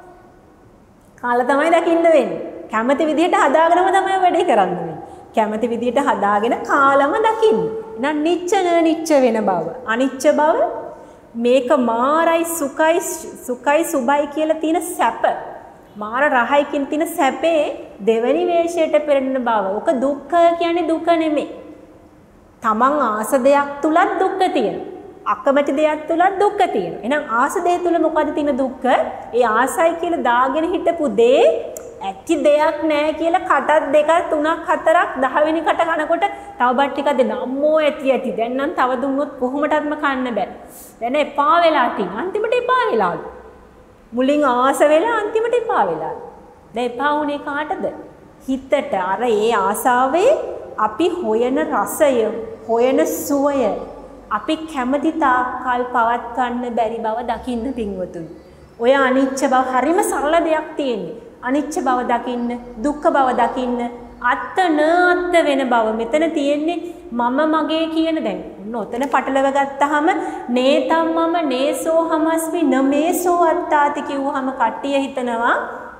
කාලා තමයි දකින්න වෙන්නේ. කැමති විදිහට හදාගෙනම තමයි වැඩේ කරන්න වෙන්නේ. කැමති විදිහට හදාගෙන කාලම දකින්න. එහෙනම් නිච්ච නනිච්ච වෙන බව. අනිච්ච බව මේක මාරයි සුඛයි සුබයි කියලා තියෙන සැප. මාර රහයි කියන තියෙන සැපේ දෙවනි වේශයට පෙරෙන බව. ඔක දුක්ඛ කියන්නේ දුක නෙමෙයි. තමන් ආස දෙයක් තුලත් දුක්ඛ තියෙනවා. අකමැති දෙයක් තුලත් දුක්ඛ තියෙනවා. එහෙනම් ආස දෙය තුල මොකද තියෙන දුක්ඛ? ඒ ආසයි කියලා දාගෙන හිටපු දේ ඇති දෙයක් නෑ කියලා කටක් දෙකක් තුනක් හතරක් 10 වෙනි කට කනකොට තව බත් ටිකක් දෙන්න අම්මෝ ඇති. දැන් නම් තව දුන්නොත් කොහොමඩත්ම කන්න බෑ. දැන් එපා වෙලා තියෙන. අන්තිමට එපා වෙලාලු. මුලින් ආස වෙලා අන්තිමට එපා වෙලා. දැන් එපා වුණේ කාටද? හිතට. අර ඒ ආසාවේ අපි හොයන රසය, හොයන සුවය අපි කැමති තාක්කල් පවත්වන්න බැරි බව දකින්න පින්වතුනි. ඔය අනිච්ච බව හරිම සරල දෙයක් තියෙන්නේ. අනිච්ච බව දකින්න, දුක්ඛ බව දකින්න, අත්ත නාත්ත වෙන බව. මෙතන තියෙන්නේ මම මගේ කියන දැන්. ඔතන පටලව ගත්තාම නේතම් මම නේසෝ හමස්මි නමේසෝ අත්තාති කිව්වහම කට්ටිය හිතනවා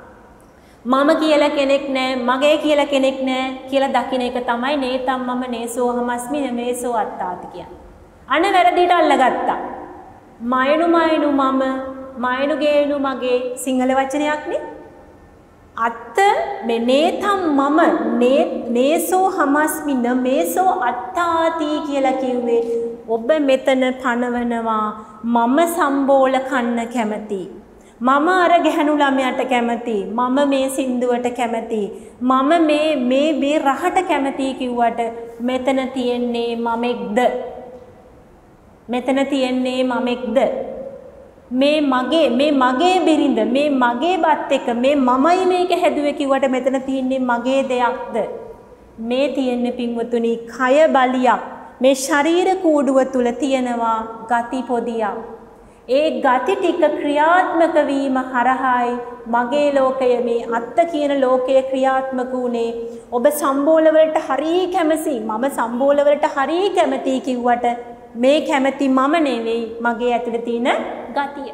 මම කියලා කෙනෙක් නැහැ, මගේ කියලා කෙනෙක් නැහැ කියලා දකින්න එක තමයි නේතම් මම නේසෝ හමස්මි නමේසෝ අත්තාති කියන්නේ. අන වැරදිට අල්ලගත්තා. මයනු මම, මයනු ගේනු මගේ සිංහල වචනයක් නේ. අත්ත මේ නේතම් මම නේසෝ හමස්මි නමේසෝ අත්තාති කියලා කිව්වේ ඔබ මෙතන පනවනවා මම සම්බෝල කන්න කැමති. මම අර ගැහණු ළමයට කැමති. මම මේ සින්දුවට කැමති. මම මේ රහට කැමති කිව්වට මෙතන තියෙන්නේ මමෙක්ද? මෙතන තියෙන්නේ මමෙක්ද? මේ මගේ බිරිඳ, මේ මගේ බත් එක, මේ මමයි මේක හැදුවේ කිව්වට මෙතන තියෙන්නේ මගේ දෙයක්ද? මේ තියෙන්නේ පින්වතුනි කය බලියක්. මේ ශරීර කූඩුව තුල තියෙනවා ගති පොදියක්. ඒ ගති ටික ක්‍රියාත්මක වීම හරහායි මගේ ලෝකය මේ අත්ත කියන ලෝකය ක්‍රියාත්මක වුණේ. ඔබ සම්බෝල වලට හරිය කැමති, මම සම්බෝල වලට හරිය කැමති කිව්වට මේ කැමති මම නෙවෙයි, මගේ ඇතුලේ තියෙන ගතිය.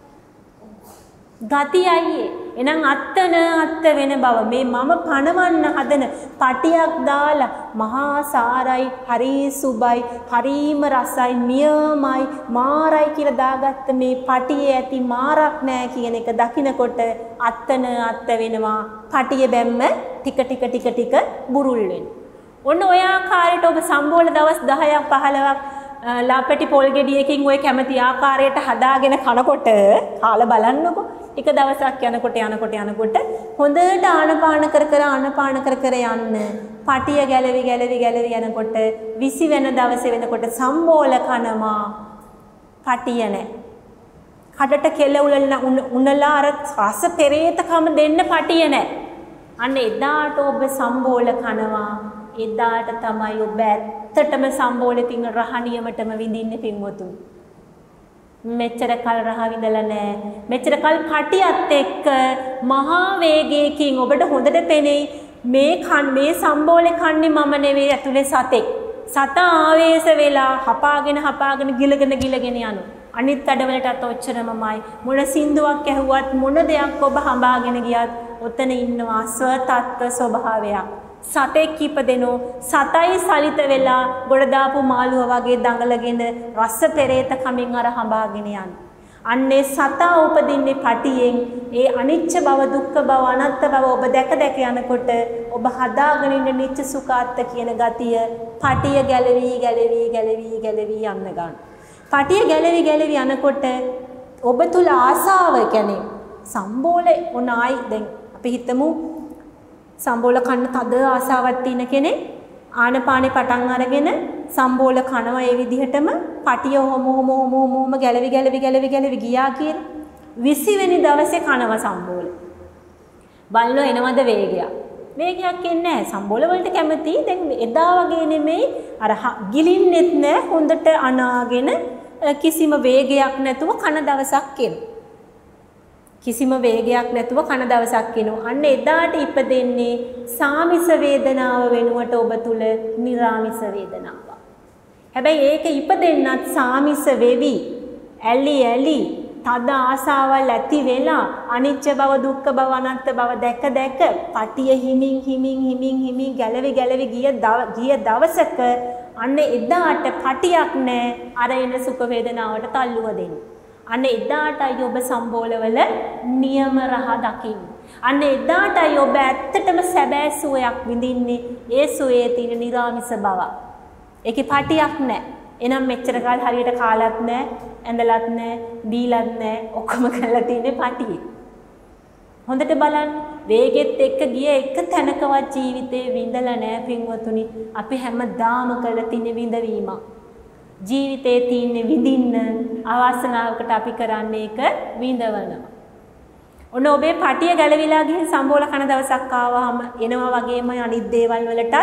ගතියයි. එහෙනම් අත්තන අත්ත වෙන බව මේ මම පණවන්න හදන පටියක් දාලා මහා සාරයි, හරි සුබයි, හරිම රසයි, නියමයි, මාරයි කියලා දාගත්ත මේ පටියේ ඇති මාරක් නෑ කියන එක දකිනකොට අත්තන අත්ත වෙනවා. පටිය බැම්ම ටික බුරුල් වෙනවා. ඔන්න ඔය ආකාරයට ඔබ සම්බෝල දවස් 10ක් 15ක් ලාපටි පොල් ගෙඩියකින් ඔය කැමති ආකාරයට හදාගෙන කනකොට කාලා බලන්නකෝ. ටික දවසක් යනකොට හොඳට ආනපාන කර යන්න. පටිය ගැලවි යනකොට 20 වෙනි දවසේ වෙනකොට සම්බෝල කනවා. පටිය නැහැ. කඩට කෙල උනලා අර රස පෙරේතකම දෙන්න පටිය නැහැ. අන්න එදාට ඔබ සම්බෝල කනවා. එදාට තමයි ඔබ ඇත්තටම සම්බෝලේ තින රහ නියමටම විඳින්නේ පින්වතුනි. මෙච්චර කල් රහ විඳලා නැහැ. මෙච්චර කල් පටියත් එක්ක මහා වේගයකින් ඔබට හොඳට පෙනෙයි මේ සම්බෝලේ කන්නේ මම නෙවෙයි ඇතුලේ සතෙක්. සතා ආවේශ වෙලා හපාගෙන ගිලගෙන යනවා. අනිත් අඩවලටත් ඔච්චරමමයි. මොන සින්දුවක් ඇහුවත් මොන දෙයක් ඔබ හඹාගෙන ගියත් ඔතන ඉන්නවා ස්වතත්ත්ව ස්වභාවයක්. සතෙක් ඉපදෙනෝ සතයි සලිත වෙලා ගොඩ දාපු මාළුව වගේ දඟලගෙන රස පෙරේත කමින් අර හඹාගෙන යන. අන්නේ සතා උපදින්නේ පටියෙන්. ඒ අනිච්ච බව, දුක්ඛ බව, අනාත්ම බව ඔබ දැක යනකොට ඔබ හදාගෙන ඉන්න නිච්ච සුඛාත්ත කියන ගතිය පටිය ගැලවි යන්න ගන්න. පටිය ගැලවි යනකොට ඔබ තුල ආසාව කියන්නේ සම්බෝලේ ඔනයි දැන් අපි හිතමු සම්බෝල කන්න තද ආසාවක් තියෙන කෙනෙක් ආනපානේ පටන් අරගෙන සම්බෝල කනවා ඒ විදිහටම පටිය හොම ගැලවි ගියා කියන 20 වෙනි දවසේ කනවා සම්බෝල. බලනවා එනවද වේගයක්. වේගයක් එන්නේ නැහැ. සම්බෝල වලට කැමති. දැන් එදා වගේ නෙමෙයි අර ගිලින්නෙත් නැහැ. හොඳට අනාගෙන කිසිම වේගයක් නැතුව කන දවසක් එනවා. කිසිම වේගයක් නැතුව කන දවසක් එනවා. අන්න එදාට ඉපදෙන්නේ සාමිස වේදනාව වෙනුවට ඔබ තුල නිරාමිස වේදනාවක්. හැබැයි ඒක ඉපදෙන්නත් සාමිස වෙවි. ඇලි තද ආසාවල් ඇති වෙලා අනිච්ච බව දුක්ඛ බව අනත්ත බව දැක පටිය හිමින් ගැලවි ගිය දවසක අන්න එදාට පටියක් නැහැ අර එන සුඛ වේදනාවට තල්ලුව දෙන්න. අන්න එදාටයි ඔබ සම්බෝලවල නියම රහ දකින්න. අන්න එදාටයි ඔබ ඇත්තටම සැබෑ සුවයක් විඳින්නේ. ඒ සුවේ තියෙන නිරාමිස බව. ඒකේ පටියක් නැහැ. එනම් මෙච්චර කාල හරියට කාලත් නැහැ, ඇඳලත් නැහැ, දීලත් නැහැ, ඔක්කොම කරලා තියෙන්නේ පටියේ. හොඳට බලන්න වේගෙත් එක්ක ගිය එක තැනකවත් ජීවිතේ විඳලා නැහැ පින්වතුනි. අපි හැමදාම කරලා තියෙන විඳවීම. ජීවිතේ තියෙන විඳින්න අවස්ථාවකට අපි කරන්නේ ඒක විඳවනවා. ඔන්න ඔබේ පටිය ගැලවිලා ගිහින් සම්බෝල කන දවසක් ආවම එනවා වගේම අනිත් දේවල් වලටත්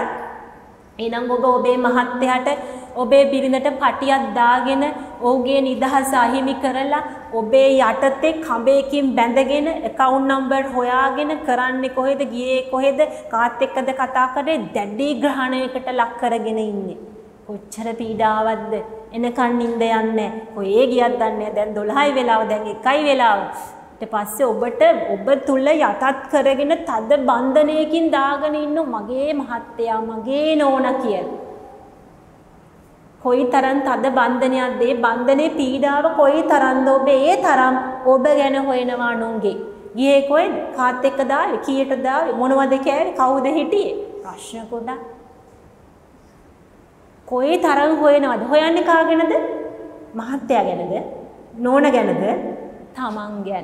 එනං ඔබ ඔබේ මහත්යට ඔබේ බිරිඳට පටියක් දාගෙන ඔහුගේ නිදහස අහිමි කරලා ඔබේ යටතේ කඹයකින් බැඳගෙන account number හොයාගෙන කරන්නේ කොහෙද ගියේ කොහෙද කාත් එක්කද කතා කරේ දැඩි ග්‍රහණයකට ලක් කරගෙන ඉන්නේ. කොච්චර පීඩාවක්ද එනකන් නිින්ද යන්නේ. කොහේ ගියත් දන්නේ දැන් 12යි වෙලාව දැන් 1යි වෙලාව. ඊට පස්සේ ඔබ තුල යටත් කරගෙන තද බන්ධනයකින් දාගෙන ඉන්න මගේ මහත්තයා මගේ නෝනා කියලා. කොයි තරම් තද බන්ධනයක්ද ඒ බන්ධනේ පීඩාව කොයි තරම්ද ඔබ ඒ තරම් ඔබ ගැන හොයනවා නුන්ගේ. ගියේ කොහෙද? කාත් එක්ක දාවේ කීයට දාවේ මොනවද කෑවේ කවුද හිටියේ? ප්‍රශ්න ගොඩක්. කොයි තරම් හොයනවද? හොයන්නේ කාගෙනද? මහත්තයා ගැනද? නෝනා ගැනද? තමන් ගැන.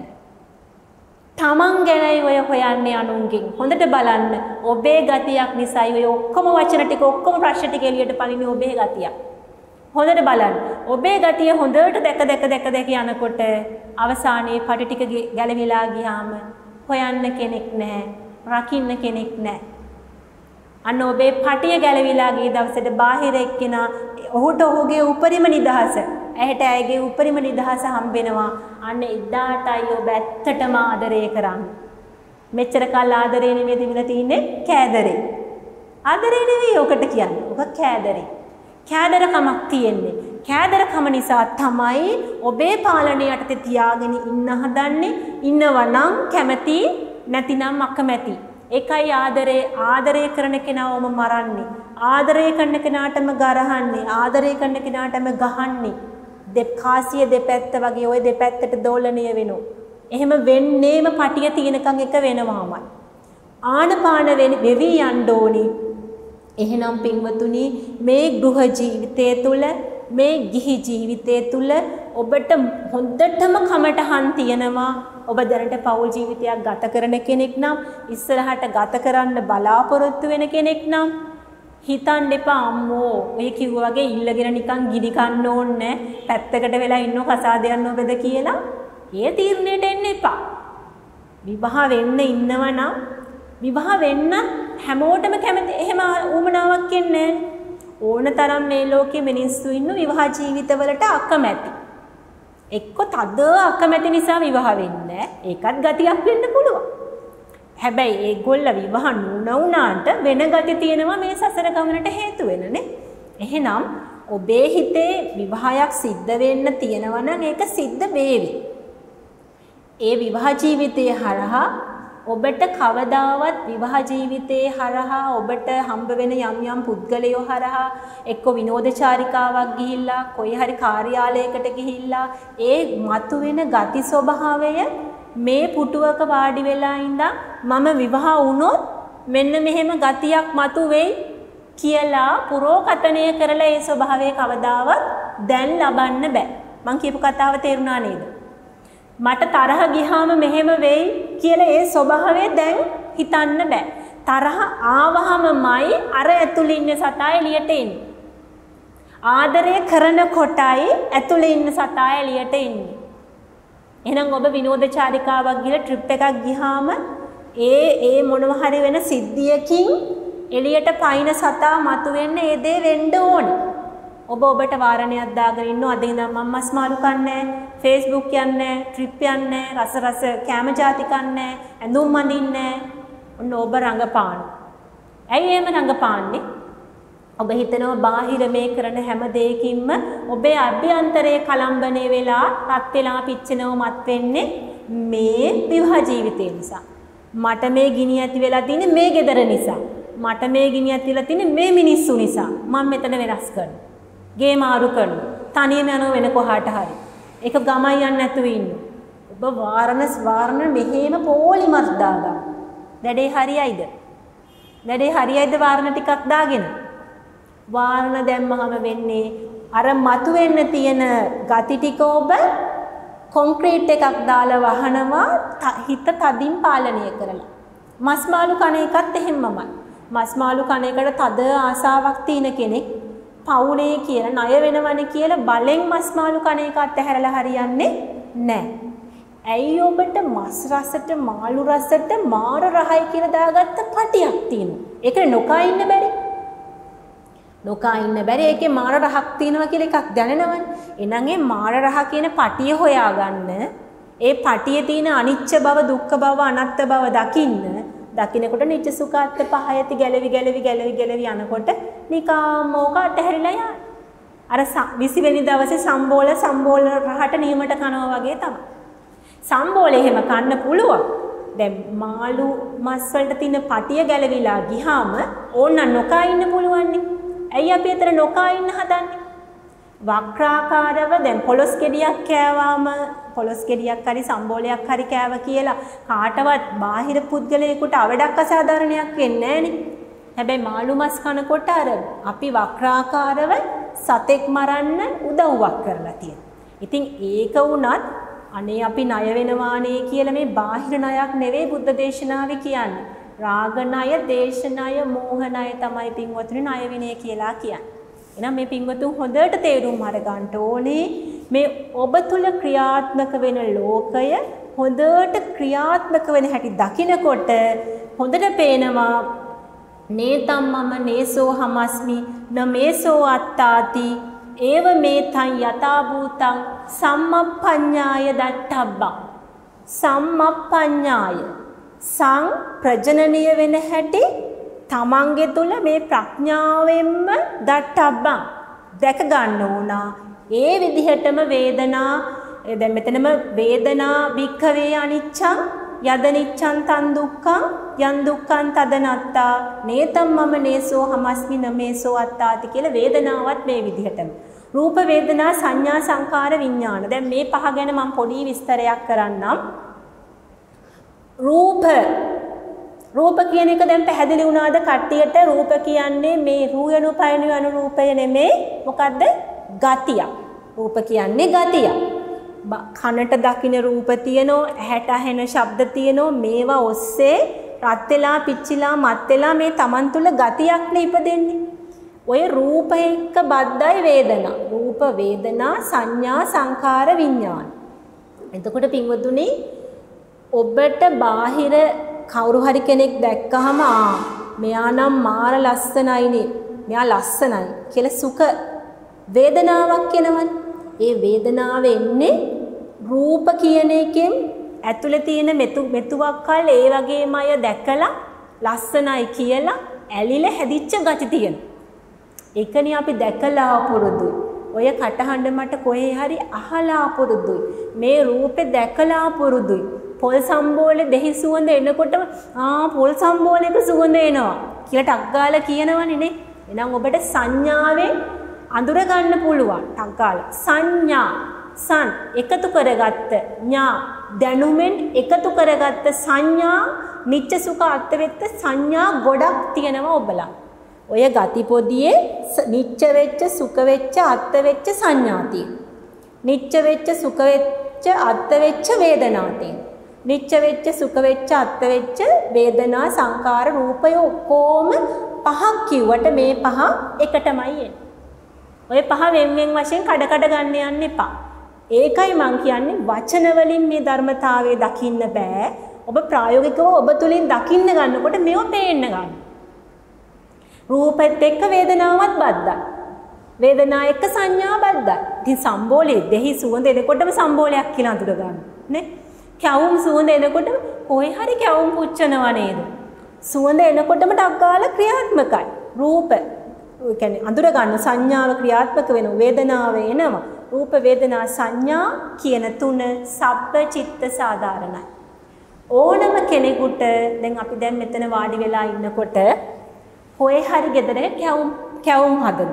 තමන් ගැනයි ඔය හොයන්නේ අනුන්ගෙන්. හොඳට බලන්න ඔබේ ගතියක් නිසායි ඔය ඔක්කොම වචන ටික ඔක්කොම ප්‍රශ්න ටික එළියට පනින්නේ ඔබේ ගතියක්. හොඳට බලන්න ඔබේ ගතිය හොඳට දැක යනකොට අවසානයේ පටි ටික ගැලවිලා ගියාම හොයන්න කෙනෙක් නැහැ, රකින්න කෙනෙක් නැහැ. අන්න ඔබේ පටිය ගැලවිලා ගිය දවසට බාහිර එක්කෙනා ඔහුට ඔහුගේ උපරිම නිදහස ඇහැට ඇයගේ උපරිම නිදහස හම්බෙනවා. අන්න එදාටයි ඔබ ඇත්තටම ආදරය කරන්නේ. මෙච්චර කල් ආදරේ නෙමෙයි තිබිලා තින්නේ කෑදරේ. ආදරේ නෙවෙයි ඔකට කියන්නේ. ඔක කෑදරේ. කෑදරකමක් තියෙන්නේ. කෑදරකම නිසා තමයි ඔබේ පාලනය යටතේ තියාගෙන ඉන්න හදන්නේ. ඉන්නවා නම් කැමැති නැතිනම් අකමැති. ඒකයි ආදරය කරන කෙනාවම මරන්නේ. ආදරය කරන කෙනාටම ගරහන්නේ. ආදරය කරන කෙනාටම ගහන්නේ. කාසිය දෙපැත්ත වගේ ওই දෙපැත්තට දෝලණය වෙනවා. එහෙම වෙන්නේම පටිය තියෙනකන් එක වෙනවාමයි. ආනපාන වෙවි යන්න ඕනි. එහෙනම් පින්වතුනි මේ ගෘහ ජීවිතය තුළ මේ ගිහි ජීවිතය තුළ ඔබට හොඳටම කමටහන් තියෙනවා. ඔබ දැනට පෞල් ජීවිතයක් ගත කරන කෙනෙක් නම් ඉස්සරහට ගත කරන්න බලාපොරොත්තු වෙන කෙනෙක් නම් හිතන්න එපා අම්මෝ ඔය කිව්වා වගේ ඉල්ලගෙන නිකන් ගිනි කන්න ඕනේ පැත්තකට වෙලා ඉන්නව කසාද යන්න ඔබද කියලා ඒ තීරණයට එන්න එපා. විවාහ වෙන්න ඉන්නවනම් විවාහ වෙන්න හැමෝටම කැමති එහෙම උමනාවක් එන්නේ ඕන තරම් මේ ලෝකෙ මිනිස්සු ඉන්න විවාහ ජීවිතවලට අකමැති. එක්ක තද අකමැති නිසා විවාහ වෙන්නේ ඒකත් ගතියක් වෙන්න පුළුවන්. හැබැයි ඒගොල්ල විවාහ නුනවුනාට වෙන ගති තියෙනවා මේ සසර ගමනට හේතු වෙනනේ. එහෙනම් ඔබේ හිතේ විවාහයක් සිද්ධ වෙන්න තියෙනවා නම් ඒක සිද්ධ වේවි. ඒ විවාහ ජීවිතයේ හරහා ඔබට කවදාවත් විවාහ ජීවිතයේ හරහා ඔබට හම්බ වෙන යම් පුද්ගලයෝ හරහා එක්ක විනෝදචාරිකාවක් ගිහිල්ලා කොයි හරි කාර්යාලයකට ගිහිල්ලා ඒ මතුවෙන ගති ස්වභාවය මේ පුටුවක වාඩි වෙලා ඉඳන් මම විවාහ වුණොත් මෙන්න මෙහෙම ගතියක් මතුවෙයි කියලා පුරෝකතනය කරලා ඒ ස්වභාවය කවදාවත් දැන් ලබන්න බෑ. මං කියපු කතාව තේරුණා නේද? මට තරහ ගියාම මෙහෙම වෙයි කියලා ඒ ස්වභාවය දැන් හිතන්න බෑ. තරහ ආවහමමයි අර ඇතුළේ ඉන්න සතා එළියට එන්නේ. ආදරය කරනකොටයි ඇතුළේ ඉන්න සතා එළියට එන්නේ. එහෙනම් ඔබ විනෝදචාරිකාවක් ගිහලා ට්‍රිප් එකක් ගියාම ඒ මොනවා හරි වෙන සිද්ධියකින් එළියට පයින් සතා මතුවෙන්න ඒ දේ වෙන්න ඕනේ. ඔබට වාරණයක් දාගෙන ඉන්නව අද ඉඳන් මම මස් මාළු කන්නේ Facebook යන්නේ ට්‍රිප් යන්නේ රස කැම ಜಾති කන්නේ ඇඳුම් අඳින්නේ ඔන්න ඔබ රඟපාන. ඇයි එහෙම රඟපාන්නේ? ඔබ හිතනවා බාහිර මේ කරන හැම දෙයකින්ම ඔබේ අභ්‍යන්තරයේ කලම්බනේ වෙලා රත් වෙලා පිච්චෙනව මත් වෙන්නේ මේ විවාහ ජීවිතේ නිසා. මට මේ ගිනි ඇති වෙලා තියෙන්නේ මේ ගෙදර නිසා. මට මේ ගිනි ඇති වෙලා තියෙන්නේ මේ මිනිස්සු නිසා. මම මෙතන වෙනස් කරනවා. ගේ මාරු කරනවා. තනියම යනවා වෙන කොහාට හරි. ඒක ගමයි යන්නේ නැතුව ඉන්න. ඔබ වාරණ මෙහෙම පොලිමත් දාගන්න. වැඩේ හරියයිද? වැඩේ හරියයිද වාරණ ටිකක් දාගෙන? වාරණ දැම්මහම වෙන්නේ අර මතු වෙන්න තියෙන ගති ටික ඔබ කොන්ක්‍රීට් එකක් දාලා වහනවා හිත තදින් පාලනය කරලා. මස් මාළු කන එකත් එහෙමමයි. මස් මාළු කන එකට තද ආසාවක් තියෙන කෙනෙක් පවුනේ කියලා ණය වෙනවනේ කියලා බලෙන් මස් මාළු කන එක අතහැරලා හරියන්නේ නැහැ. ඇයි ඔබට මස් රසට මාළු රසට මාර රහයි කියලා දාගත්ත පටියක් තියෙනවා. ඒක නොකා ඉන්න බැරි. නොකා ඉන්න බැරි. ඒකේ මාර රහක් තියෙනවා කියලා එකක් දැනෙනවනේ. එහෙනම් ඒ මාර රහ කියන පටිය හොයාගන්න. ඒ පටියේ තියෙන අනිච්ච බව, දුක්ඛ බව, අනාත්ම බව දකින්නකොට නිච්ච සුඛාත්ත පහයති ගැලවි යනකොට නිකාම ඕක අතහැරිලා යනවා. අර 20 වෙනි දවසේ සම්බෝල රහට නියමට කනවා වගේ තමයි. සම්බෝලේ එහෙම කන්න පුළුවන්. දැන් මාළු මස් වලට තියෙන පටිය ගැලවිලා ගියාම ඕන්න නොකා ඉන්න පුළුවන්නේ. ඇයි අපි අතර නොකා ඉන්න හදන්නේ? වක්‍රාකාරව දැන් පොලොස් ගෙඩියක් කෑවාම පොලොස් ගෙඩියක් හරි සම්බෝලයක් හරි කෑව කියලා කාටවත් බාහිර පුද්ගලයෙකුට අවඩක් අසාධාරණයක් වෙන්නේ නැහනේ. හැබැයි මාළු මස් කනකොට අර අපි වක්‍රාකාරව සතෙක් මරන්න උදව්වක් කරලා තියෙනවා. ඉතින් ඒක වුණත් අනේ අපි ණය වෙනවානේ කියලා මේ බාහිර ණයක් නෙවෙයි බුද්ධ දේශනාවේ කියන්නේ. රාග ණය, දේශ ණය, මෝහ ණය තමයි පින්වතුනි ණය විනය කියලා කියන්නේ. එහෙනම් මේ පින්වතුන් හොඳට තේරුම් අරගන්න ඕනේ මේ ඔබ තුල ක්‍රියාත්මක වෙන ලෝකය හොඳට ක්‍රියාත්මක වෙන හැටි දකිනකොට හොඳට පේනවා නේතම් මම නේසෝ හමස්මි නමේසෝ අත්තාති ඒව මේතං යතා භූතං සම්මප්පඤ්ඤාය දට්ඨබ්බං සම්මප්පඤ්ඤාය සං ප්‍රජනනීය වෙන හැටි තමන්ගේ තුල මේ ප්‍රඥාවෙන්ම දට්ඨබ්බං දැක ගන්න ඕන. ඒ විදිහටම වේදනා දැන් මෙතනම වේදනා වික්ඛවේ අනිච්ඡං යදනිච්ඡං තන් දුක්ඛං යන් දුක්ඛං තදනත්තා නේතම් මම නේසෝ හමස්මි නමේසෝ අත්තාති කියලා වේදනාවත් මේ විදිහටම රූප වේදනා සංඥා සංකාර විඥාන. දැන් මේ පහ ගැන මම පොඩි විස්තරයක් කරන්නම්. රූප කියන එක දැන් පැහැදිලි වුණාද කට්ටියට? රූප කියන්නේ මේ රූයණු පයණු යන රූපය නෙමෙයි. මොකද්ද? ගතිය. රූප කියන්නේ ගතිය. කනට දකින්න රූප තියෙනවා, ඇහැට ඇහෙන ශබ්ද තියෙනවා. මේවා ඔස්සේ රත් වෙලා, පිච්චිලා, මත් වෙලා මේ Taman තුල ගතියක් නේ ඉපදෙන්නේ. ඔය රූප එක්ක බද්ධයි වේදනා. රූප වේදනා සංඥා සංකාර විඥාන. එතකොට පින්වතුනි ඔබට බාහිර කවුරු හරි කෙනෙක් දැක්කහම මෙයා නම් මාර ලස්සනයිනේ, මෙයා ලස්සනයි කියලා සුඛ වේදනාවක් එනවනේ. ඒ වේදනාව එන්නේ රූප කියන එකෙන් ඇතුලේ තියෙන මෙතුවක් කල් ඒ වගේම අය දැකලා ලස්සනයි කියලා ඇලිලා හැදිච්ච ගති තියෙනවා. ඒකනේ අපි දැකලා පුරුදුයි. ඔය කටහඬ මට කොහේ හරි අහලා පුරුදුයි. මේ රූපේ දැකලා පුරුදුයි. පොල් සම්බෝලේ දෙහි සුවඳ එනකොටම පොල් සම්බෝලේක සුවඳ එනවා කියලා ටක් ගාලා කියනවනේ නේ. එහෙනම් ඔබට සංඥාවෙන් අඳුර ගන්න පුළුවන්. ටක් ගාලා සංඥා සන් එකතු කරගත්ත ඥා දැනුමෙන් එකතු කරගත්ත සංඥා නිච්ච සුඛ අත්වෙත්ත සංඥා ගොඩක් තියෙනවා ඔබලා. ඔය ගති පොදියේ නිච්ච වෙච්ච සුඛ වෙච්ච අත් වෙච්ච සංඥා තියෙනවා. නිච්ච වෙච්ච සුඛ වෙච්ච අත් වෙච්ච වේදනා තියෙනවා. නිච්ච වෙච්ච සුඛ වෙච්ච අත්ත වෙච්ච වේදනා සංකාර රූපය ඔක්කොම පහක් කිව්වට මේ පහ එකටමයි එන්නේ. ඔය පහ වෙන් වෙන් වශයෙන් කඩ කඩ ගන්න යන්න එපා. ඒකයි මං කියන්නේ වචන වලින් මේ ධර්මතාවය දකින්න බෑ. ඔබ ප්‍රායෝගිකව ඔබ තුලින් දකින්න ගන්නකොට මේව පේන්න ගන්න. රූපෙත් එක්ක වේදනාවත් බද්දා. වේදනා එක්ක සංඥා බද්දා. ඉතින් සම්බෝලේ දෙහි සුවඳ එනකොටම සම්බෝලයක් කියලා අඳුර ගන්න. නේ? කැවුම් සුවඳ එනකොටම කොහේ හරි කැවුම් පුච්චනවා නේද? සුවඳ එනකොටම ඩග්ගාල ක්‍රියාත්මකයි. රූප ඒ කියන්නේ අඳුර ගන්න සංඥාව ක්‍රියාත්මක වෙන වේදනාව එනවා. රූප වේදනා සංඥා කියන තුන සබ්බ චිත්ත සාධාරණයි. ඕනම කෙනෙකුට දැන් අපි දැන් මෙතන වාඩි වෙලා ඉන්නකොට කොහේ හරි ගෙදර කැවුම් හදන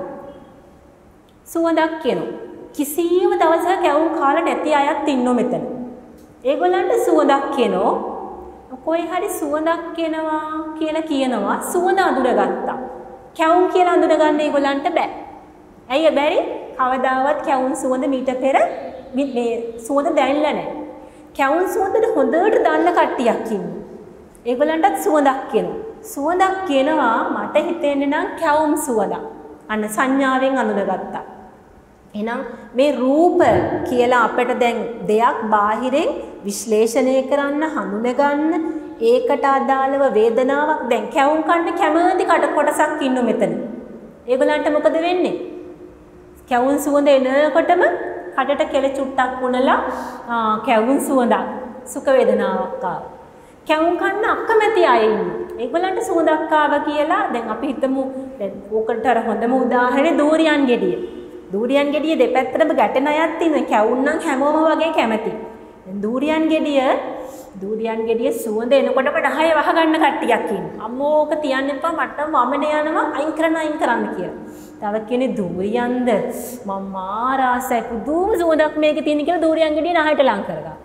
සුවඳක් කියනවා. කිසියම් දවසක කැවුම් කාලා නැති අයත් ඉන්නෝ මෙතන. ඒගොල්ලන්ට සුවඳක් කියනෝ කොහේ හරි සුවඳක් කියනවා කියලා කියනවා සුවඳ අඳුරගත්තා. කැවුම් කියලා අඳුර ගන්න ඒගොල්ලන්ට බෑ. ඇයි බැරි? කවදාවත් කැවුම් සුවඳ මීට පෙර මේ සුවඳ දැනෙලා නැහැ. කැවුම් සුවඳට හොඳට දන්න කට්ටියක් ඉන්නවා. ඒගොල්ලන්ටත් සුවඳක් කියනවා. සුවඳක් කියනවා මට හිතෙන්නේ නම් කැවුම් සුවඳක්. අන්න සංඥාවෙන් අඳුනගත්තා. එහෙනම් මේ රූප කියලා අපිට දැන් දෙයක් බාහිරෙන් විශ්ලේෂණය කරන්න හඳුනගන්න ඒකට අදාළව වේදනාවක් දැන් කැවුම් කන්න කැමති කට කොටසක් ඉන්න මෙතන. ඒගොල්ලන්ට මොකද වෙන්නේ? කැවුම් සුවඳ එනකොටම කටට කෙල චුට්ටක් වුණලා කැවුම් සුවඳක් සුඛ වේදනාවක් ආවා. කැවුම් කන්න අකමැති අය ඉන්නවා. ඒගොල්ලන්ට සුවඳක් ආවා කියලා දැන් අපි හිතමු දැන් ඕකට අර හොඳම උදාහරණේ දූරියන් ගෙඩිය. දූරියන් ගෙඩිය දෙපැත්තටම ගැටෙන අයත් ඉන්නවා. කැවුම් නම් හැමෝම වගේ කැමති. දැන් දූරියන් ගෙඩිය සුවඳ එනකොටම ඩහය වහ ගන්න කට්ටියක් ඉන්නවා. අම්මෝ ඕක තියන්න එපා මට වමන යනවා අයින් කරන්න කියලා. තව කෙනෙක් දූරියන්ද මම මාරාසයි පුදුම සුවඳක් මේකේ තියෙන කියලා දූරියන් ගෙඩිය නහයට ලං කරගා.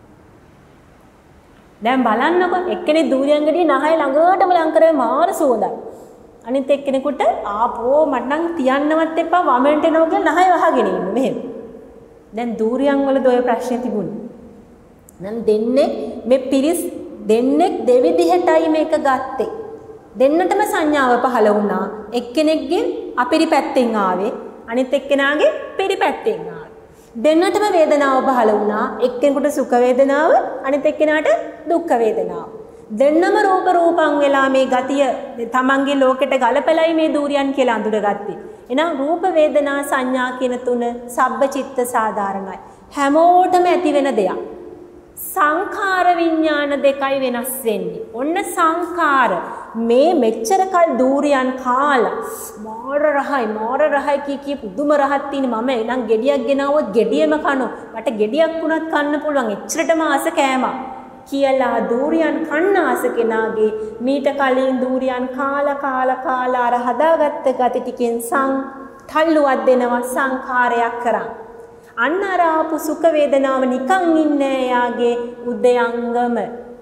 දැන් බලන්නකො එක්කෙනෙක් දූරියන් ගෙඩිය නහය ළඟටම ලං කරේ මාර සුවඳක්. අනිත් එක්කෙනෙකුට ආපෝ මට නම් තියන්නවත් එපා වමෙන්ට එනවා කියලා නහය වහගෙන ඉන්න මෙහෙම. දැන් දූරියන් වලද ඔය ප්‍රශ්නේ තිබුණේ. දැන් දෙන්නේ මේ පිරිස් දෙන්නෙක් දෙවිදිහටයි මේක ගත්තේ. දෙන්නටම සංඥාව පහළ වුණා. එක්කෙනෙක්ගේ අපිරි පැත්තෙන් ආවේ අනිත් එක්කෙනාගේ පිරි පැත්තෙන් ආවේ. දෙන්නටම වේදනාව පහළ වුණා. එක්කෙනෙකුට සුඛ වේදනාව අනිත් එක්කෙනාට දුක්ඛ වේදනාව. දෙන්නම රූපං වෙලා මේ ගතිය තමන්ගේ ලෝකෙට ගලපලයි මේ දූරියන් කියලා අඳුරගත්තේ. එහෙනම් රූප වේදනා සංඥා කියන තුන සබ්බ චිත්ත සාධාරණයි. හැමෝටම ඇති වෙන දෙයක්. සංඛාර විඥාන දෙකයි වෙනස් වෙන්නේ. ඔන්න සංඛාර මේ මෙච්චර කල් දූරියන් කාලා මාර රහයි කී පුදුම රහක් තියෙන මම එනම් ගෙඩියක් ගෙනාවොත් ගෙඩියම කනෝ මට ගෙඩියක් වුණත් කන්න පුළුවන් එච්චරටම ආස කෑමක් කියලා දූරියන් කන්න ආස කෙනාගේ මීට කලින් දූරියන් කාලා අර හදාගත්ත ගති ටිකෙන් තල්ලුවක් දෙනවා සංඛාරයක් කරන්. අන්න අර ආපු සුඛ වේදනාව නිකන් ඉන්නේ යාගේ උදයංගම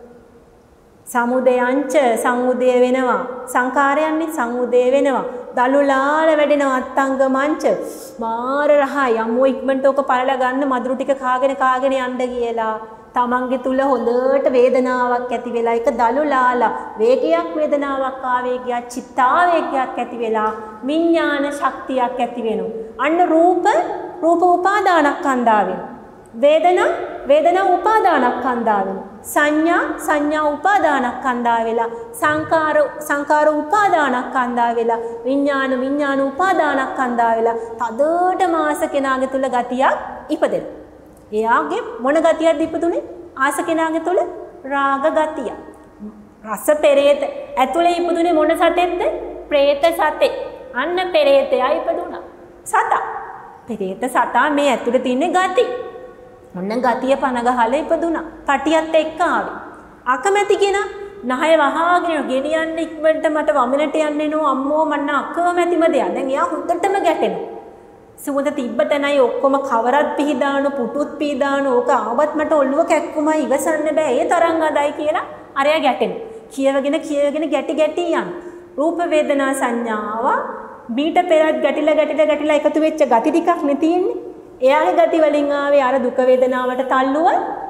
සමුදයංච සංඋදය වෙනවා සංඛාරයන්නේ සංඋදය වෙනවා දලුලාල වැඩෙනවා අත්තංගමංච මාර රහයි අම්මෝ ඉක්මනට ඔක පළලා ගන්න මදුරු ටික කාගෙන යන්න කියලා තමන්ගේ තුල හොඳට වේදනාවක් ඇති වෙලා ඒක දලුලාලා වේගයක් වේදනාවක් ආවේගයක් චිත්තාවේගයක් ඇති වෙලා විඥාන ශක්තියක් ඇති වෙනවා අන්න රූප උපාදානස්කන්ධා වෙනවා වේදනා උපාදානස්කන්ධා වෙනවා සංඥා උපාදානස්කන්ධා වෙලා සංකාර උපාදානස්කන්ධා වෙලා විඥාන උපාදානස්කන්ධා වෙලා තදට මාස කෙනාගේ තුල ගතියක් ඉපදෙනවා. එයාගේ මොන ගතියක්ද ඉපදුනේ? ආස කෙනාගේ තුල රාග ගතිය. රස පෙරේත ඇතුලේ ඉපදුනේ මොන සතෙක්ද? പ്രേත සතේ. අන්න පෙරේතයා ඉපදුනා. සතා. පෙරේත සතා මේ ඇතුලේ තියෙන ගති. ඔන්න ගතිය පන ගහලා ඉපදුනා. පටියත් එක්ක ආවේ. අකමැති කෙනා නහය වහාගෙන ගෙනියන්න ඉක්මනට මට වමනට යන්න එනවා අම්මෝ මන්න අකමැතිම දෙයක්. දැන් එයා හුත්තටම ගැටෙනවා. සුවඳ තිබ්බ තැනයි ඔක්කොම කවරත් පිහදාන පුටුත් පිහදාන ඕක ආවත් මට ඔළුව කැක්කුමයි ඉවසන්න බෑ. ඒ තරම් අදයි කියලා අරයා ගැටෙනවා. කියවගෙන ගැටි යන. රූප වේදනා සංඥාව බීට පෙරත් ගැටිලා එකතු වෙච්ච ගති ටිකක් නේ තියෙන්නේ. එයාගේ ගති වලින් ආවේ අර දුක වේදනාවට තල්ලුව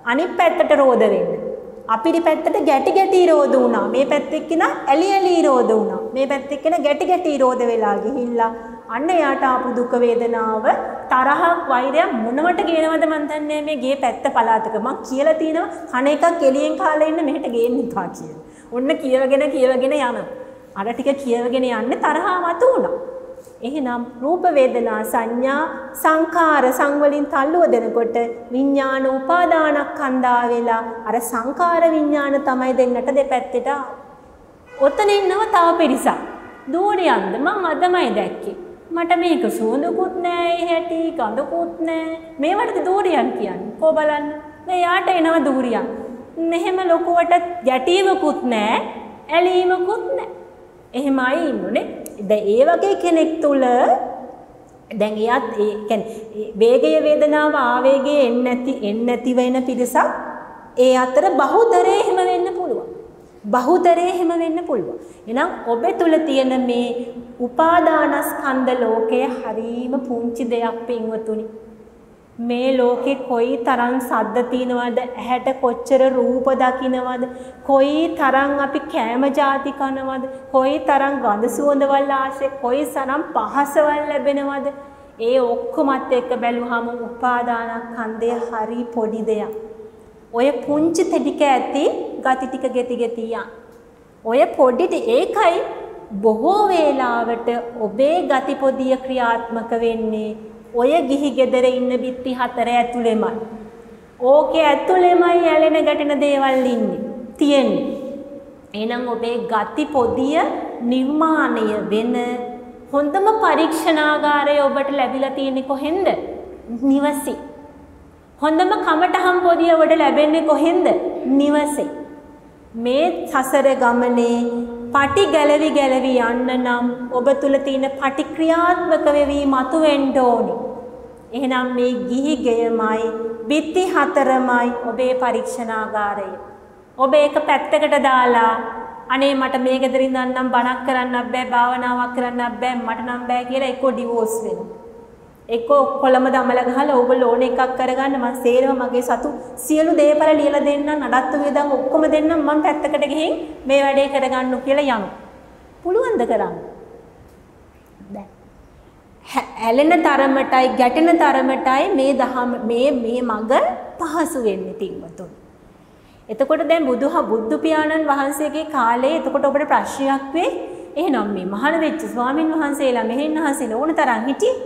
අනිත් පැත්තට රෝද වෙන්න. අපිරි පැත්තට ගැටි ගැටි රෝද වුණා. මේ පැත්තේ කෙනා ඇලි ඇලි රෝද වුණා. මේ පැත්තේ කෙනා ගැටි ගැටි රෝද වෙලා ගිහිල්ලා අන්න යාට ආපු දුක වේදනාව තරහක් වෛරයක් මොනවට ගේනවද මන් දන්නේ මේ ගේ පැත්ත පළාතක මං කියලා තිනවා කණ එකක් එළියෙන් කාලා ඉන්න මෙහෙට ගේන්න එපා කියලා. ඔන්න කියවගෙන යන. අර ටික කියවගෙන යන්නේ තරහා මතු වුණා. එහෙනම් රූප වේදනා සංඥා සංඛාර සංවලින් තල්ලුව දෙනකොට විඥාන උපාදානස්කන්ධා වෙලා අර සංඛාර විඥාන තමයි දෙන්නට දෙපැත්තට. ඔතන ඉන්නව තව පිරිසක්. දූරියන්ද මං අදමයි දැක්කේ. මට මේක සුවඳකුත් නෑ හැටි ගඳකුත් නෑ. මේවට දූරියන් කියන්නේ. කො බලන්න. මේ යාට එනවා දූරියන්. මෙහෙම ලොකුවට ගැටීමකුත් නෑ, ඇලීමකුත් නෑ. එහෙමයි ඉන්නුනේ. දැන් ඒ වගේ කෙනෙක් තුල දැන් එයාත් ඒ කියන්නේ වේගය වේදනාව ආවේගය එන්නේ නැති වෙන පිරිසක් ඒ අතර බහුතරේ එහෙම වෙන්න පුළුවන්. බහුතරේ එහෙම වෙන්න පුළුවන්. එහෙනම් ඔබ තුල තියෙන මේ උපාදානස්කන්ධ ලෝකය හරීම පුංචි දෙයක් පින්වතුනි. මේ ලෝකේ කොයි තරම් සද්ද තියනවද, ඇහැට කොච්චර රූප දකින්නවද, කොයි තරම් අපි කෑම ಜಾති කනවද, කොයි තරම් ගඳ සුවඳවල් ආශ්‍රේ, කොයි තරම් පහසවල් ලැබෙනවද, ඒ ඔක්කොමත් එක්ක බැලුවහම උපාදානස්කන්ධය හරි පොඩි දෙයක්. ඔය පුංචි තෙඩික ඇති ගති ටික ගෙති යන. ඔය පොඩිට ඒකයි බොහෝ වේලාවට ඔබේ ගති පොදිය ක්‍රියාත්මක වෙන්නේ ඔය ගිහි ගෙදර ඉන්න බිත්ති හතර ඇතුළෙමයි. ඕකේ ඇතුළෙමයි ඇලෙන ගැටෙන දේවල් ඉන්නේ තියෙන්නේ. එහෙනම් ඔබේ ගති පොදිය නිර්මාණය වෙන හොඳම පරීක්ෂණාගාරය ඔබට ලැබිලා තියෙන්නේ කොහෙන්ද? නිවසේ. හොඳම කමටහම් පොදිය ඔබට ලැබෙන්නේ කොහෙන්ද? නිවසේ. මේ සසර ගමනේ පටි ගැලවි යන්න නම් ඔබ තුල තියෙන පටි ක්‍රියාත්මක වෙවි මතුවෙන්න ඕනි. එහෙනම් මේ ගිහි ගෙයමයි බිත්ති හතරමයි ඔබේ පරීක්ෂණාගාරය. ඔබ ඒක පැත්තකට දාලා අනේ මට මේ ගෙදරින් යන්නම් බණක් කරන්නත් බෑ භාවනාවක් කරන්නත් බෑ මට නම් බෑ කියලා එක්ක ඩිවෝස් වෙනවා. එක්ක කොළම දමල ගහලා ඕගොල්ලෝ ඕන එකක් කරගන්න මම සේරම මගේ සතු සියලු දේපල ලියලා දෙන්නම් නඩත්තු වේදන් ඔක්කොම දෙන්නම් මම පැත්තකට ගිහින් මේ වැඩේ කරගන්න කියලා යනවා. පුළුවන්ද කරන්න? දැන් ඇලෙන තරමටයි ගැටෙන තරමටයි මේ දහම මේ මඟ පහසු වෙන්නේ පින්වතුනි. එතකොට දැන් බුදු පියාණන් වහන්සේගේ කාලේ එතකොට ඔබට ප්‍රශ්නයක් වෙයි. එහෙනම් මේ මහාන වෙච්ච ස්වාමින් වහන්සේලා මෙහෙන් අහසින ඕන තරම්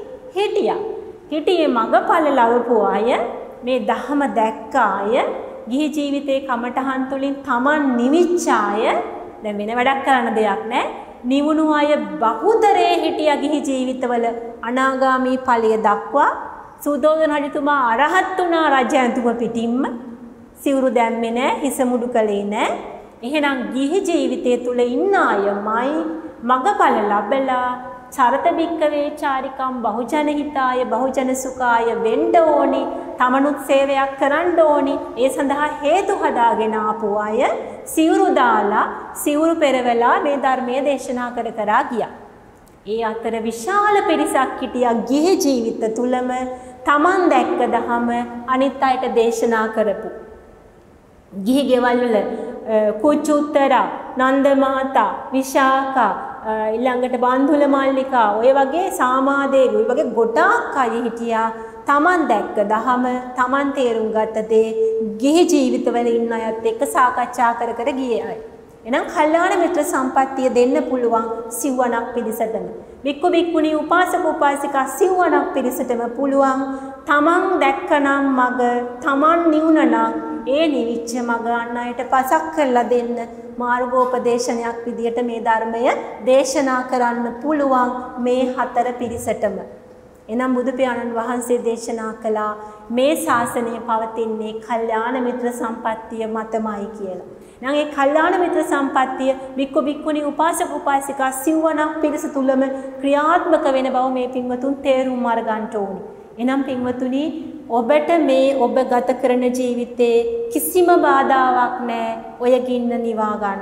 හිටියේ මඟපල ලවපු අය මේ ධහම දැක්ක අය ගිහි ජීවිතේ කමටහන් තුලින් Taman නිවිච්ච අය දැන් වෙන වැඩක් කරන්න දෙයක් නැහැ. නිවුණු අය බහුතරේ හිටියා ගිහි ජීවිතවල අනාගාමී ඵලය දක්වා. සුද්ධෝදන රජතුමා අරහත් වුණා රජ ඇඳුම පිටින්ම. සිවුරු දැම්මේ නැහැ, හිස මුඩු කළේ නැහැ. එහෙනම් ගිහි ජීවිතය තුල ඉන්න අයමයි මඟපල ලැබලා චරත බික්කවේ චාරිකම් බහුජන හිතාය බහුජන සුඛාය වෙන්න ඕනි. තමනුත් සේවයක් කරන්න ඕනි. ඒ සඳහා හේතු හදාගෙන ආපු අය සිවුරු දාලා සිවුරු පෙරවලා මේ ධර්මයේ දේශනා කර ගියා. ඒ අතර විශාල පිරිසක් හිටියා ගිහි ජීවිත තුලම තමන් දැක්ක දහම අනිත් අයට දේශනා කරපු. ගිහි ගෙවල් වල කුචුත්තර, නන්ද මාතා, විශාඛා, ඊළඟට බන්දුල මල්ලිකා ඔය වගේ සාමාදේවි ඔය වගේ ගොඩාක් අය හිටියා. තමන් දැක්ක දහම තමන් තේරුම් ගත්ත දේ ගිහි ජීවිතවල ඉන්න අයත් එක්ක සාකච්ඡා කර ගියේ අය. එහෙනම් කල්යාණ මිත්‍ර සම්පත්තිය දෙන්න පුළුවන් සිව්වණක් පිරිසටම. වික්කු වික්කුණී උපාසක උපාසිකා සිව්වණක් පිරිසටම පුළුවන් තමන් දැක්කනම් මග තමන් නිවුණනම් ඒ නිවිච්ච මග අන් අයට පසක් කරලා දෙන්න මාර්ගෝපදේශනයක් විදියට මේ ධර්මය දේශනා කරන්න පුළුවන් මේ හතර පිරිසටම. එනම් බුදු පියාණන් වහන්සේ දේශනා කළා මේ ශාසනය පවතින්නේ කල්යාණ මිත්‍ර සම්පත්තිය මතමයි කියලා. නම් ඒ කල්යාණ මිත්‍ර සම්පත්තිය වික්කු වික්කුණී උපාසක උපාසිකා සිව්වණක් පිරිස තුලම ක්‍රියාත්මක වෙන බව මේ පින්වතුන් තේරුම් අරගන්න ඕනි. එනම් පින්වතුනි ඔබට මේ ඔබ ගත කරන ජීවිතේ කිසිම බාධාවක් නැහැ ඔය ගින්න නිවා ගන්න.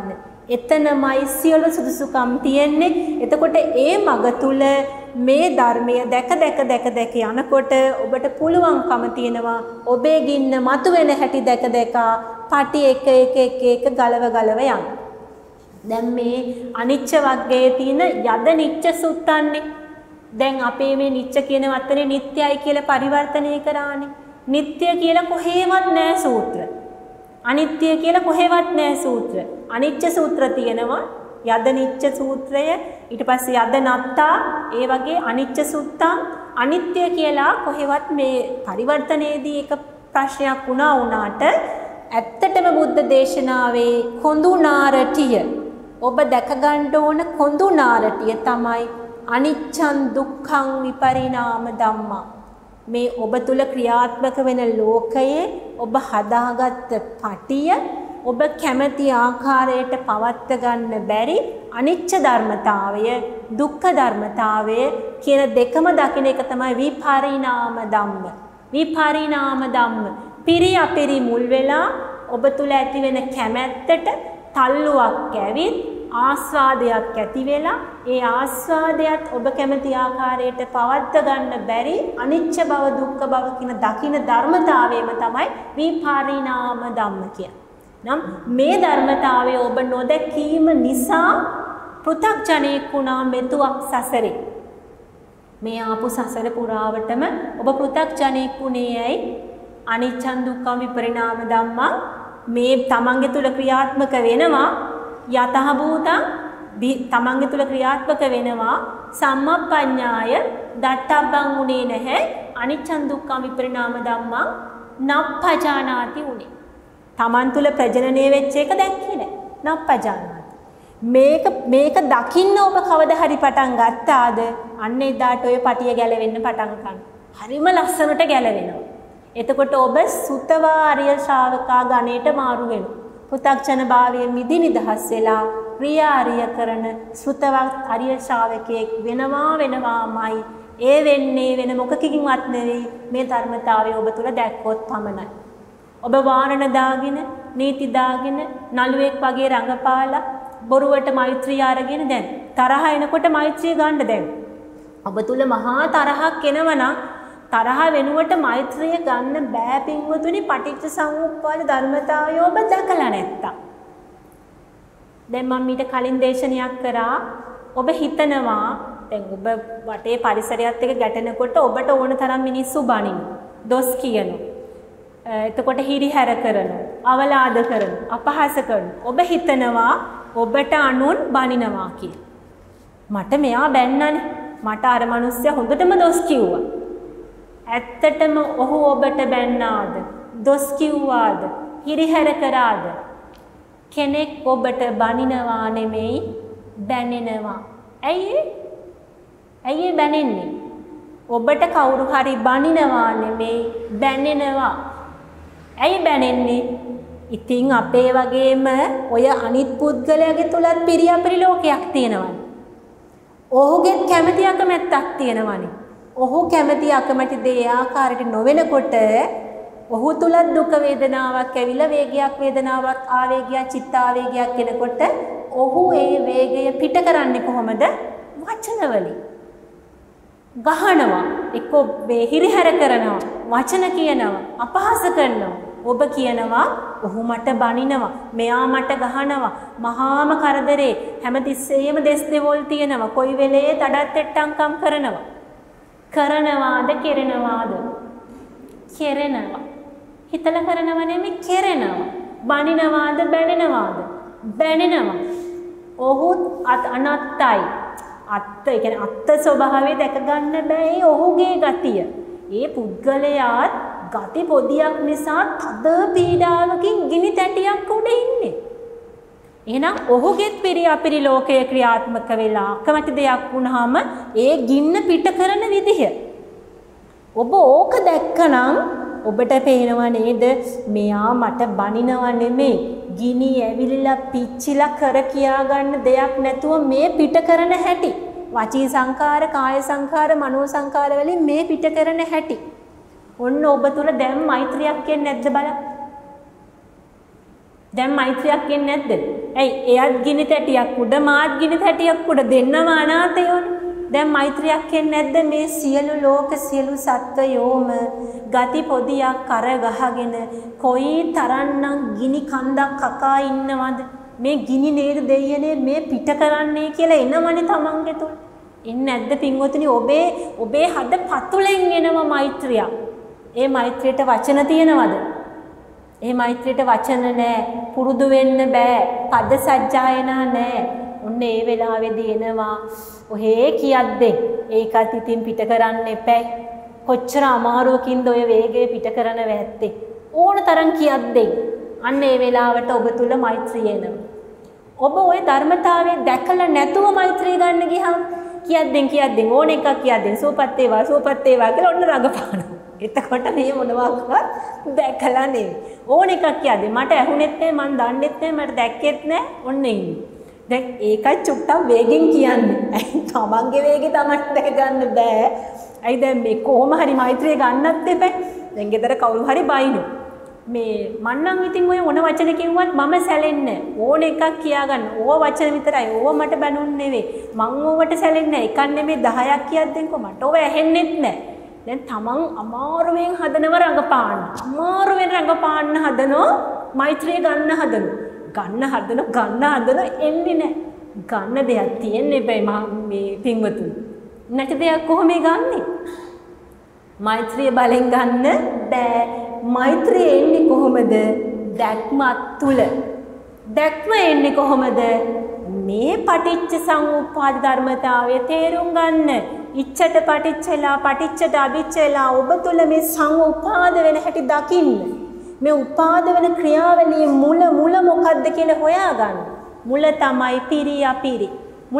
එතනමයි සියලු සුදුසුකම් තියෙන්නේ. එතකොට ඒ මග තුල මේ ධර්මය දැක දැක යනකොට ඔබට පුළුවන්කම තියෙනවා ඔබේ ගින්න මතුවෙන හැටි දැක පටි එක ගලව යන්න. දැන් මේ අනිච්ච වර්ගයේ තියෙන යද නිච්ච සුත්තන්නේ. දැන් අපේ මේ නිච්ච කියන වචනේ නිට්ටයයි කියලා පරිවර්තනය කරානේ. නිට්ටය කියලා කොහෙවත් නැහැ සූත්‍ර. අනිත්‍ය කියලා කොහෙවත් නැහැ සූත්‍ර. අනිච්ච සූත්‍ර තියෙනවා. යද නිච්ච සූත්‍රය, ඊට පස්සේ යද නත්තා, ඒ වගේ අනිච්ච සුත්තං අනිත්‍ය කියලා කොහෙවත් මේ පරිවර්තනයේදී එක ප්‍රශ්නයක් වුණාට ඇත්තටම බුද්ධ දේශනාවේ කොඳුනාරටිය ඔබ දැක ගන්න ඕන කොඳුනාරටිය තමයි අනිච්චං දුක්ඛං විපරිණාම ධම්මා. මේ ඔබ තුල ක්‍රියාත්මක වෙන ලෝකයේ ඔබ හදාගත්ත පටිය ඔබ කැමති ආකාරයට පවත්ව ගන්න බැරි අනිච්ච ධර්මතාවය, දුක්ඛ ධර්මතාවය කියන දෙකම දකින එක තමයි විපරිණාම ධම්ම. විපරිණාම ධම්ම පිරි අපිරි මුල් වෙලා ඔබ තුල ඇති වෙන කැමැත්තට තල්ලුවක් ඇවිත් ආස්වාදයක් ඇති වෙලා ඒ ආස්වාදයට ඔබ කැමති ආකාරයට පවත්ව ගන්න බැරි අනිච්ච බව දුක්ඛ බව කියන දකින ධර්මතාවයම තමයි විපරිණාම ධම්ම කියන්නේ. නම් මේ ධර්මතාවය ඔබ නොදැකීම නිසා පෘථග්ජනෙක් වුණා මෙතුවක් සසරේ. මේ ආපු සසර පුරාවටම ඔබ පෘථග්ජනෙක් වුණේ ඇයි? අනිච්චං දුක්ඛං විපරිණාම ධම්මං මේ තමන්ගේ තුල ක්‍රියාත්මක වෙනවා. යතහ භූතං තමන්ගේ තුල ක්‍රියාත්මක වෙනවා. සම්මප්පඤ්ඤාය දත්තබ්බං උනේ නැහැ. අනිච්චං දුක්ඛං විපරිණාම ධම්මං නප්පජානාති උනේ. තමන් තුල ප්‍රජනනය වෙච්ච එක දැක්කේ නැහැ. නප්පජානාති. මේක දකින්න ඔබ කවදා හරි පටන් ගත්තාද? අන්න එදාට ඔය පටිය ගැලවෙන්න පටන් ගන්නවා. හරිම ලස්සනට ගැලවෙනවා. එතකොට ඔබ සුතවා ආර්ය ශ්‍රාවකා ගණයට මාරු වෙනවා. පෘථග්ජන භාවයෙන් මිදි නිදහස් වෙලා ක්‍රියාාරිය කරන සුතවත් ආර්ය ශ්‍රාවකයෙක් වෙනවාමයි. ඒ වෙන්නේ වෙන මොකකින්වත් නෙවෙයි මේ ධර්මතාවය ඔබ තුල දැක්කොත් පමණයි. ඔබ වාරණ දාගෙන, නීති දාගෙන, නළුවෙක් වගේ රඟපාලා බොරුවට මෛත්‍රිය අරගෙන දැන් තරහ එනකොට මෛත්‍රිය ගන්න දැන්. ඔබ තුල මහා තරහක් එනවනම් තරහ වෙනුවට මෛත්‍රිය ගන්න බෑ පින්වතුනි. පටිච්ච සමුප්පාද ධර්මතාවය ඔබ දැකලා නැත්තම්. දැන් මම ඊට කලින් දේශනයක් කරා ඔබ හිතනවා දැන් ඔබ වටේ පරිසරයත් එක්ක ගැටෙනකොට ඔබට ඕන තරම් මිනිස්සු බනිනවා, දොස් කියනවා. එතකොට හිරිහැර කරනවා, අවලාද කරනවා, අපහාස කරනවා. ඔබ හිතනවා ඔබට අනුන් බනිනවා කියලා. මට මෙයා බැන්නනේ. මට අර මිනිස්සයා හොඳටම දොස් කිව්වා. ඇත්තටම ඔහු ඔබට බැන්නාද? දොස් කිව්වාද? හිරිහැර කරාද? කෙනෙක් ඔබට බනිනවා නෙමෙයි බැනෙනවා. ඇයි බැනෙන්නේ? ඔබට කවුරු හරි බනිනවා නෙමෙයි බැනෙනවා. ඇයි බැනෙන්නේ? ඉතින් අපේ වගේම ඔය අනිත් පුද්ගලයාගේ තුලත් පිරියපරි ලෝකයක් තියෙනවනේ. ඔහුගෙත් කැමැති අකමැත්තක් තියෙනවනේ. ඔහු කැමැති අකමැති දේ ආකාරයට නොවෙනකොට ඔහු තුලත් දුක වේදනාවක් ඇවිල්ලා වේදනාවක් ආවේගයක් චිත්තාවේගයක් එනකොට ඔහු ඒ වේගය පිට කරන්නේ කොහොමද? වචන වලින්. ගහනවා, එක්ක හිරිහැර කරනවා, වචන කියනවා, අපහාස කරනවා. ඔබ කියනවා ඔහු මට බනිනවා, මෙයා මට ගහනවා, මහාම කරදරේ, හැමතිස්සෙම දෙස් දෙවොල් තියෙනවා, කොයි වෙලේ තඩත්තෙට්ටම්කම් කරනවා. කරනවාද කෙරෙනවාද? කෙරෙනවා. හිතලා කරනව නෙමෙයි කෙරෙනවා. බනිනවාද බැනෙනවාද? බැනෙනවා. ඔහු අනත්තයි. ඒ කියන්නේ අත්ත ස්වභාවය දැක ගන්න බෑ ඔහුගේ ගතිය. ඒ පුද්ගලයාත් ගති පොදියක් නිසා තද පීඩාවකින් ගිනි තැටියක් උඩ ඉන්නේ. එහෙනම් ඔහුගෙත් පිරියපිරි ලෝකයේ ක්‍රියාත්මක වෙලා කැමති දෙයක් වුණාම ඒ ගින්න පිට කරන විදිහ. ඔබ ඕක දැක්කනම් ඔබට පේනව නේද මෙයා මට බනිනව නෙමෙයි ගිනි ඇවිලිලා පිච්චිලා කර කියා ගන්න දෙයක් නැතුව මේ පිට කරන හැටි. වචී සංකාර, කාය සංකාර, මනෝ සංකාර වලින් මේ පිට කරන හැටි. ඔන්න ඔබ තුල දැන් මෛත්‍රියක් කියන්නේ නැද්ද බලන්න. දැන් මෛත්‍රියක් කියන්නේ නැද්ද? ඇයි එයත් ගිනි තැටියක් උඩ මාත් ගිනි තැටියක් උඩ දෙන්නම අනාථයෝනේ. දැන් මෛත්‍රියක් කියන්නේ නැද්ද මේ සියලු ලෝක සියලු සත්වයෝම ගති පොදියක් කර ගහගෙන කොයි තරම්නම් ගිනි කන්දක් කකා ඉන්නවද මේ ගිනි නේද දෙයනේ මේ පිට කරන්නේ කියලා එනවනේ තමන්ගේ තුල. ඉන්නේ නැද්ද පින්වතුනි ඔබේ හද පතුලෙන් එනවා මෛත්‍රිය. ඒ මෛත්‍රියට වචන තියනවද? ඒ මෛත්‍රියට වචන නැහැ. පුරුදු වෙන්න බෑ. පද සජ්ජායනා නැහැ. ඔන්න ඒ වෙලාවේදී එනවා ඔහේ කියද්දේ ඒකත් ඉතින් පිට කරන්න එපැයි. කොච්චර අමාරුවකින්ද ඔය වේගය පිට කරන වැත්තේ. ඕන තරම් කියද්දේ අන්න ඒ වෙලාවට ඔබ තුල මෛත්‍රිය එනවා. ඔබ ওই ධර්මතාවය දැකලා නැතුව මෛත්‍රිය ගන්න ගියහම කියද්දෙන් ඕන එකක් කියද්දෙන් සූපත් වේවා කියලා ඔන්න රඟපානවා. එතකොට මේ මොනවාක්වත් දැකලා නෙවෙයි. ඕන එකක් කියද්දෙන් මට ඇහුනෙත් නැහැ මං දන්නෙත් නැහැ මට දැක්කෙත් නැහැ ඔන්න ඉන්නේ. දැන් ඒකයි චුට්ටක් වේගෙන් කියන්නේ. තමන්ගේ වේගෙ තමන්ට දැක ගන්න බෑ. ඇයි දැන් මේ කොහොම හරි මෛත්‍රිය ගන්නත් එපා. දැන් ගෙදර කවුරු හරි බයිනු. මේ මන්නම් ඉතින් ඔය මොන වචන කිව්වත් මම සැලෙන්නේ ඕන එකක් කියාගන්න. ඕව වචන විතරයි. ඕව මට බැනුන් නෙවෙයි. මං ඕවට සැලෙන්නේ එකක් නෙමෙයි 10ක් කියද්දෙන්කෝ මට ඕව ඇහෙන්නෙත් නැහැ. දැන් තමන් අමාරුවෙන් හදනව රඟපාන්න. අමාරුවෙන් රඟපාන්න හදනෝ මෛත්‍රිය ගන්න හදනෝ. ගන්න හදන එන්නේ නැහැ. ගන්න දෙයක් තියෙන්නේ බෑ මේ පින්වතුනි. නැති දෙයක් කොහොමද ගන්නෙ? මෛත්‍රිය බලෙන් ගන්න බෑ. මෛත්‍රිය එන්නේ කොහොමද? දැක්මත් තුල. දැක්ම එන්නේ කොහොමද? මේ පටිච්ච සමුප්පාද ධර්මතාවය තේරුම් ගන්න. ඉච්ඡට පටිච්චලා පටිච්චට අවිච්ඡලා ඔබ තුල මේ සමුප්පාද වෙන හැටි දකින්න. මේ උපාද වෙන ක්‍රියාවලියේ මුල මොකද්ද කියලා හොයාගන්න. මුල තමයි පිරියපිරි.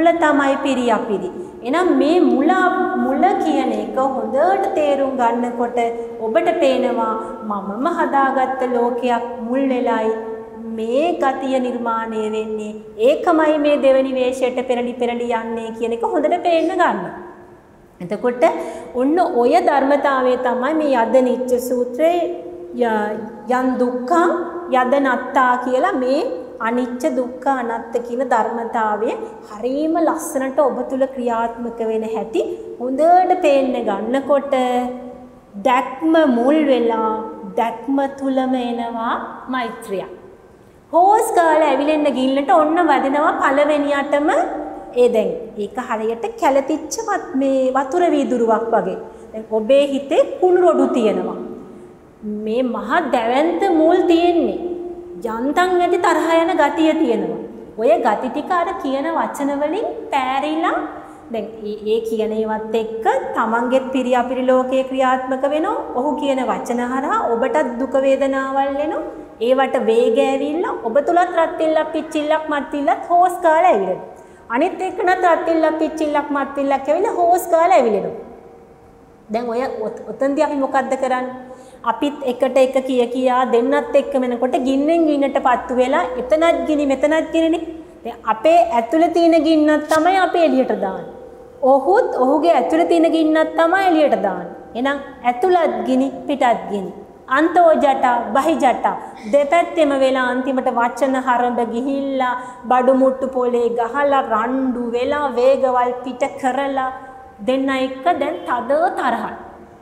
එහෙනම් මේ මුල කියන එක හොඳට තේරුම් ගන්නකොට ඔබට පේනවා මමම හදාගත්ත ලෝකයක් මුල් වෙලයි මේ ගතිය නිර්මාණය වෙන්නේ. ඒකමයි මේ දෙවෙනි වේශයට පෙරලි යන්නේ කියන එක හොඳට පේන්න ගන්න. එතකොට ඔන්න ඔය ධර්මතාවය තමයි මේ යද නිච්ච සූත්‍රයේ යන් දුක්ඛං යද නත්තා කියලා මේ අනිච්ච දුක්ඛ අනාත්ත කියන ධර්මතාවය හරීම ලස්සනට ඔබ තුල ක්‍රියාත්මක වෙන හැටි හොඳට පේන්න ගන්නකොට දැක්ම මුල් වෙලා දැක්ම තුලම එනවා මෛත්‍රිය. හෝස් කාලේ ඇවිලෙන්න ගිල්ලට ඔන්න වදිනවා පළවෙනියටම දැන් ඒක හරියට කැළතිච්චවත් මේ වතුර වීදුරුවක් වගේ. දැන් ඔබේ හිතේ කුණු රොඩු තියෙනවා. මේ මහා දැවැන්ත මුල් තියෙන්නේ. යන්තම් ඇති තරහ යන ගතිය තියෙනවා. ඔය ගති ටික අර කියන වචන වලින් පෑරිලා දැන් ඒ කියන ඒවත් එක්ක තමන්ගෙත් පිරියාපිරි ලෝකයේ ක්‍රියාත්මක වෙනවා. ඔහු කියන වචන හරහා ඔබටත් දුක වේදනාවල් එනවා. ඒවට වේග ඇවිල්ලා ඔබ තුලත් රත්තිල්ලක් පිච්චිල්ලක් මත්තිල්ලක් හෝස් කාලා ඇවිලෙනවා. අනිත් එක්කනත් රත්තිල්ලක් පිච්චිල්ලක් මත්තිල්ලක් ඇවිල්ලා හෝස් කාලා ඇවිලෙනවා. දැන් ඔය ඔතෙන්දී අපි මොකද්ද කරන්නේ? අපිත් එකට එක කියා දෙන්නත් එක්ක වෙනකොට ගින්නෙන් ගින්නට පත්තු වෙලා එතනත් ගිනි මෙතනත් ගිනිනේ. දැන් අපේ ඇතුලේ තියෙන ගින්නක් තමයි අපි එළියට දාන්නේ. ඔහුගේ ඇතුලේ තියෙන ගින්නක් තමයි එළියට දාන්නේ. එහෙනම් ඇතුලත් ගිනි පිටත් ගිනි. අන්තෝ ජට බහි ජට දෙපැත්තෙම වෙලා අන්තිමට වචන හරඹ ගිහිල්ලා බඩු මුට්ටු පොලේ ගහලා රණ්ඩු වෙලා වේගවල් පිට කරලා දෙන්න එක්ක දැන් තද තරහයි.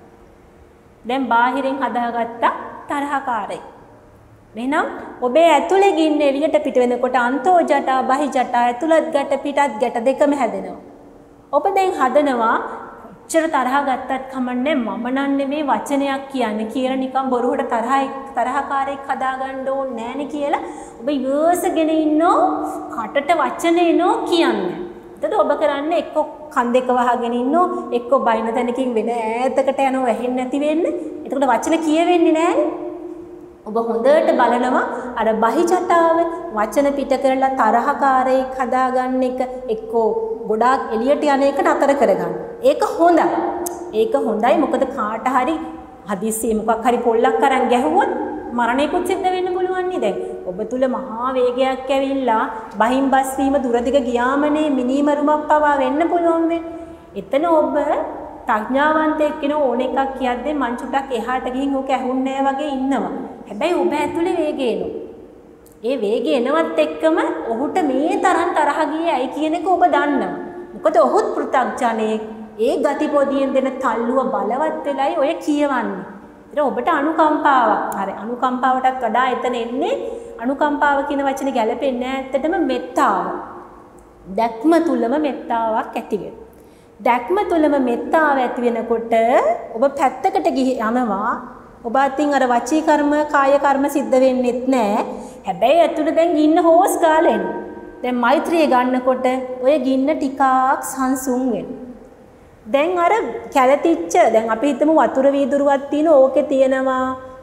දැන් බාහිරින් හදාගත්ත තරහකාරයි. එහෙනම් ඔබේ ඇතුලේ ගින්න එළියට පිට වෙනකොට අන්තෝ ජට බහි ජට ඇතුලත් ගැට පිටත් ගැට දෙකම හැදෙනවා. ඔබ දැන් හදනවා කොච්චර තරහ ගත්තත් කමන්නේ මම නම් නෙමේ වචනයක් කියන්නේ කියලා නිකන් බොරුවට තරහකාරයෙක් හදාගන්න ඕනේ නෑනේ කියලා ඔබ ඉවසගෙන ඉන්නෝ කටට වචන එනෝ කියන්නේ. එතකොට ඔබ කරන්නේ එක්ක කන් දෙක වහගෙන ඉන්නෝ එක්ක බයින තැනකින් වෙන ඈතකට යනවා වැහෙන්නේ නැති වෙන්න. එතකොට වචන කියවෙන්නේ නෑනේ. ඔබ හොඳට බලනවා අර බහිචටාව වචන පිට කරලා තරහකාරයෙක් හදාගන්න එක එක්කෝ ගොඩාක් එළියට යන එක නතර කරගන්න. ඒක හොඳයි. ඒක හොඳයි මොකද කාට හරි හදිස්සියේ මොකක් හරි පොල්ලක් අරන් ගැහුවොත් මරණයකුත් සිද්ධ වෙන්න පුළුවන් නේ. දැන් ඔබ තුල මහා වේගයක් ඇවිල්ලා බහින් බස් වීම දුරදිග ගියාමනේ මිනිමරුමක් පවා වෙන්න පුළුවන් වෙන්නේ. එතන ඔබ ප්‍රඥාවන්තයෙක් කෙන ඕන එකක් කියද්දී මං චුට්ටක් එහාට ගිහින් ඕක ඇහුන්නේ නැහැ වගේ ඉන්නවා. හැබැයි ඔබ ඇතුලේ වේගය එනවා. ඒ වේගය එනවත් එක්කම ඔහුට මේ තරම් තරහ ගියේ ඇයි කියන එක ඔබ දන්නවා. මොකද ඔහුත් පෘථග්ජනෙක්. ඒ ගතිපොදියෙන් දෙන තල්ලුව බලවත් වෙලයි ඔය කියවන්නේ. ඒත් ඔබට අනුකම්පාවක්. හරි අනුකම්පාවටත් වඩා එතන එන්නේ අනුකම්පාව කියන වචනේ ගැලපෙන්නේ නැහැ ඇත්තටම මෙත්තාව. දැක්ම තුලම මෙත්තාවක් ඇති වෙනවා. දැක්ම තුලම මෙත්තාව ඇති වෙනකොට ඔබ පැත්තකට යනවා. ඔබ අතින් අර වචී කර්ම කාය කර්ම සිද්ධ වෙන්නෙත් නැහැ. හැබැයි ඇතුළේ දැන් ගින්න හොස් ගාලා එනවා. දැන් මෛත්‍රිය ගන්නකොට ඔය ගින්න ටිකක් සංසුන් වෙනවා. දැන් අර කැළතිච්ච දැන් අපි හිතමු වතුර වීදුරුවක් තියෙන ඕකේ තියෙනවා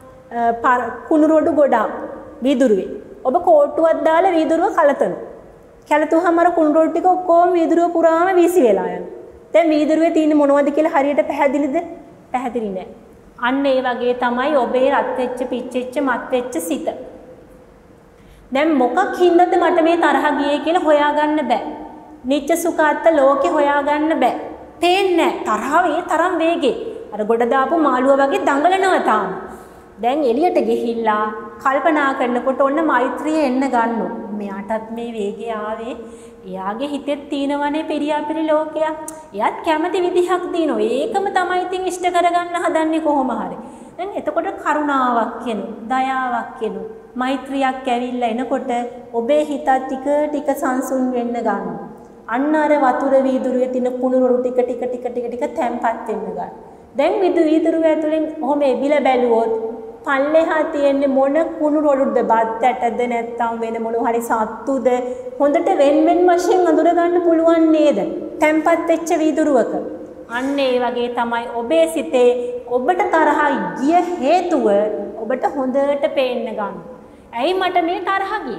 කුණු රොඩු ගොඩක් වීදුරුවේ. ඔබ කෝට්ටුවක් දාලා වීදුරුව කලතනවා. කැළතුවම අර කුණු රොඩු ටික ඔක්කොම වීදුරුව පුරාම වීසි වෙලා යනවා. දැන් වීදුරුවේ තියෙන මොනවද කියලා හරියට පැහැදිලිද? පැහැදිලි නෑ. අන්න ඒ වගේ තමයි ඔබේ රත් වෙච්ච පිච්චෙච්ච මත් වෙච්ච සිත. දැන් මොකක් හින්දාද මට මේ තරහ ගියේ කියලා හොයාගන්න බෑ. නිච්ච සුඛාත්ත ලෝකේ හොයාගන්න බෑ. පේන්නේ තරහ ඒ තරම් වේගෙ. අර ගොඩ දාපු මාළුවා වගේ දඟලනවා තාම. දැන් එළියට ගිහිල්ලා කල්පනා කරනකොට ඔන්න මෛත්‍රිය එන්න ගන්නවා. මෙයාටත් මේ වේගය ආවේ. එයාගේ හිතෙත් තියෙනවනේ පෙරියාපෙරි ලෝකයක්. එයාත් කැමති විදිහක් දිනනවා. ඒකම තමයි ඉතින් ඉෂ්ට කරගන්න හදන්නේ කොහොම හරි. දැන් එතකොට කරුණාවක් එනවා, දයාවක් එනවා. මෛත්‍රියක් ඇවිල්ලා එනකොට ඔබේ හිතත් ටික සංසුන් වෙන්න ගන්නවා. අන්න අර වතුර වීදුරුවේ තියෙන කුණු රොඩු ටික තැම්පත් වෙන්න ගන්නවා. දැන් වීදුරුව ඇතුලෙන් ඔහොම එබිලා බැලුවොත් පල්ලෙහා තියෙන්නේ මොන කුණු රොඩුද බත් ඇටද නැත්නම් වෙන මොන හරි සත්තුද හොඳට වෙන් වශයෙන් අඳුර ගන්න පුළුවන් නේද? තැම්පත් වෙච්ච වීදුරුවක. අන්න ඒ වගේ තමයි ඔබේ සිතේ ඔබට තරහ ගිය හේතුව ඔබට හොඳට පේන්න ගන්න. ඇයි මට මේ තරහ ගියේ?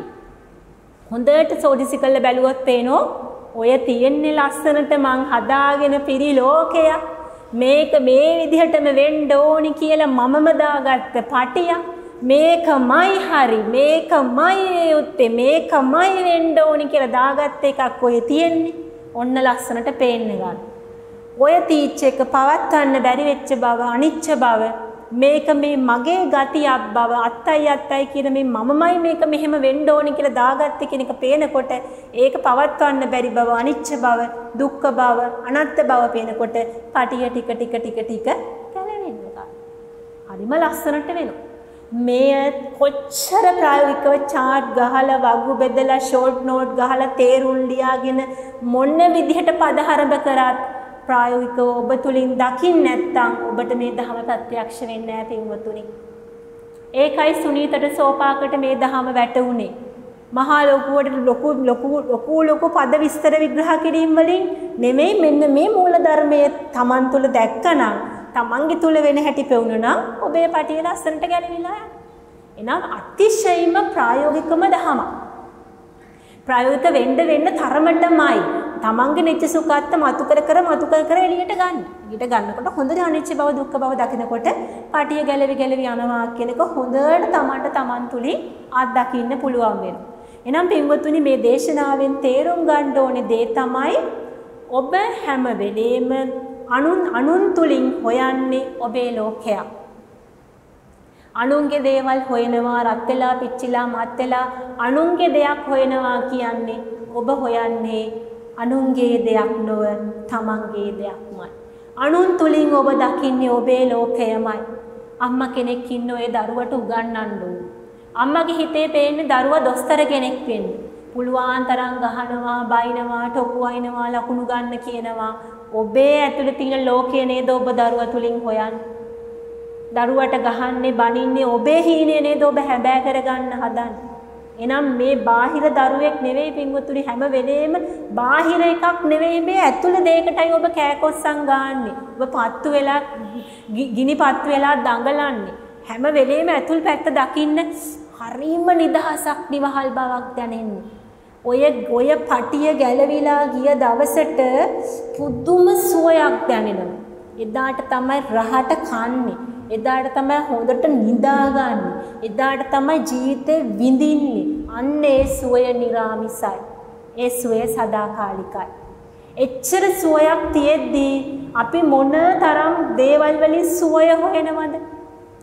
හොඳට සෝදිසි කරලා බැලුවොත් පේනෝ ඔය තියෙන්නේ ලස්සනට මං හදාගෙන පිරි ලෝකයක්. මේක මේ විදිහටම වෙන්න ඕනි කියලා මමම දාගත්ත පටියක්. මේකමයි හරි මේකමයි යුත්තේ මේකමයි වෙන්න ඕනි කියලා දාගත්ත එකක් ඔය තියෙන්නේ. ඔන්න ලස්සනට පේන්න ගන්න. ඔය තීච්ච එක පවත්වන්න බැරි වෙච්ච බව අනිච්ච බව මේක මේ මගේ ගතියක් බව අත්තයි කියන මේ මමමයි මේක මෙහෙම වෙන්න ඕනි කියලා දාගත්තේ කියන එක පේනකොට ඒක පවත්වන්න බැරි බව අනිච්ච බව දුක්ඛ බව අනාත්ම බව පේනකොට පටිය ටික කැලෙන්න ගන්නවා. හරිම ලස්සනට වෙනවා. මේ කොච්චර ප්‍රායෝගිකව chart ගහලා වගු බෙදලා short note ගහලා තේරුම් ලියාගෙන මොන විදිහට පදහරඹ කරත් ප්‍රායෝගිකව ඔබ තුලින් දකින්න නැත්නම් ඔබට මේ ධහම ප්‍රත්‍යක්ෂ වෙන්නේ නැහැ පින්වතුනි. ඒකයි සුනීතට සෝපාකට මේ ධහම වැටුනේ. මහා ලොකුවට ලොකු පද විස්තර විග්‍රහ කිරීම වලින් නෙමෙයි මෙන්න මේ මූල ධර්මයේ Taman තුල දැක්කනම් Tamanගේ තුල වෙන හැටි පෙවුනනම් ඔබේ පැටිය ලස්සනට ගැලවිලා යනවා. එනම් අතිශයින්ම ප්‍රායෝගිකම ධහම. ප්‍රායෝගික වෙන්න තරමටමයි තමන්ගේ නිච්ච සුඛාත්ත මතු කර එළියට ගන්න. එළියට ගන්නකොට හොඳට අනිච්ච බව දුක්ඛ බව දකිනකොට පාටිය ගැලවි යනවා කියන එක හොඳට තමන් තුලින් අත්දකින්න පුළුවන් වෙනවා. එහෙනම් පින්වතුනි මේ දේශනාවෙන් තේරුම් ගන්න ඕනේ දේ තමයි ඔබ හැම වෙලේම අනුන් තුලින් හොයන්නේ ඔබේ ලෝකයක්. අනුන්ගේ දේවල් හොයනවා රත් වෙලා පිච්චිලා මත් වෙලා අනුන්ගේ දෙයක් හොයනවා කියන්නේ ඔබ හොයන්නේ අනුන්ගේ දෙයක් නොව තමන්ගේ දෙයක්මයි. අනුන් තුලින් ඔබ දකින්නේ ඔබේ ලෝකයමයි. අම්මා කෙනෙක් ඉන්න ඔය දරුවට උගන්වන්න ඕන. අම්මගේ හිතේ පේන්නේ දරුවා දොස්තර කෙනෙක් වෙන්න. පුළුවන් තරම් ගහනවා, බයිනවා, ටොකු වයින්නවා, ලකුණු ගන්න කියනවා. ඔබේ ඇතුලේ තියෙන ලෝකය නේද ඔබ දරුවා තුලින් හොයන්නේ. දරුවට ගහන්නේ, බනින්නේ ඔබේ හීනේ නේද ඔබ හැබෑ කරගන්න හදන්නේ. එනම් මේ බාහිර දරුවෙක් නෙවෙයි පින්වතුනි හැම වෙලේම බාහිර එකක් නෙවෙයි මේ ඇතුළේ දෙයකටයි ඔබ කෑකොස්සන් ගාන්නේ. ඔබ පත්තු වෙලා ගිනි පත්තු වෙලා දඟලන්නේ. හැම වෙලේම ඇතුල් පැත්ත දකින්න හරිම නිදහසක් නිවහල් බවක් දැනෙන්නේ. ඔය පටිය ගැලවිලා ගිය දවසට පුදුම සුවයක් දැනෙනවා. එදාට තමයි රහට කන්නේ. එදාට තමයි හොඳට නිදාගන්නේ. එදාට තමයි ජීවිතේ විඳින්නේ. අන්න ඒ සුවය නිරාමිසයි. ඒ සුවය සදාකාලිකයි. එච්චර සුවයක් තියෙද්දී අපි මොන තරම් දේවල් වලින් සුවය හොයනවද?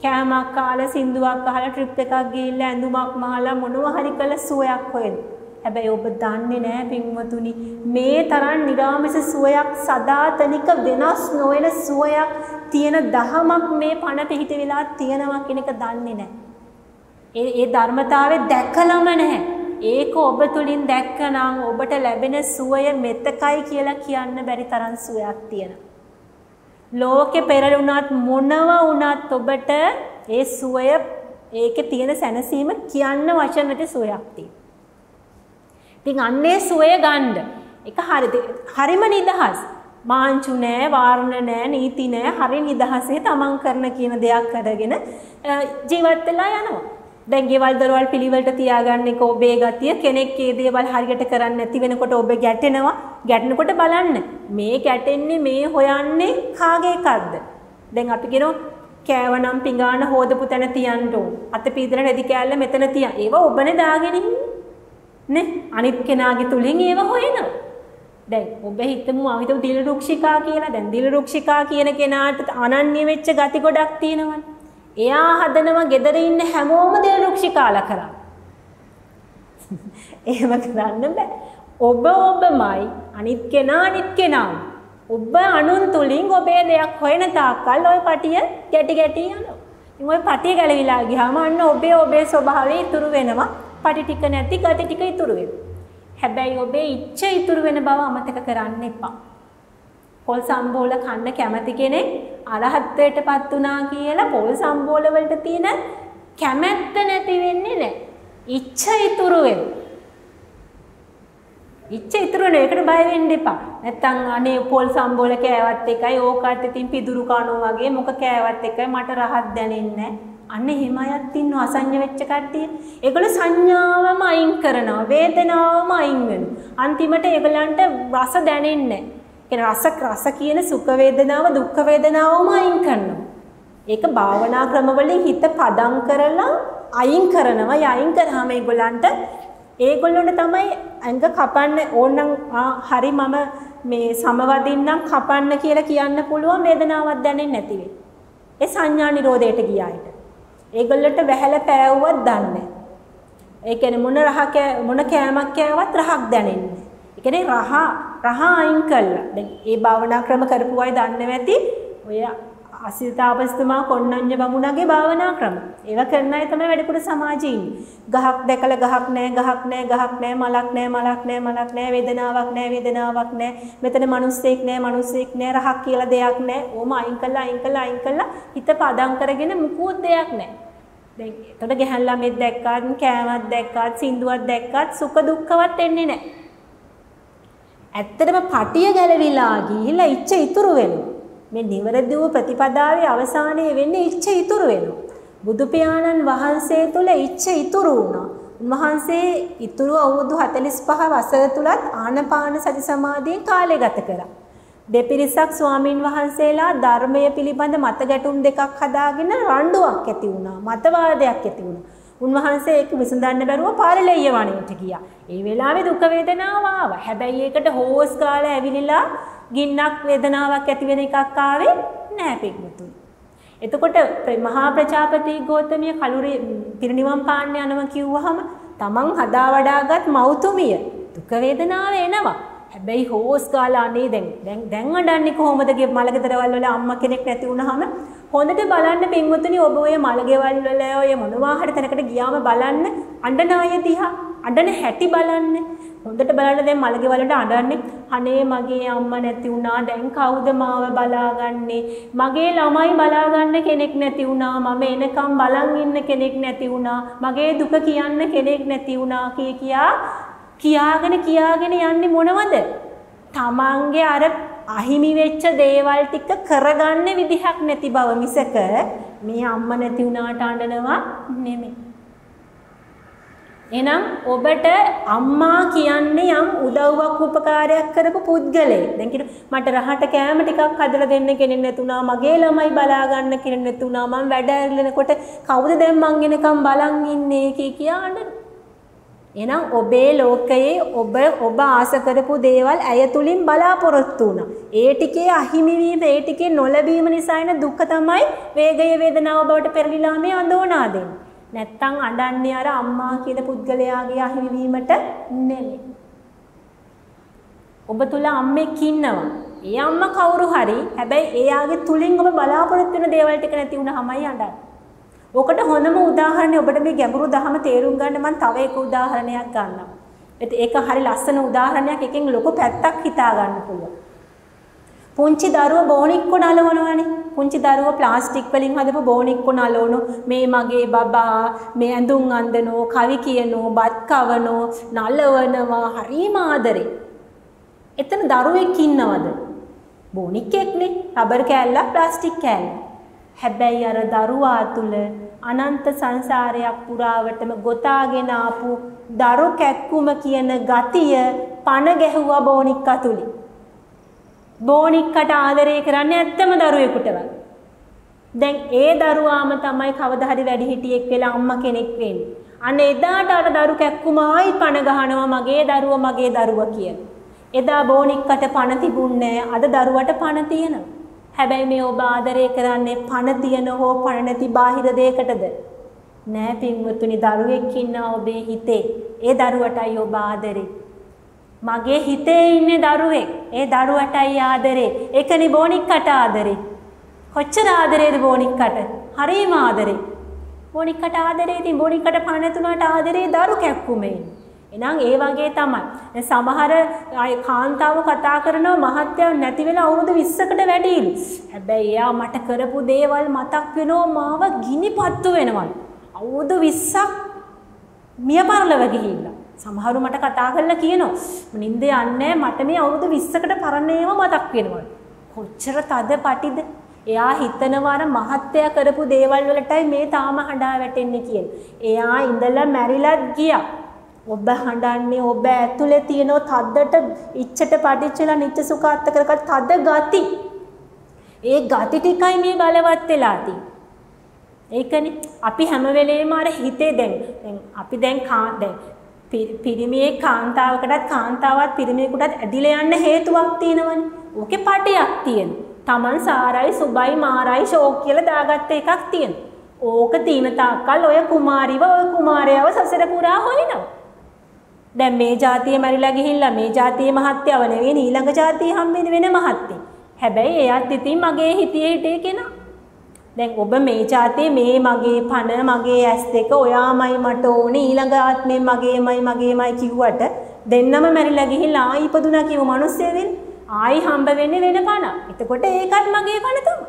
කෑමක් කාලා සින්දුවක් අහලා ට්‍රිප් එකක් ගිහිල්ලා ඇඳුමක් මහලා මොනවා හරි කළ සුවයක් හොයන. හැබැයි ඔබ දන්නේ නැහැ පින්වතුනි මේ තරම් නිරාමිස සුවයක් සදාතනික වෙනස් නොවන සුවයක් තියෙන දහමක් මේ පණ පිහිට වෙලා තියෙනවා කියන එක දන්නේ නැහැ. ඒ ධර්මතාවය දැකලම නැහැ. ඒක ඔබ තුලින් දැක්කනම් ඔබට ලැබෙන සුවය මෙතකයි කියලා කියන්න බැරි තරම් සුවයක් තියෙනවා. ලෝකේ පෙරළුණත් මොනවා වුණත් ඔබට ඒ සුවය ඒකේ තියෙන සැනසීම කියන්න වචන නැති සුවයක් තියෙනවා. ඉතින් අන්නේ සුවය ගන්න. ඒක හරිම නිදහස්. මාංචු නෑ, වාරණ නෑ, නීති නෑ. හරි නිදහසේ තමන් කරන කියන දෙයක් අරගෙන ජීවත් වෙලා යනවා. දැන් ගෙවල් දොරවල් පිළිවෙලට තියාගන්න එක ඔබේ ගතිය. කෙනෙක් ඒ දේවල් හරියට කරන්නේ නැති වෙනකොට ඔබ ගැටෙනවා. ගැටෙනකොට බලන්න. මේ ගැටෙන්නේ මේ හොයන්නේ කාගේ එකක්ද? දැන් අපි කියනවා කෑවනම් පිඟාන හොදපු තැන තියන්න ඕන. අත පීදලා රෙදි කෑල්ල මෙතන තියන්න. ඒව ඔබනේ දාගෙන ඉන්නේ. නේ අනිත් කෙනාගේ තුලින් ඒව හොයනවා. දැන් ඔබ හිතමු ආවිත දිල රුක්ෂිකා කියලා. දැන් දිල රුක්ෂිකා කියන කෙනාට අනන්‍ය වෙච්ච ගති ගොඩක් තියෙනවනේ. එයා හදනවා ගෙදර ඉන්න හැමෝම දිල රුක්ෂිකාලා කරා. එහෙම කරන්න බෑ. ඔබ ඔබමයි අනිත් කෙනා. ඔබ අනුන් තුලින් ඔබේ දෙයක් හොයන තාක්කල් ওই පටිය ගැටි යනවා. ඉතින් ওই පටිය ගැලවිලා ගියාම අන්න ඔබේ ස්වභාවය ඉතුරු වෙනවා. පටි ටික නැති ගති ටික ඉතුරු වෙනවා. හැබැයි ඔබේ ඉච්ඡ ඉතුරු වෙන බව අමතක කරන්න එපා. පොල් සම්බෝල කන්න කැමති කෙනෙක් අරහත්ත්වයටපත් වුණා කියලා පොල් සම්බෝල වලට තියෙන කැමැත්ත නැති වෙන්නේ නැහැ. ඉච්ඡ ඉතුරු වෙනවා. ඉච්ඡ ඉතුරු වෙන එකට බය වෙන්න එපා. නැත්තම් අනේ පොල් සම්බෝල කෑවත් එකයි ඕකට ඉතින් පිදුරු කනවා වගේ මොක කෑවත් එකයි මට රහත් දැනෙන්නේ නැහැ. අන්න එහෙම අයත් ඉන්නවා අසඤ්ඤ වෙච්ච කට්ටිය. ඒගොල්ලෝ සංඥාවම අයින් කරනවා, වේදනාවම අයින් වෙනවා. අන්තිමට ඒගොල්ලන්ට රස දැනෙන්නේ නැහැ. රස කියන සුඛ වේදනාව, දුක්ඛ වේදනාවම අයින් කරනවා. ඒක භාවනා ක්‍රම වලින් හිත පදම් කරලා අයින් කරනවා. අයින් කරාම ඒගොල්ලන්ට තමයි අංග කපන්න ඕනනම් හරි මම මේ සමවදින්නම් කපන්න කියලා කියන්න පුළුවන් වේදනාවක් දැනෙන්නේ නැති වෙයි. ඒ සංඥා නිරෝධයට ගියායිට. ඒගොල්ලන්ට වැහැල පෑවුවත් දන්නේ. ඒ කියන්නේ මොන කෑමක් කෑවත් රහක් දැනෙන්නේ. ඒ කියන්නේ රහ අයින් කළා. දැන් මේ භාවනා ක්‍රම කරපු අය දන්නේ නැති ඔය අසිතාපස්තුමා කොණ්ණඤ්ඤ බමුණගේ භාවනා ක්‍රම. ඒවා කරන අය තමයි වැඩිපුර සමාජයේ ඉන්නේ. ගහක් දැකලා ගහක් නැහැ, මලක් නැහැ, වේදනාවක් නැහැ. මෙතන මිනිස්සෙක් නැහැ, රහක් කියලා දෙයක් නැහැ. ඕම අයින් කළා හිත පදම් කරගෙන මුකුත් දෙයක් නැහැ. දැන් එතකොට ගහන් ළමෙක් දැක්කත්, කෑමක් දැක්කත්, සින්දුවක් දැක්කත් සුඛ දුක්ඛවත් එන්නේ නැහැ. ඇත්තටම පටිය ගැලවිලා ගිහිල්ලා ඉච්ඡ ඉතුරු වෙනවා. මේ නිවැරදි වූ ප්‍රතිපදාවේ අවසානයේ වෙන්නේ ඉච්ඡ ඉතුරු වෙනවා. බුදු පියාණන් වහන්සේ තුල ඉච්ඡ ඉතුරු වුණා. උන්වහන්සේ ඉතුරු අවුරුදු 45 වසර තුලත් ආනාපාන සති සමාධියෙන් කාලය ගත කළා. දෙපිරිසක් ස්වාමින් වහන්සේලා ධර්මය පිළිබඳ මත ගැටුම් දෙකක් හදාගෙන රණ්ඩුවක් ඇති වුණා. මතවාදයක් ඇති වුණා. උන්වහන්සේ ඒක විසඳන්න බැරුව පාරලෙය වණේට ගියා. ඒ වෙලාවේ දුක වේදනාව ආවා. හැබැයි ඒකට හෝස් කාලා ඇවිලිලා ගින්නක් වේදනාවක් ඇති වෙන එකක් ආවේ නැහැ පිටුතුනි. එතකොට මහා ප්‍රජාපති ගෞතමිය කලුරේ පිරිනිවන් පාන්න යනවා කිව්වහම තමන් හදා වඩාගත් මෞතුමිය දුක වේදනාව එනවා. හැබැයි හෝස් ගාලා අනේ දැන් අඬන්නේ කොහොමද මලගෙදරවල් වල අම්මා කෙනෙක් නැති වුණාම හොඳට බලන්න පින්වතුනි ඔබ ඔය මලගෙවල් වල ඔය මොනවා හරි තැනකට ගියාම බලන්න අඬන අය දිහා අඬන හැටි බලන්න. හොඳට බලන්න දැන් මලගෙවල් වලට අඬන්නේ අනේ මගේ අම්මා නැති වුණා දැන් කවුද මාව බලාගන්නේ මගේ ළමයි බලාගන්න කෙනෙක් නැති වුණා මම එනකම් බලන් ඉන්න කෙනෙක් නැති වුණා මගේ දුක කියන්න කෙනෙක් නැති වුණා කියාගෙන යන්නේ මොනවද? තමන්ගේ අර අහිමි වෙච්ච දේවල් ටික කරගන්න විදිහක් නැති බව මිසක මේ අම්මා නැති වුණාට අඬනවා නෙමෙයි. එහෙනම් ඔබට අම්මා කියන්නේ යම් උදව්වක් උපකාරයක් කරපු පුද්ගලයෙක්. දැන් කියන මට රහට කෑම ටිකක් හදලා දෙන්න කෙනෙක් නැතුණා මගේ ළමයි බලා ගන්න කෙනෙක් නැතුණා මම වැඩ ඇරලනකොට කවුද දැන් මං එනකම් බලන් ඉන්නේ කියා අඬන. එහෙනම් ඔබේ ලෝකයේ ඔබ ආස කරපු දේවල් ඇය තුලින් බලාපොරොත්තු වුණා. ඒ ටිකේ අහිමි වීම, ඒ ටිකේ නොලැබීම නිසා එන දුක තමයි වේගය වේදනාව බවට පෙරලිලා මේ අඳෝනා දෙන්නේ. නැත්තම් අඬන්නේ අර අම්මා කියන පුද්ගලයාගේ අහිමි වීමට නෙමෙයි. ඔබ තුල අම්මෙක් ඉන්නවා. ඒ අම්මා කවුරු හරි හැබැයි එයාගේ තුලින් ඔබ බලාපොරොත්තු වෙන දේවල් ටික නැති වුණාමයි අඬන්නේ. ඔකට හොඳම උදාහරණය ඔබට මේ ගැඹුරු දහම තේරුම් ගන්න මම තව එක උදාහරණයක් ගන්නම්. ඒක හරි ලස්සන උදාහරණයක්. එකෙන් ලොකු පැත්තක් හිතා ගන්න පුළුවන්. පුංචි දරුවෝ බෝනික්කො නලවනවානේ. පුංචි දරුවෝ ප්ලාස්ටික් වලින් හදපු බෝනික්කො නලවනෝ. මේ මගේ බබා, මේ ඇඳුම් අඳනෝ, කවි කියනෝ, බත් කවනෝ, නලවනවා හරිම ආදරේ. එතන දරුවෙක් ඉන්නවද? බෝනික්කෙක්නේ. රබර් කෑල්ලක්, ප්ලාස්ටික් කෑල්ලක්. හැබැයි අර දරුවා තුල අනන්ත සංසාරයක් පුරාවටම ගොතාගෙන ආපු දරු කැක්කුම කියන ගතිය පණ ගැහුවා බෝනික්කා තුලින්. බෝනික්කට ආදරය කරන්නේ ඇත්තම දරුවෙකුටවත්. දැන් ඒ දරුවාම තමයි කවදා හරි වැඩිහිටියෙක් වෙලා අම්මා කෙනෙක් වෙන්නේ. අන්න එදාට අර දරු කැක්කුම ආයි පණ ගහනවා මගේ දරුවා කියලා. එදා බෝනික්කට පණ තිබුණේ අද දරුවට පණ තියෙනවා. හැබැයි මේ ඔබ ආදරය කරන්නේ පණ තියෙන හෝ පණ නැති බාහිර දෙයකටද? නෑ පින්වතුනි, දරුවෙක් ඉන්නවා ඔබේ හිතේ. ඒ දරුවටයි ඔබ ආදරේ. මගේ හිතේ ඉන්නේ දරුවෙක්. ඒ දරුවටයි ආදරේ. ඒකනේ බෝනික්කට ආදරේ. කොච්චර ආදරේද බෝනික්කට? හරිම ආදරේ. බෝනික්කට ආදරේ. ඉතින් බෝනික්කට පණ නැතුණාට ආදරේ දරු කැක්කුමේ. එහෙනම් ඒ වගේ තමයි. සමහර කාන්තාව කතා කරනවා මහත්යව නැති වෙලා අවුරුදු 20කට වැඩිලු. හැබැයි එයා මට කරපු දේවල් මතක් වෙනවා මාව ගිනිපත්තු වෙනවා. අවුරුදු 20ක් මිය පරලව ගිහිල්ලා. සමහරු මට කතා කරලා කියනවා නින්ද යන්නේ මට මේ අවුරුදු 20කට පරණ ඒවා මතක් වෙනවා. කොච්චර තද පටිද? එයා හිතනවා අර මහත්ය කරපු දේවල් වලටයි මේ තාම හඬා වැටෙන්නේ කියලා. එයා ඉඳලා මැරිලත් ගියා. ඔබ හඬන්නේ ඔබ ඇතුලේ තියෙන තද්දට ඉච්ඡට පටිච්චලා නිත්‍ය සුඛ අත්ත කරකට තද ගති. ඒ ගති ටිකයි මේ බලවත් වෙලා තියෙන්නේ. ඒකනේ අපි හැම වෙලේම අර හිතේ දැන් අපි දැන් පිරිමියේ කාන්තාවකටත් කාන්තාවත් පිරිමියෙකුටත් ඇදිලා යන්න හේතුවක් තියෙනවනේ. ඕකේ පටයක් තියෙනවා. Taman සාරයි සුබයි මාරයි ෂෝක් කියලා දාගත්ත එකක් තියෙනවා. ඕක තීන තාක්කල් ඔය කුමාරයව සසර පුරා හොයනවා. දැන් මේ ජාතිය මැරිලා ගිහිල්ලා මේ ජාතියේ මහත්යව නෙවෙයි ඊළඟ ජාතිය හම්බෙන්නේ වෙන මහත්යෙක්. හැබැයි එයාත් ඉතින් මගේ හිතේ කෙනා. දැන් ඔබ මේ ජාතියේ මේ මගේ පණ මගේ ඇස් දෙක ඔයාමයි මට ඕනේ ඊළඟ ආත්මේ මගේමයි කිව්වට දෙන්නම මැරිලා ගිහිල්ලා ආයි ඉපදුනා කියව මිනිස්සු වෙන්නේ ආයි හම්බ වෙන්නේ වෙන පණ. එතකොට ඒකත් මගේ පණ තමයි.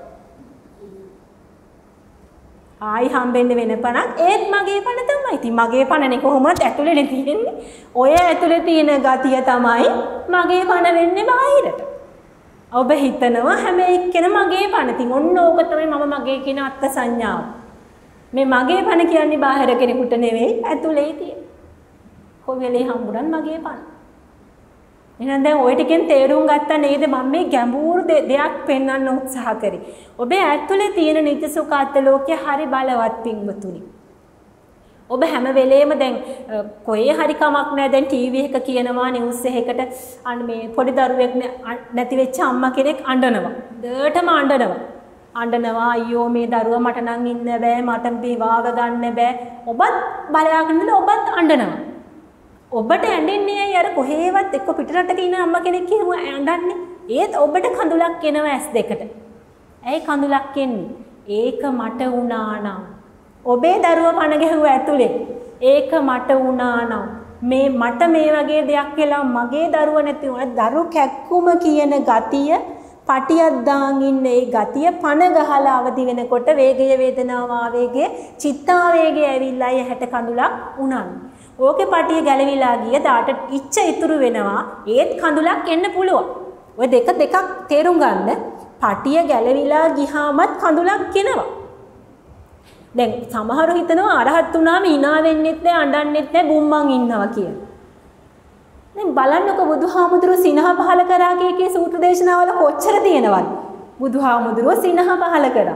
ආයි හම්බෙන්නේ වෙන පණක් ඒත් මගේ පණ තමයි. ඉතින් මගේ පණනේ කොහොමද ඇතුලේ තියෙන්නේ? ඔය ඇතුලේ තියෙන ගතිය තමයි මගේ පණ වෙන්නේ බාහිරට. ඔබ හිතනවා හැම එක්කෙනා මගේ පණ. ඉතින් ඔන්න ඕක තමයි මම මගේ කියන අත්ත සංඥාව. මේ මගේ පණ කියන්නේ බාහිර කෙනෙකුට නෙවෙයි ඇතුලේ තියෙන. කොහොමලේ හම්බුනන් මගේ පණ. එහෙනම් දැන් ওই ටිකෙන් තේරුම් ගත්තා නේද මම මේ ගැඹුරු දෙයක් පෙන්වන්න උත්සාහ කරේ. ඔබේ ඇතුලේ තියෙන නිත්‍ය සුඛාත් ලෝකයේ හරි බලවත් පින්වතුනි. ඔබ හැම වෙලේම දැන් කොහේ හරි කමක් නැහැ දැන් ටීවී එක කියනවා නිවුස් එකකට අන්න මේ පොඩි දරුවෙක් නැති වෙච්ච අම්මා කෙනෙක් අඬනවා. දෙයටම අඬනවා අයියෝ මේ දරුවා මට නම් ඉන්න බෑ මට විවාහ ගන්න බෑ. ඔබත් බලාගෙන ඉඳලා ඔබත් අඬනවා. ඔබට ඇඬෙන්නේ ඇයි අර කොහේවත් එක්ක පිටරටක ඉන්න අම්මා කෙනෙක් කියමු ඇඬන්නේ. ඒත් ඔබට කඳුලක් එනවා ඇස් දෙකට. ඇයි කඳුලක් එන්නේ? ඒක මට වුණා නම් ඔබේ දරුවා පණ ගැහුව ඇතුලේ ඒක මට වුණා නම් මට මේ වගේ දෙයක් කියලා මගේ දරුවා නැති වුණා දරු කැක්කුම කියන ගතිය පටියක් දාන් ඉන්නේ ඒ ගතිය පණ ගහලා අවදි වෙනකොට වේගය වේදනාව ආවේගය චිත්තාවේගය ඇවිල්ලා යහැට කඳුලක් උනන්නේ. ඕකේ පටිය ගැලවිලා ගිය දාට ඉච්ඡ ඉතුරු වෙනවා ඒත් කඳුලක් එන්න පුළුවන්. ඔය දෙකක් තේරුම් ගන්න. පටිය ගැලවිලා ගියාමත් කඳුලක් එනවා. දැන් සමහරව හිතනවා අරහත් වුණාම hina වෙන්නෙත් නැහැ අඬන්නෙත් නැහැ බුම්මන් ඉන්නවා කියලා. දැන් බලන්නකො බුදුහාමුදුරුවෝ සිනහ පහල කරා කීකේ සූත්‍ර දේශනාවල කොච්චර තියෙනවද? බුදුහාමුදුරුවෝ සිනහ පහල කරා.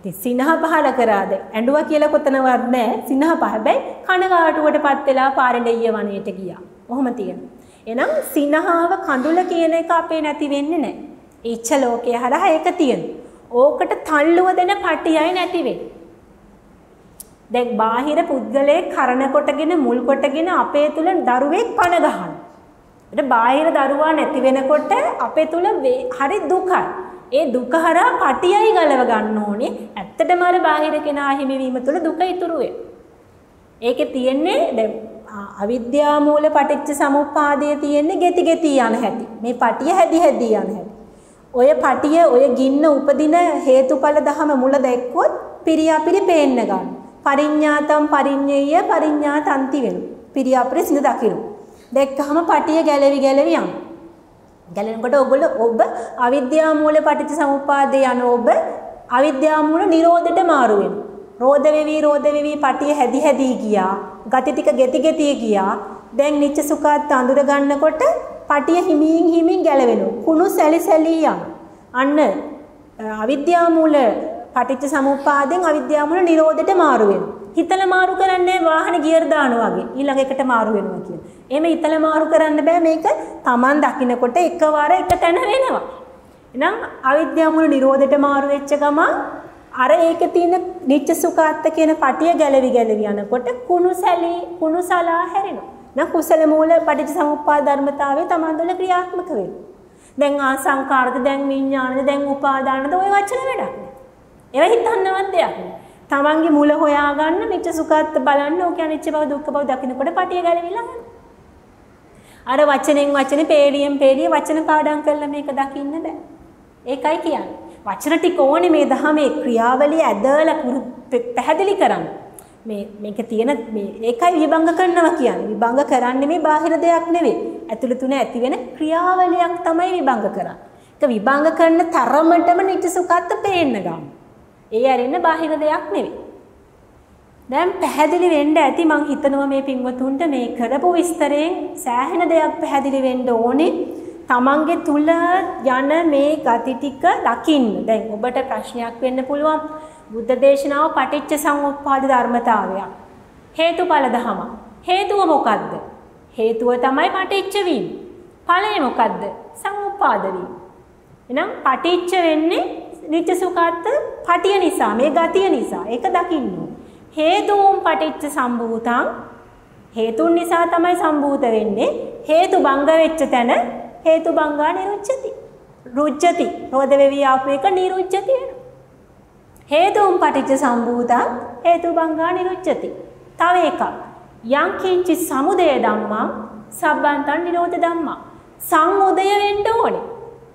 ඉතින් සිනහ පහල කරාද ඇඬුවා කියලා කොතනවත් නැහැ. සිනහ පහ හැබැයි කනගාටුවටපත් වෙලා පාරෙන්ඩිය වනයේට ගියා. ඔහොම තියෙනවා. එහෙනම් සිනහව කඳුල කියන එක අපේ නැති වෙන්නේ නැහැ. ඉච්ඡ ලෝකයේ හරහා ඒක තියෙනවා. ඕකට තල්ලුව දෙන පටියයි නැති වෙන්නේ. දැන් බාහිර පුද්ගලයේ කරණ කොටගෙන මුල් කොටගෙන අපේ තුල දරුවෙක් පණ ගහනවා. ඒත් බාහිර දරුවා නැති වෙනකොට අපේ තුල හරි දුකයි. ඒ දුක හරහා පටියයි ගලව ගන්න ඕනේ. ඇත්තටම අර බාහිර කෙනා හිමිවීම තුල දුක ඉතුරු වෙනවා. ඒකේ තියෙන්නේ දැන් අවිද්‍යා මූල පටිච්ච සමුප්පාදයේ තියෙන්නේ ගෙති ගෙති යන හැටි. මේ පටිය හැදි හැදි යන හැටි. ඔය පටිය ඔය ගින්න උපදින හේතුඵල ධම මුල දැක්කොත් පිරියාපිරි පේන්න ගන්න. පරිඤ්ඤාතම් පරිඤ්ඤය පරිඤ්ඤාතන්ති වෙනවා. පිරියාපිරි සිඳ දකින්න. දැක්කහම පටිය ගැලවි ගැලවි යනවා. ගැලෙනකොට ඔයගොල්ලෝ ඔබ අවිද්‍යා මූල පටිච්ච සමුප්පාදේ යන ඔබ අවිද්‍යා මූල නිරෝධයට මාරු වෙනවා. රෝධ වෙවි පටිය හැදි හැදි ගියා. ගති ටික ගෙති ගෙති ගියා. දැන් නිච්ච සුඛාත් අඳුර ගන්නකොට පටිය හිමින් හිමින් ගැලවෙනවා. කුණු සැලි සැලි යනවා. අන්න අවිද්‍යා මූල පටිච්ච සමුප්පාදෙන් අවිද්‍යා මූල නිරෝධයට මාරු වෙනවා. හිතල මාරු කරන්නේ වාහන ගියර් දානවා වගේ. ඊළඟ එකට මාරු වෙනවා කියන. එහෙම හිතල මාරු කරන්න බෑ මේක Taman දකින්නකොට එකවර එක තැන වෙනවා. එහෙනම් අවිද්‍යා මූල නිරෝධයට මාරු වෙච්ච ගමන් අර ඒකේ තියෙන නිච්ච සුඛාත්ත කියන පටිය ගැලවි ගැලවි යනකොට කුණු සලා හැරෙනවා. නම් කුසල මූල පටිච්ච සමුප්පාද ධර්මතාවය Taman වල ක්‍රියාත්මක වෙනවා. දැන් ආසංකාරද දැන් විඥානද දැන් උපාදානද ඔය වචන වැඩක් නෑ. ඒවා හිතන්නවත් දෙයක් නෑ. තමන්ගේ මුල හොයාගන්න නිච්ච සුඛාත්ත බලන්න ඕක අනිච්ච බව දුක්ඛ බව දකින්නකොට පටිය ගැලවිලා යනවා. අර වචනෙන් වචනේ පේලියෙන් පේලිය වචන පාඩම් කරලා මේක දකින්න බෑ. ඒකයි කියන්නේ. වචන ටික ඕනේ මේ දහමේ ක්‍රියාවලිය ඇදලා පැහැදිලි කරන්න. මේක තියෙන මේ ඒකයි විභංග කරනවා කියන්නේ. විභංග කරන්නේ මේ බාහිර දෙයක් නෙවෙයි. ඇතුළත තුන ඇති වෙන ක්‍රියාවලියක් තමයි විභංග කරන්නේ. ඒක විභංග කරන තරමටම නිච්ච සුඛාත්ත පේන්න ගන්න. ඒ ඇරෙන්න බාහිර දෙයක් නෙවෙයි. දැන් පැහැදිලි වෙන්න ඇති මං හිතනවා මේ පින්වතුන්ට මේ කරපු විස්තරයෙන් සෑහෙන දෙයක් පැහැදිලි වෙන්න ඕනේ. තමන්ගේ තුල යන මේ ගති ටික දකින්න. දැන් ඔබට ප්‍රශ්නයක් වෙන්න පුළුවන්. බුද්ධ දේශනාව පටිච්ච සමුප්පාද ධර්මතාවයක්. හේතුඵල ධම. හේතුව මොකද්ද? හේතුව තමයි පටිච්ච වීම. ඵලය මොකද්ද? සමුප්පාද වීම. එහෙනම් පටිච්ච වෙන්නේ නිච්ච සුඛාත්ත පටිය නිසා මේ ගතිය නිසා ඒක දකින්න හේතුම් පටිච්ච සම්භූතං හේතුන් නිසා තමයි සම්භූත වෙන්නේ හේතු භංග වෙච්ච තැන හේතු භංගා නිරුච්ඡති රුච්ඡති රෝධ වෙවි ආපු එක නිරුච්ඡති වෙනවා හේතුම් පටිච්ච සම්භූතං හේතු භංගා නිරුච්ඡති තව එකක් යං කිංචි සමුදය ධම්මං සබ්බන්තං නිරෝධ ධම්මං සංඋදය වෙන්න ඕනේ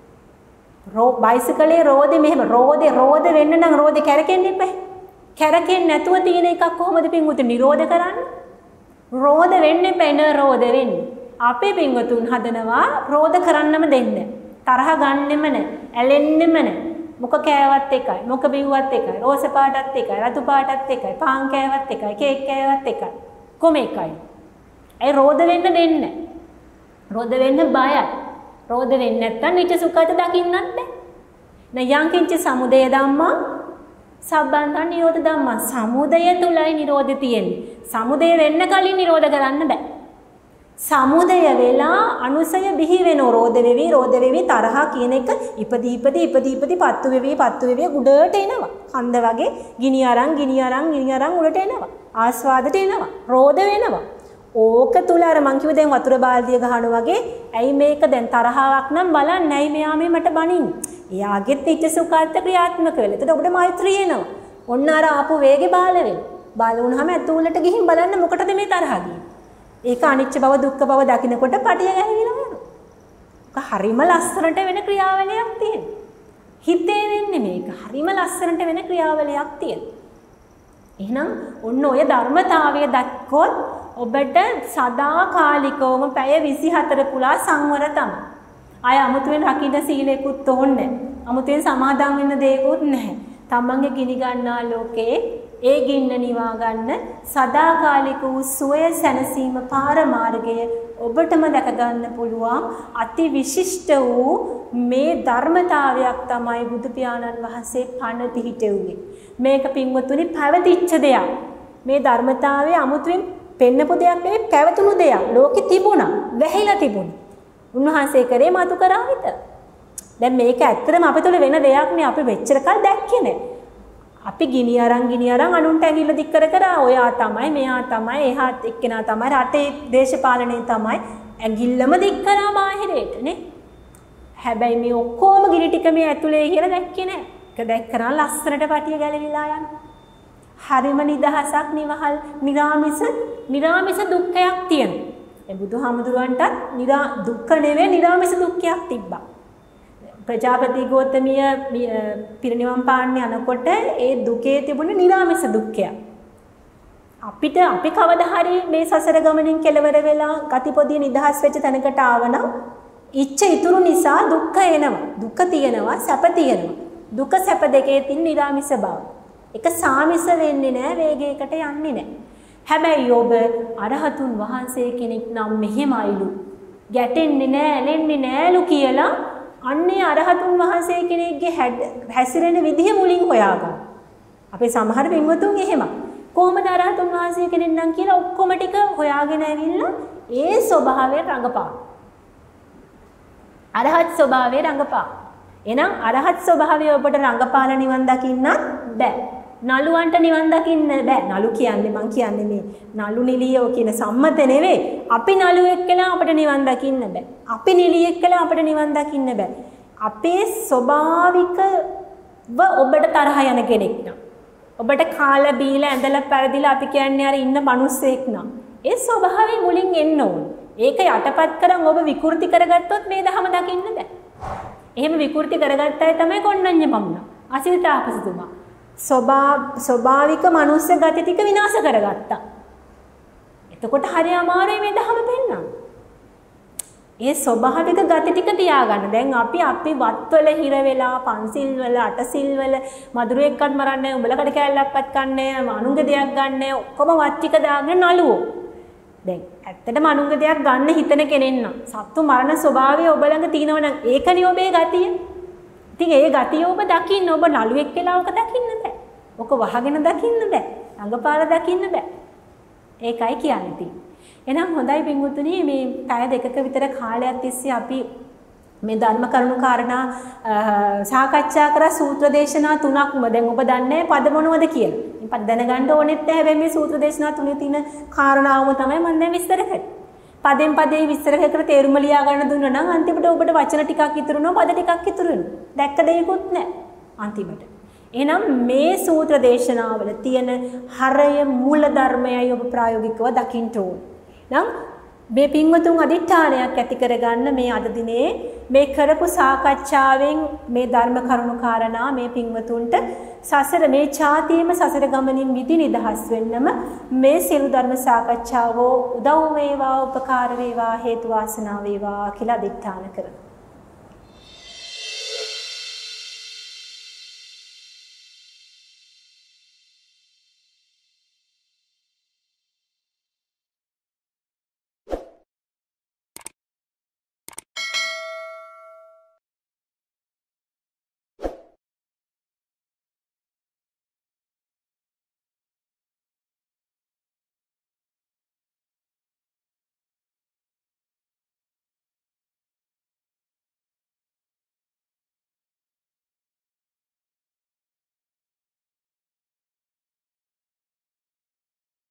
බයිසිකලේ රෝදේ මෙහෙම රෝද වෙන්න නම් රෝදේ කැරකෙන්න එපා. කැරකෙන්නේ නැතුව තියෙන එකක් කොහොමද පින්වතුන් නිරෝධ කරන්නේ? රෝද වෙන්න එපා න රෝද වෙන්නේ. අපේ පින්වතුන් හදනවා රෝද කරන්නම දෙන්න. තරහ ගන්නෙම නැහැ. ඇලෙන්නෙම නැහැ. මොක කෑවත් එකයි. මොක බිව්වත් එකයි. රෝස පාටත් එකයි. රතු පාටත් එකයි. පාන් කෑවත් එකයි. කේක් කෑවත් එකයි. කොම එකයි. ඒ රෝද වෙන්න දෙන්නේ නැහැ. රෝද වෙන්න බයයි. රෝධ වෙන්නේ නැත්තම් නිච්ච සුඛාත දකින්නත් බෑ. නයං කිංච සමුදය ධම්මා සබ්බන්තං නිරෝධ ධම්මා සමුදය තුලයි නිරෝධය තියෙන්නේ. සමුදය වෙන්න කලින් නිරෝධ කරන්න බෑ. සමුදය වෙලා අනුසය බිහි වෙන රෝධ වෙවි තරහා කියන එක ඉපදී පත්තු වෙවි උඩට එනවා. කන්ද වගේ ගිනි අරන් උඩට එනවා. ආස්වාදයට එනවා. රෝධ වෙනවා. ඕක තුල අර මං කිව්ව දැන් වතුර බාල්දිය ගහනවා වගේ ඇයි මේක දැන් තරහාවක් නම් බලන්න ඇයි මෙයා මේ මට බනින්නේ. එයාගෙත් නිච්ච සුඛාත්ත ක්‍රියාත්මක වෙලා. එතකොට ඔබට මෛත්‍රිය එනවා. ඔන්න අර ආපු වේගේ බාල වෙනවා. බාල වුණාම ඇතුළට ගිහින් බලන්න මොකටද මේ තරහ ගියේ. ඒක අනිච්ච බව දුක්ඛ බව දකිනකොට පටිය ගැහිවිලා යනවා. ඒක හරිම ලස්සනට වෙන ක්‍රියාවලියක් තියෙනවා. හිතේ වෙන්නේ මේක. හරිම ලස්සනට වෙන ක්‍රියාවලියක් තියෙනවා. එහෙනම් ඔන්න ඔය ධර්මතාවය දැක්කොත් ඔබට සදාකාලිකවම පැය 24 පුලා සංවර තමයි. අය අමුතුවෙන් රකින්න සීලයකුත් ඕනේ. අමුතුවෙන් සමාදන් වෙන්න දෙයක්වත් නැහැ. තමන්ගේ ගිනි ගන්නා ලෝකේ ඒ ගින්න නිවා ගන්න සදාකාලික වූ සුවය සැනසීම පාරමාර්ගය ඔබටම දැක ගන්න පුළුවන් අති විශිෂ්ට වූ මේ ධර්මතාවයක් තමයි බුදු පියාණන් වහන්සේ පණ පිහිටෙව්වේ. මේක පින්වතුනි පැවතිච්ච දෙයක්. මේ ධර්මතාවය අමුතුවෙන් පෙන්නපු දෙයක් නෙවෙයි, පැවතුණු දෙයක්. ලෝකෙ තිබුණා, වැහිලා තිබුණා. උන්වහන්සේ කරේ මතු කරා විතර. දැන් මේක ඇත්තටම අපිට වෙන දෙයක් නේ, අපි මෙච්චර කල් දැක්කේ නෑ. අපි ගිනි අරන් අනුන්ට ඇඟිල්ල දික් කර ඔයා තමයි, මෙයා තමයි, එහාත් එක්කෙනා තමයි, රටේ දේශපාලනේ තමයි ඇඟිල්ලම දික් කරා බාහිරයට නේ. හැබැයි මේ ඔක්කොම ගිනි ටික මේ ඇතුලේ කියලා දැක්කේ නෑ. ඒක දැක්කනම් ලස්සනට පටිය ගැලවිලා යනවා. හරිම නිදහසක්, නිවහල්, නිරාමිස දුක්ඛයක් තියෙනවා. ඒ බුදුහාමුදුරන්ටත් දුක්ඛ නෙවෙයි නිරාමිස දුක්ඛයක් තිබ්බා. ප්‍රජාපති ගෝතමිය පිරිනිවන් පාන්න යනකොට ඒ දුකේ තිබුණ නිරාමිස දුක්ඛය. අපි කවදා හරි මේ සසර ගමනින් කෙලවර වෙලා ගතිපොදිය නිදහස් වෙච්ච තැනකට ආවනම් ඉච්ඡ ඉතුරු නිසා දුක්ඛ එනවා. දුක තියෙනවා, සැප තියෙනවා. දුක සැප දෙකේ තියෙන නිරාමිස බව. එක සාමිස වෙන්නේ නැහැ, වේගයකට යන්නේ නැහැ. හැබැයි ඔබ අරහතුන් වහන්සේ කෙනෙක් නම් මෙහෙමයිලු. ගැටෙන්නේ නැහැ, ඇලෙන්නේ නැහැලු කියලා අන්නේ අරහතුන් වහන්සේ කෙනෙක්ගේ හැසිරෙන විදිහ මුලින් හොයාගන්න. අපේ සමහර පින්වතුන් එහෙම. කොහොමද අරහතුන් වහන්සේ කෙනෙක් නම් කියලා ඔක්කොම ටික හොයාගෙන ඇවිල්ලා ඒ ස්වභාවයෙන් රඟපාන. අරහත් ස්වභාවයෙන් රඟපාන. එහෙනම් අරහත් ස්වභාවය ඔබට රඟපාන නිවන් දකින්නත් බෑ. නළුවන්ට නිවන් දකින්න බෑ. නළු කියන්නේ මං කියන්නේ මේ නළු නිලියෝ කියන සම්මත නෙවෙයි. අපි නළුවෙක් කියලා අපිට නිවන් දකින්න බෑ. අපි නිලියෙක් කියලා අපිට නිවන් දකින්න බෑ. අපේ ස්වභාවිකව ඔබට තරහ යන කෙනෙක් නම්, ඔබට කාලා බීලා ඇඳලා පෙරදිලා අපි කියන්නේ අර ඉන්න මිනිස්සෙක් නම්, ඒ ස්වභාවය මුලින් එන්න ඕන. ඒක යටපත් කරන් ඔබ විකෘති කරගත්තොත් මේ ධම දකින්න බෑ. එහෙම විකෘති කරගත්ත අය තමයි කොණ්ණඤ්ඤ බමුණ. අසිත තාපසතුමා. ස්වභාවික මනුස්ස ගති ටික විනාශ කරගත්තා. එතකොට හරි අමාරුයි මේ ධම පෙන්නන්න. ඒ ස්වභාවික ගති ටික තියාගන්න. දැන් අපි වත්වල හිර වෙලා පන්සිල් වල අටසිල් වල මధుරෙක්වත් මරන්නේ, උඹලකට කැලලක්වත් කන්නේ, අනුන්ගේ දෙයක් ගන්නෑ, ඔක්කොම වත් ටික දාගෙන නළුවෝ. දැන් ඇත්තටම අනුන්ගේ දෙයක් ගන්න හිතන කෙනෙක් නම් සත්තු මරණ ස්වභාවය ඔබ ළඟ තියෙනවා නම් ඒකනේ ඔබේ ගතිය. ඉතින් ඒ ගතිය ඔබ දකින්න, ඔබ නළුවෙක් කියලා ඔක දකින්න බෑ. ඔක වහගෙන දකින්න බෑ. ළඟපාලා දකින්න බෑ. ඒකයි කියන්නේ තියෙන්නේ. එහෙනම් හොඳයි පින්වතුනි, මේ පැය දෙකක විතර කාලයක් තිස්සේ අපි මේ ධර්ම කරුණු කාරණා සාකච්ඡා කරා. සූත්‍ර දේශනා 3ක්ම දැන් ඔබ දන්නේ පද මොනවද කියලා. ඉතින් පද දැනගන්න ඕනෙත් නැහැ. හැබැයි මේ සූත්‍ර දේශනා 3 තියෙන කාරණාවම තමයි මම දැන් විස්තර කරන්නේ. පදෙන් පදේ විස්තර කර තේරුම ලියා ගන්න දුන්නා නම් අන්තිමට ඔබට වචන ටිකක් ඉතුරු වෙනවා, පද ටිකක් ඉතුරු වෙනවා. දැක්ක දෙයක්වත් නැහැ අන්තිමට. එහෙනම් මේ සූත්‍ර දේශනාවල තියෙන හරය මූල ධර්මයයි ඔබ ප්‍රායෝගිකව දකින්න ඕන. නම් මේ පින්වතුන් අදිඨානයක් ඇති කරගන්න මේ අද දිනේ මේ කරපු සාකච්ඡාවෙන් මේ ධර්ම කරුණු කාරණා මේ පින්වතුන්ට සසර මේ ඡාතියේම සසර ගමනින් මිදි නිදහස් වෙන්නම මේ සියලු ධර්ම සාකච්ඡාව උදව් වේවා, උපකාර වේවා, හේතු වාසනා වේවා කියලා අදිඨාන කරනවා.